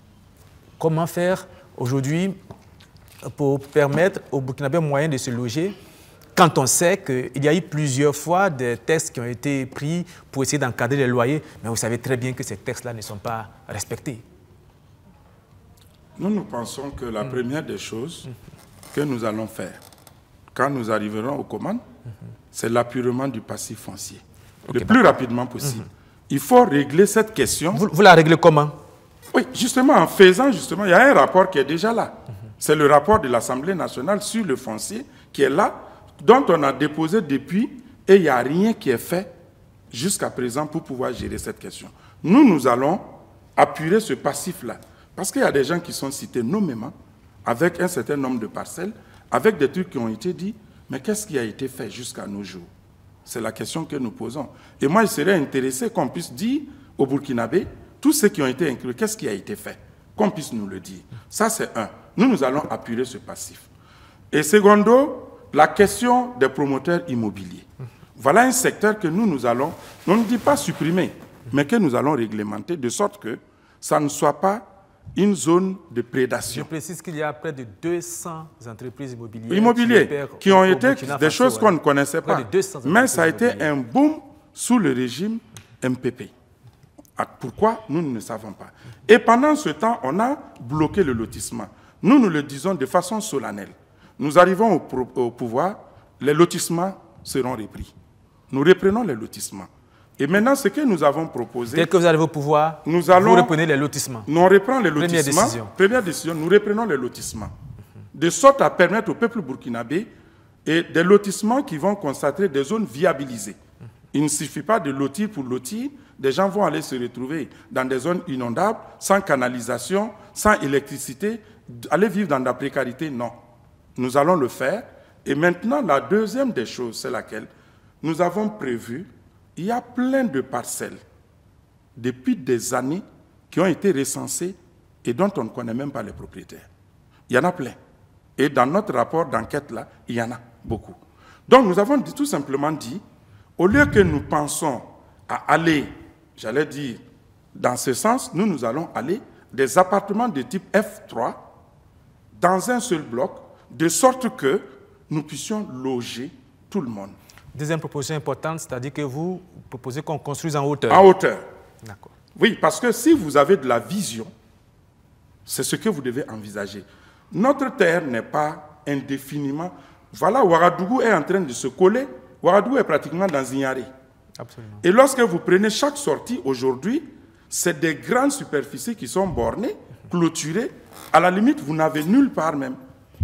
Comment faire aujourd'hui pour permettre aux Burkinabés moyens de se loger quand on sait qu'il y a eu plusieurs fois des textes qui ont été pris pour essayer d'encadrer les loyers, mais vous savez très bien que ces textes-là ne sont pas respectés. Nous pensons que la première des choses que nous allons faire, quand nous arriverons aux commandes, c'est l'appurement du passif foncier. Le plus rapidement possible. Il faut régler cette question. Vous la réglez comment? Oui, justement, en faisant, justement, il y a un rapport qui est déjà là. C'est le rapport de l'Assemblée nationale sur le foncier qui est là, dont on a déposé depuis, et il n'y a rien qui est fait jusqu'à présent pour pouvoir gérer cette question. Nous allons apurer ce passif-là. Parce qu'il y a des gens qui sont cités nommément, avec un certain nombre de parcelles, avec des trucs qui ont été dit, mais qu'est-ce qui a été fait jusqu'à nos jours? C'est la question que nous posons. Et moi, je serais intéressé qu'on puisse dire aux Burkinabés, tous ceux qui ont été inclus, qu'est-ce qui a été fait? Qu'on puisse nous le dire. Ça, c'est un. Nous allons apurer ce passif. Et secondo, la question des promoteurs immobiliers. Voilà un secteur que nous allons, on ne dit pas supprimer, mais que nous allons réglementer de sorte que ça ne soit pas une zone de prédation. Je précise qu'il y a près de 200 entreprises immobilières qui ont été des choses qu'on ne connaissait pas. Mais ça a été un boom sous le régime MPP. Pourquoi? Nous ne savons pas. Et pendant ce temps, on a bloqué le lotissement. Nous le disons de façon solennelle. Nous arrivons au pouvoir, les lotissements seront repris. Nous reprenons les lotissements. Et maintenant, ce que nous avons proposé... Dès que vous arrivez au pouvoir, vous reprenez les lotissements. Nous reprenons les lotissements. Première décision, nous reprenons les lotissements. De sorte à permettre au peuple burkinabé et des lotissements qui vont constater des zones viabilisées. Il ne suffit pas de lotir pour lotir. Des gens vont aller se retrouver dans des zones inondables, sans canalisation, sans électricité, aller vivre dans la précarité. Non. Nous allons le faire. Et maintenant, la deuxième des choses, c'est laquelle? Nous avons prévu... Il y a plein de parcelles, depuis des années, qui ont été recensées et dont on ne connaît même pas les propriétaires. Il y en a plein. Et dans notre rapport d'enquête-là, il y en a beaucoup. Donc nous avons tout simplement dit, au lieu que nous pensons à aller, j'allais dire, dans ce sens, nous allons aller des appartements de type F3 dans un seul bloc, de sorte que nous puissions loger tout le monde. Deuxième proposition importante, c'est-à-dire que vous proposez qu'on construise en hauteur. En hauteur. D'accord. Oui, parce que si vous avez de la vision, c'est ce que vous devez envisager. Notre terre n'est pas indéfiniment... Voilà, Ouagadougou est en train de se coller. Ouagadougou est pratiquement dans Zignaré. Absolument. Et lorsque vous prenez chaque sortie aujourd'hui, c'est des grandes superficies qui sont bornées, clôturées. À la limite, vous n'avez nulle part même.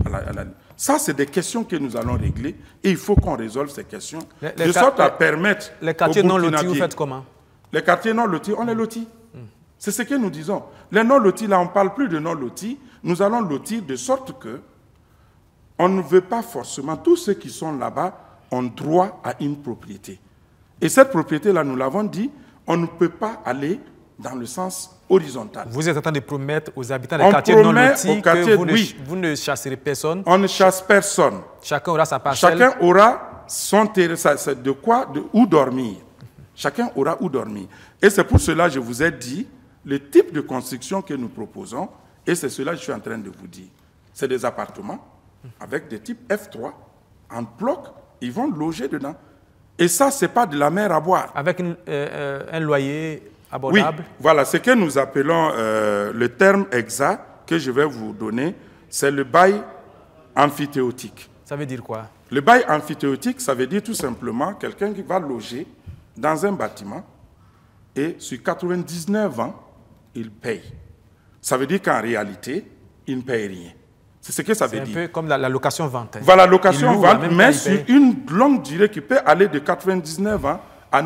Ça, c'est des questions que nous allons régler et il faut qu'on résolve ces questions de sorte à permettre... Les quartiers non lotis, vous faites comment? Les quartiers non lotis, on les lotit. C'est ce que nous disons. Les non lotis, là, on ne parle plus de non lotis. Nous allons lotir de sorte que on ne veut pas forcément... Tous ceux qui sont là-bas ont droit à une propriété. Et cette propriété-là, nous l'avons dit, on ne peut pas aller dans le sens horizontal. Vous êtes en train de promettre aux habitants des quartiers non lotis que vous ne chasserez personne. On ne chasse personne. Chacun aura sa parcelle. Chacun aura son terrain, de quoi, où dormir. Chacun aura où dormir. Et c'est pour cela que je vous ai dit le type de construction que nous proposons, et c'est cela que je suis en train de vous dire. C'est des appartements avec des types F3, en bloc, ils vont loger dedans. Et ça, ce n'est pas de la mer à boire. Avec un loyer abordable. Oui, voilà, ce que nous appelons le terme exact que je vais vous donner, c'est le bail amphithéotique. Ça veut dire quoi? Le bail amphithéotique, ça veut dire tout simplement quelqu'un qui va loger dans un bâtiment et sur 99 ans, il paye. Ça veut dire qu'en réalité, il ne paye rien. C'est ce que ça veut dire. C'est un peu comme la location-vente. Voilà, la location-vente, mais sur une longue durée qui peut aller de 99 ans à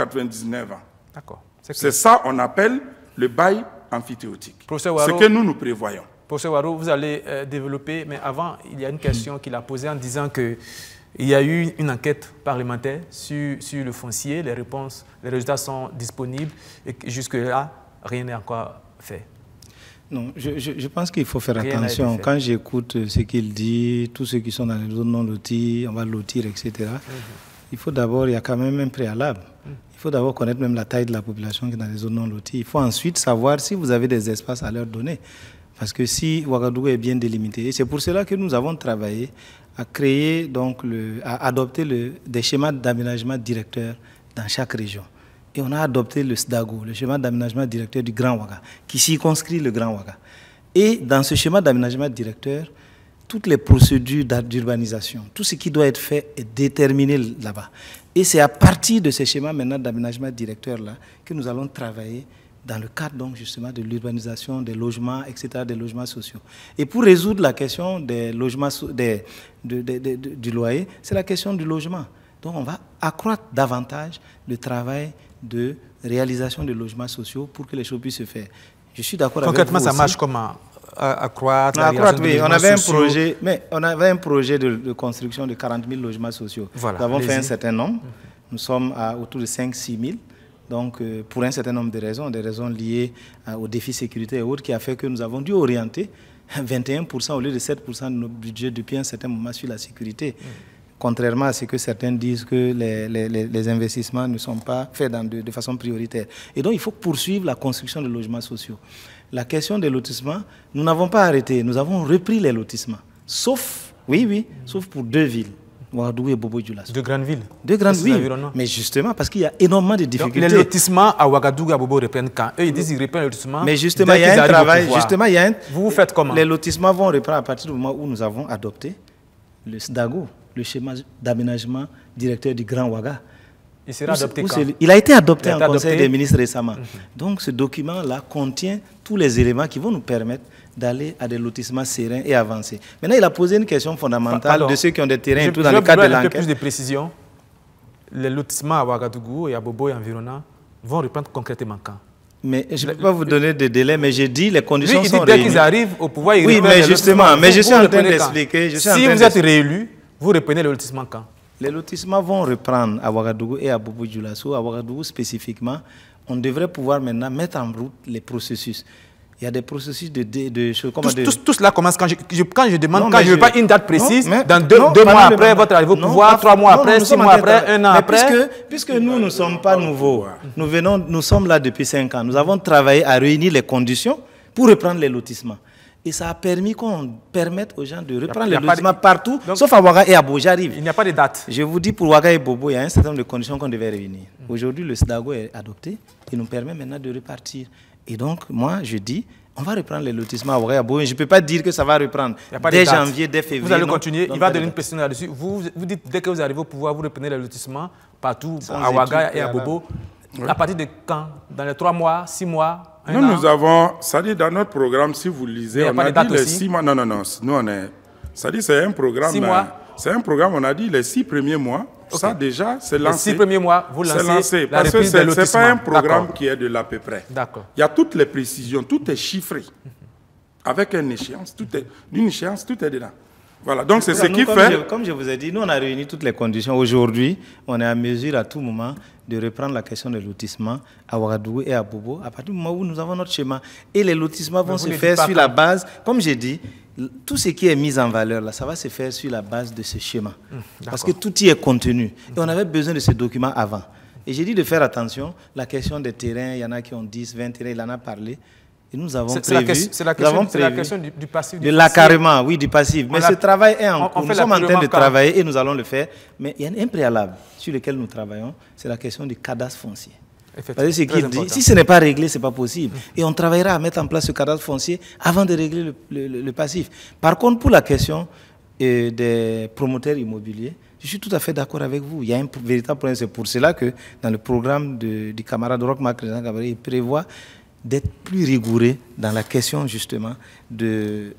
999 ans. D'accord. C'est ça qu'on appelle le bail amphithéotique. Ce que nous prévoyons. Professeur Ouarou, vous allez développer, mais avant, il y a une question qu'il a posée en disant qu'il y a eu une enquête parlementaire sur le foncier, les résultats sont disponibles et jusque-là, rien n'est encore fait. Non, je pense qu'il faut faire attention. Quand j'écoute ce qu'il dit, tous ceux qui sont dans les zones non loties, on va lotir, etc. Il faut d'abord, il y a quand même un préalable. Il faut d'abord connaître même la taille de la population qui est dans les zones non loties. Il faut ensuite savoir si vous avez des espaces à leur donner. Parce que si Ouagadougou est bien délimité, et c'est pour cela que nous avons travaillé à créer, donc à adopter des schémas d'aménagement directeur dans chaque région. Et on a adopté le SDAGO, le schéma d'aménagement directeur du Grand Ouaga, qui circonscrit le Grand Ouaga. Et dans ce schéma d'aménagement directeur, toutes les procédures d'urbanisation, tout ce qui doit être fait est déterminé là-bas. Et c'est à partir de ces schémas maintenant d'aménagement directeur-là que nous allons travailler dans le cadre donc justement de l'urbanisation, des logements, etc., des logements sociaux. Et pour résoudre la question des logements, du loyer, c'est la question du logement. Donc on va accroître davantage le travail de réalisation de logements sociaux pour que les choses puissent se faire. Je suis d'accord avec vous. Concrètement, ça marche comment? Accroître, oui, on avait un projet de construction de 40 000 logements sociaux. Voilà, nous avons fait un certain nombre. Nous sommes à autour de 5-6 000. Donc, pour un certain nombre de raisons, des raisons liées aux défis sécurité et autres, qui a fait que nous avons dû orienter 21% au lieu de 7% de notre budget depuis un certain moment sur la sécurité. Contrairement à ce que certains disent que les investissements ne sont pas faits de façon prioritaire. Et donc, il faut poursuivre la construction de logements sociaux. La question des lotissements, nous n'avons pas arrêté, nous avons repris les lotissements. Sauf, sauf pour 2 villes. Ouagadougou et Bobo-Dioula. De grandes villes? De grandes villes, mais justement parce qu'il y a énormément de difficultés. Donc, les lotissements à Ouagadougou et à Bobo reprennent quand? Eux, ils disent qu'ils reprennent les lotissements. Mais justement, il y a un travail. Vous faites comment? Les lotissements vont reprendre à partir du moment où nous avons adopté le SDAGO, le schéma d'aménagement directeur du Grand Ouaga. Il sera adopté quand? Il a été adopté en Conseil des ministres récemment. Donc, ce document-là contient tous les éléments qui vont nous permettre d'aller à des lotissements sereins et avancés. Maintenant, il a posé une question fondamentale de ceux qui ont des terrains et tout dans le cadre de l'enquête. Un peu plus de précision. Les lotissements à Ouagadougou et à Bobo et environnant vont reprendre concrètement quand? Mais je ne peux pas vous donner de délai, mais j'ai dit les conditions sont réunies. Dès qu'ils arrivent au pouvoir, ils reprennent mais justement, mais je suis en train d'expliquer. Si vous êtes réélu, vous reprenez les lotissements quand? Les lotissements vont reprendre à Ouagadougou et à Bobo-Dioula. À Ouagadougou spécifiquement, on devrait pouvoir maintenant mettre en route les processus. Il y a des processus de choses. Tout cela commence quand je demande, quand je ne veux pas une date précise, dans deux mois après votre arrivée au pouvoir, 3 mois après, 6 mois après, 1 an après. Puisque nous ne sommes pas nouveaux, nous sommes là depuis 5 ans. Nous avons travaillé à réunir les conditions pour reprendre les lotissements. Et ça a permis qu'on permette aux gens de reprendre les lotissements partout, sauf à Ouaga et à Bobo. J'arrive. Il n'y a pas de date. Je vous dis, pour Ouaga et Bobo, il y a un certain nombre de conditions qu'on devait réunir. Aujourd'hui, le SDAGO est adopté et nous permet maintenant de repartir. Et donc, moi, je dis, on va reprendre les lotissements à Ouaga et à Bobo. Je ne peux pas dire que ça va reprendre dès janvier, dès février. Vous allez continuer. Il va donner une question là-dessus. Vous dites, dès que vous arrivez au pouvoir, vous reprenez les lotissements partout, à Ouaga et à Bobo. À partir de quand? Dans les 3 mois, 6 mois? Nous avons, c'est-à-dire dans notre programme, si vous lisez, on a dit les 6 mois. Non, nous on est. C'est-à-dire c'est un programme. 6 mois. C'est un programme, on a dit les 6 premiers mois. Okay. Ça déjà, c'est lancé. Les 6 premiers mois, vous lancez. C'est lancé. Parce que ce n'est pas un programme qui est de l'à peu près. D'accord. Il y a toutes les précisions, tout est chiffré. Avec une échéance, d'une échéance, tout est dedans. Voilà, donc c'est ce qui fait... Comme je vous ai dit, nous on a réuni toutes les conditions. Aujourd'hui, on est à mesure à tout moment de reprendre la question des lotissements à Ouagadougou et à Bobo, à partir du moment où nous avons notre schéma. Et les lotissements vont se faire sur la base, comme j'ai dit, tout ce qui est mis en valeur, là, ça va se faire sur la base de ce schéma. Parce que tout y est contenu. Et on avait besoin de ce document avant. Et j'ai dit de faire attention, la question des terrains, il y en a qui ont 10, 20 terrains, il en a parlé. Et nous avons prévu... C'est la question du passif. De l'accaparement, oui, du passif. Mais ce travail est en cours. Nous sommes en train de travailler et nous allons le faire. Mais il y a un préalable sur lequel nous travaillons, c'est la question du cadastre foncier. Parce que ce qu'il dit, si ce n'est pas réglé, ce n'est pas possible. Et on travaillera à mettre en place ce cadastre foncier avant de régler le passif. Par contre, pour la question des promoteurs immobiliers, je suis tout à fait d'accord avec vous. Il y a un véritable problème. C'est pour cela que dans le programme du camarade Roch-Marc Gabriel, il prévoit d'être plus rigoureux dans la question justement des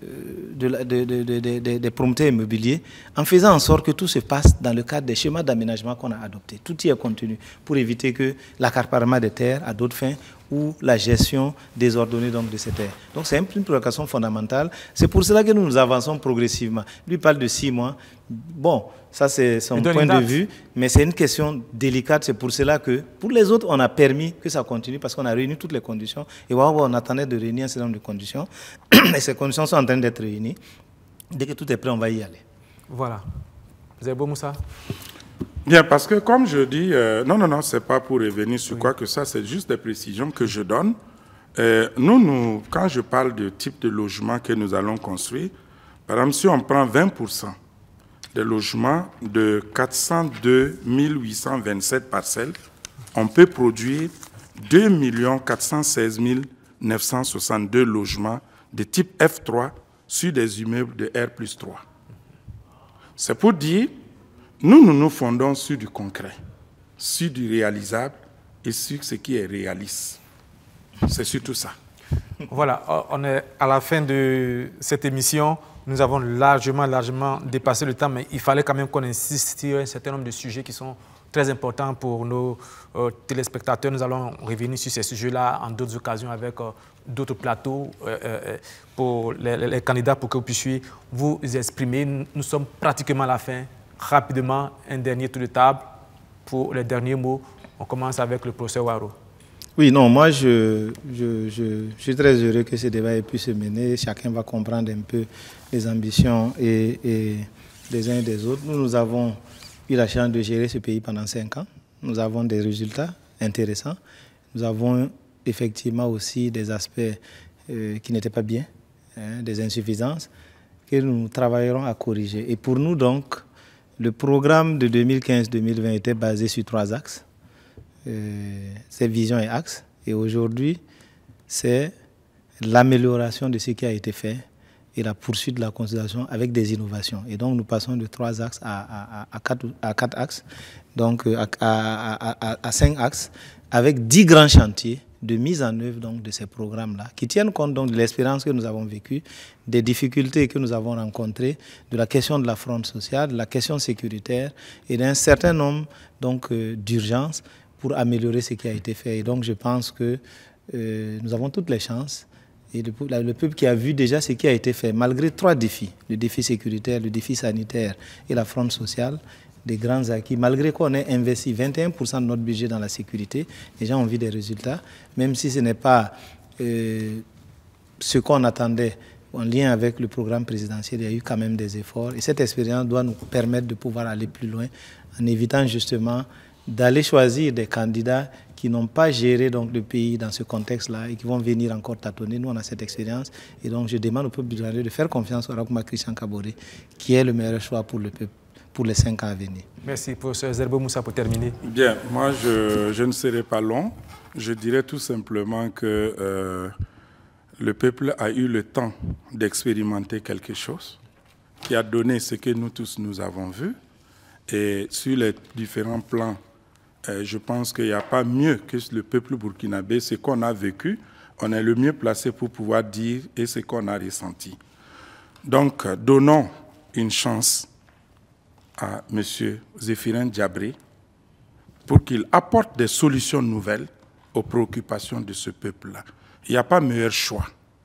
promoteurs immobiliers, en faisant en sorte que tout se passe dans le cadre des schémas d'aménagement qu'on a adoptés. Tout y est contenu pour éviter que l'accaparement des terres à d'autres fins ou la gestion désordonnée donc, de ces terres. Donc c'est une préoccupation fondamentale. C'est pour cela que nous avançons progressivement. Lui parle de 6 mois. Bon, ça c'est son point de vue, mais c'est une question délicate. C'est pour cela que pour les autres, on a permis que ça continue parce qu'on a réuni toutes les conditions. Et on attendait de réunir un certain nombre de conditions. Et ces conditions sont en train d'être réunies. Dès que tout est prêt, on va y aller. Voilà. Vous avez beau, Moussa? Bien, parce que comme je dis, non, ce n'est pas pour revenir sur quoi que ça, c'est juste des précisions que je donne. Nous, quand je parle de type de logement que nous allons construire, par exemple, si on prend 20% des logements de 402 827 parcelles, on peut produire 2 416 962 logements de type F3 sur des immeubles de R+3. C'est pour dire, nous nous fondons sur du concret, sur du réalisable et sur ce qui est réaliste. C'est surtout ça. Voilà, on est à la fin de cette émission. Nous avons largement dépassé le temps, mais il fallait quand même qu'on insiste sur un certain nombre de sujets qui sont très importants pour nos téléspectateurs. Nous allons revenir sur ces sujets-là en d'autres occasions avec d'autres plateaux pour les candidats pour que vous puissiez vous exprimer. Nous sommes pratiquement à la fin. Rapidement, un dernier tour de table pour les derniers mots. On commence avec le professeur Waro. Oui, non, moi je suis très heureux que ce débat ait pu se mener. Chacun va comprendre un peu les ambitions et des uns et des autres. Nous avons eu la chance de gérer ce pays pendant 5 ans. Nous avons des résultats intéressants. Nous avons effectivement aussi des aspects qui n'étaient pas bien, des insuffisances que nous travaillerons à corriger. Et pour nous donc, le programme de 2015-2020 était basé sur 3 axes. C'est vision et axe. Et aujourd'hui, c'est l'amélioration de ce qui a été fait et la poursuite de la consolidation avec des innovations. Et donc, nous passons de 3 axes à 4 axes, donc à 5 axes, avec 10 grands chantiers de mise en œuvre donc, de ces programmes-là, qui tiennent compte donc, de l'expérience que nous avons vécue, des difficultés que nous avons rencontrées, de la question de la fronde sociale, de la question sécuritaire et d'un certain nombre d'urgences pour améliorer ce qui a été fait. Et donc, je pense que nous avons toutes les chances. Et le peuple qui a vu déjà ce qui a été fait, malgré 3 défis, le défi sécuritaire, le défi sanitaire et la fronde sociale, des grands acquis, malgré qu'on ait investi 21% de notre budget dans la sécurité, les gens ont vu des résultats, même si ce n'est pas ce qu'on attendait en lien avec le programme présidentiel, il y a eu quand même des efforts. Et cette expérience doit nous permettre de pouvoir aller plus loin en évitant justement d'aller choisir des candidats qui n'ont pas géré donc, le pays dans ce contexte-là et qui vont venir encore tâtonner. Nous, on a cette expérience. Et donc, je demande au peuple burkinabé de faire confiance au Rakouma Christian Kaboré, qui est le meilleur choix pour le peuple, pour les 5 ans à venir. Merci, professeur Zerbo Moussa, pour terminer. Bien, moi, je ne serai pas long. Je dirais tout simplement que le peuple a eu le temps d'expérimenter quelque chose qui a donné ce que nous tous nous avons vu. Et sur les différents plans, je pense qu'il n'y a pas mieux que le peuple burkinabé. Ce qu'on a vécu, on est le mieux placé pour pouvoir dire et ce qu'on a ressenti. Donc, donnons une chance à M. Zéphirin Diabré pour qu'il apporte des solutions nouvelles aux préoccupations de ce peuple-là. Il n'y a pas meilleur choix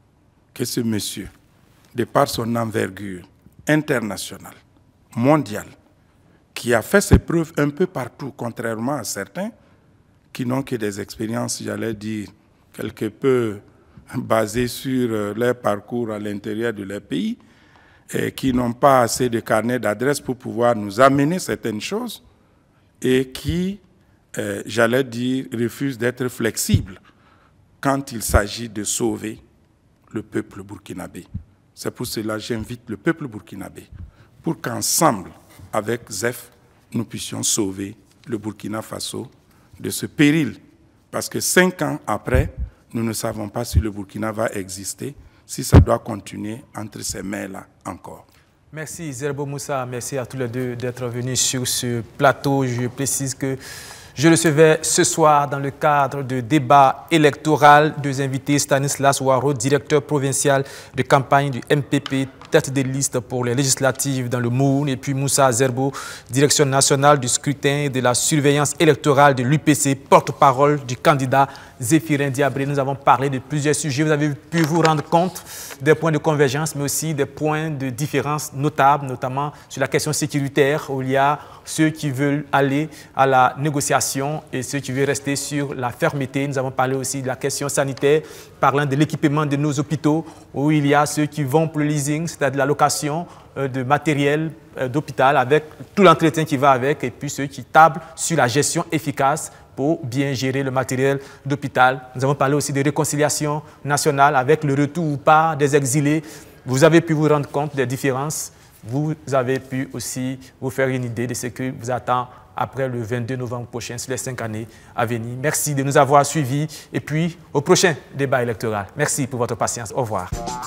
que ce monsieur, de par son envergure internationale, mondiale, qui a fait ses preuves un peu partout, contrairement à certains qui n'ont que des expériences, j'allais dire, quelque peu basées sur leur parcours à l'intérieur de leur pays, et qui n'ont pas assez de carnet d'adresses pour pouvoir nous amener certaines choses, et qui, j'allais dire, refusent d'être flexibles quand il s'agit de sauver le peuple burkinabé. C'est pour cela que j'invite le peuple burkinabé pour qu'ensemble, avec ZEF, nous puissions sauver le Burkina Faso de ce péril. Parce que 5 ans après, nous ne savons pas si le Burkina va exister, si ça doit continuer entre ces mains-là encore. Merci Zerbo Moussa, merci à tous les deux d'être venus sur ce plateau. Je précise que je recevais ce soir, dans le cadre de débat électoral, 2 invités, Stanislas Waro, directeur provincial de campagne du MPP, tête de liste pour les législatives dans le Mourne, et puis Moussa Zerbo, direction nationale du scrutin et de la surveillance électorale de l'UPC, porte-parole du candidat Zéphirin Diabré. Nous avons parlé de plusieurs sujets. Vous avez pu vous rendre compte des points de convergence, mais aussi des points de différence notables, notamment sur la question sécuritaire, où il y a ceux qui veulent aller à la négociation et ceux qui veulent rester sur la fermeté. Nous avons parlé aussi de la question sanitaire, parlant de l'équipement de nos hôpitaux, où il y a ceux qui vont pour le leasing, c'est-à-dire la location de matériel d'hôpital avec tout l'entretien qui va avec, et puis ceux qui tablent sur la gestion efficace pour bien gérer le matériel d'hôpital. Nous avons parlé aussi de réconciliation nationale avec le retour ou pas des exilés. Vous avez pu vous rendre compte des différences. Vous avez pu aussi vous faire une idée de ce que vous attend après le 22 novembre prochain, sur les 5 années à venir. Merci de nous avoir suivis et puis au prochain débat électoral. Merci pour votre patience. Au revoir.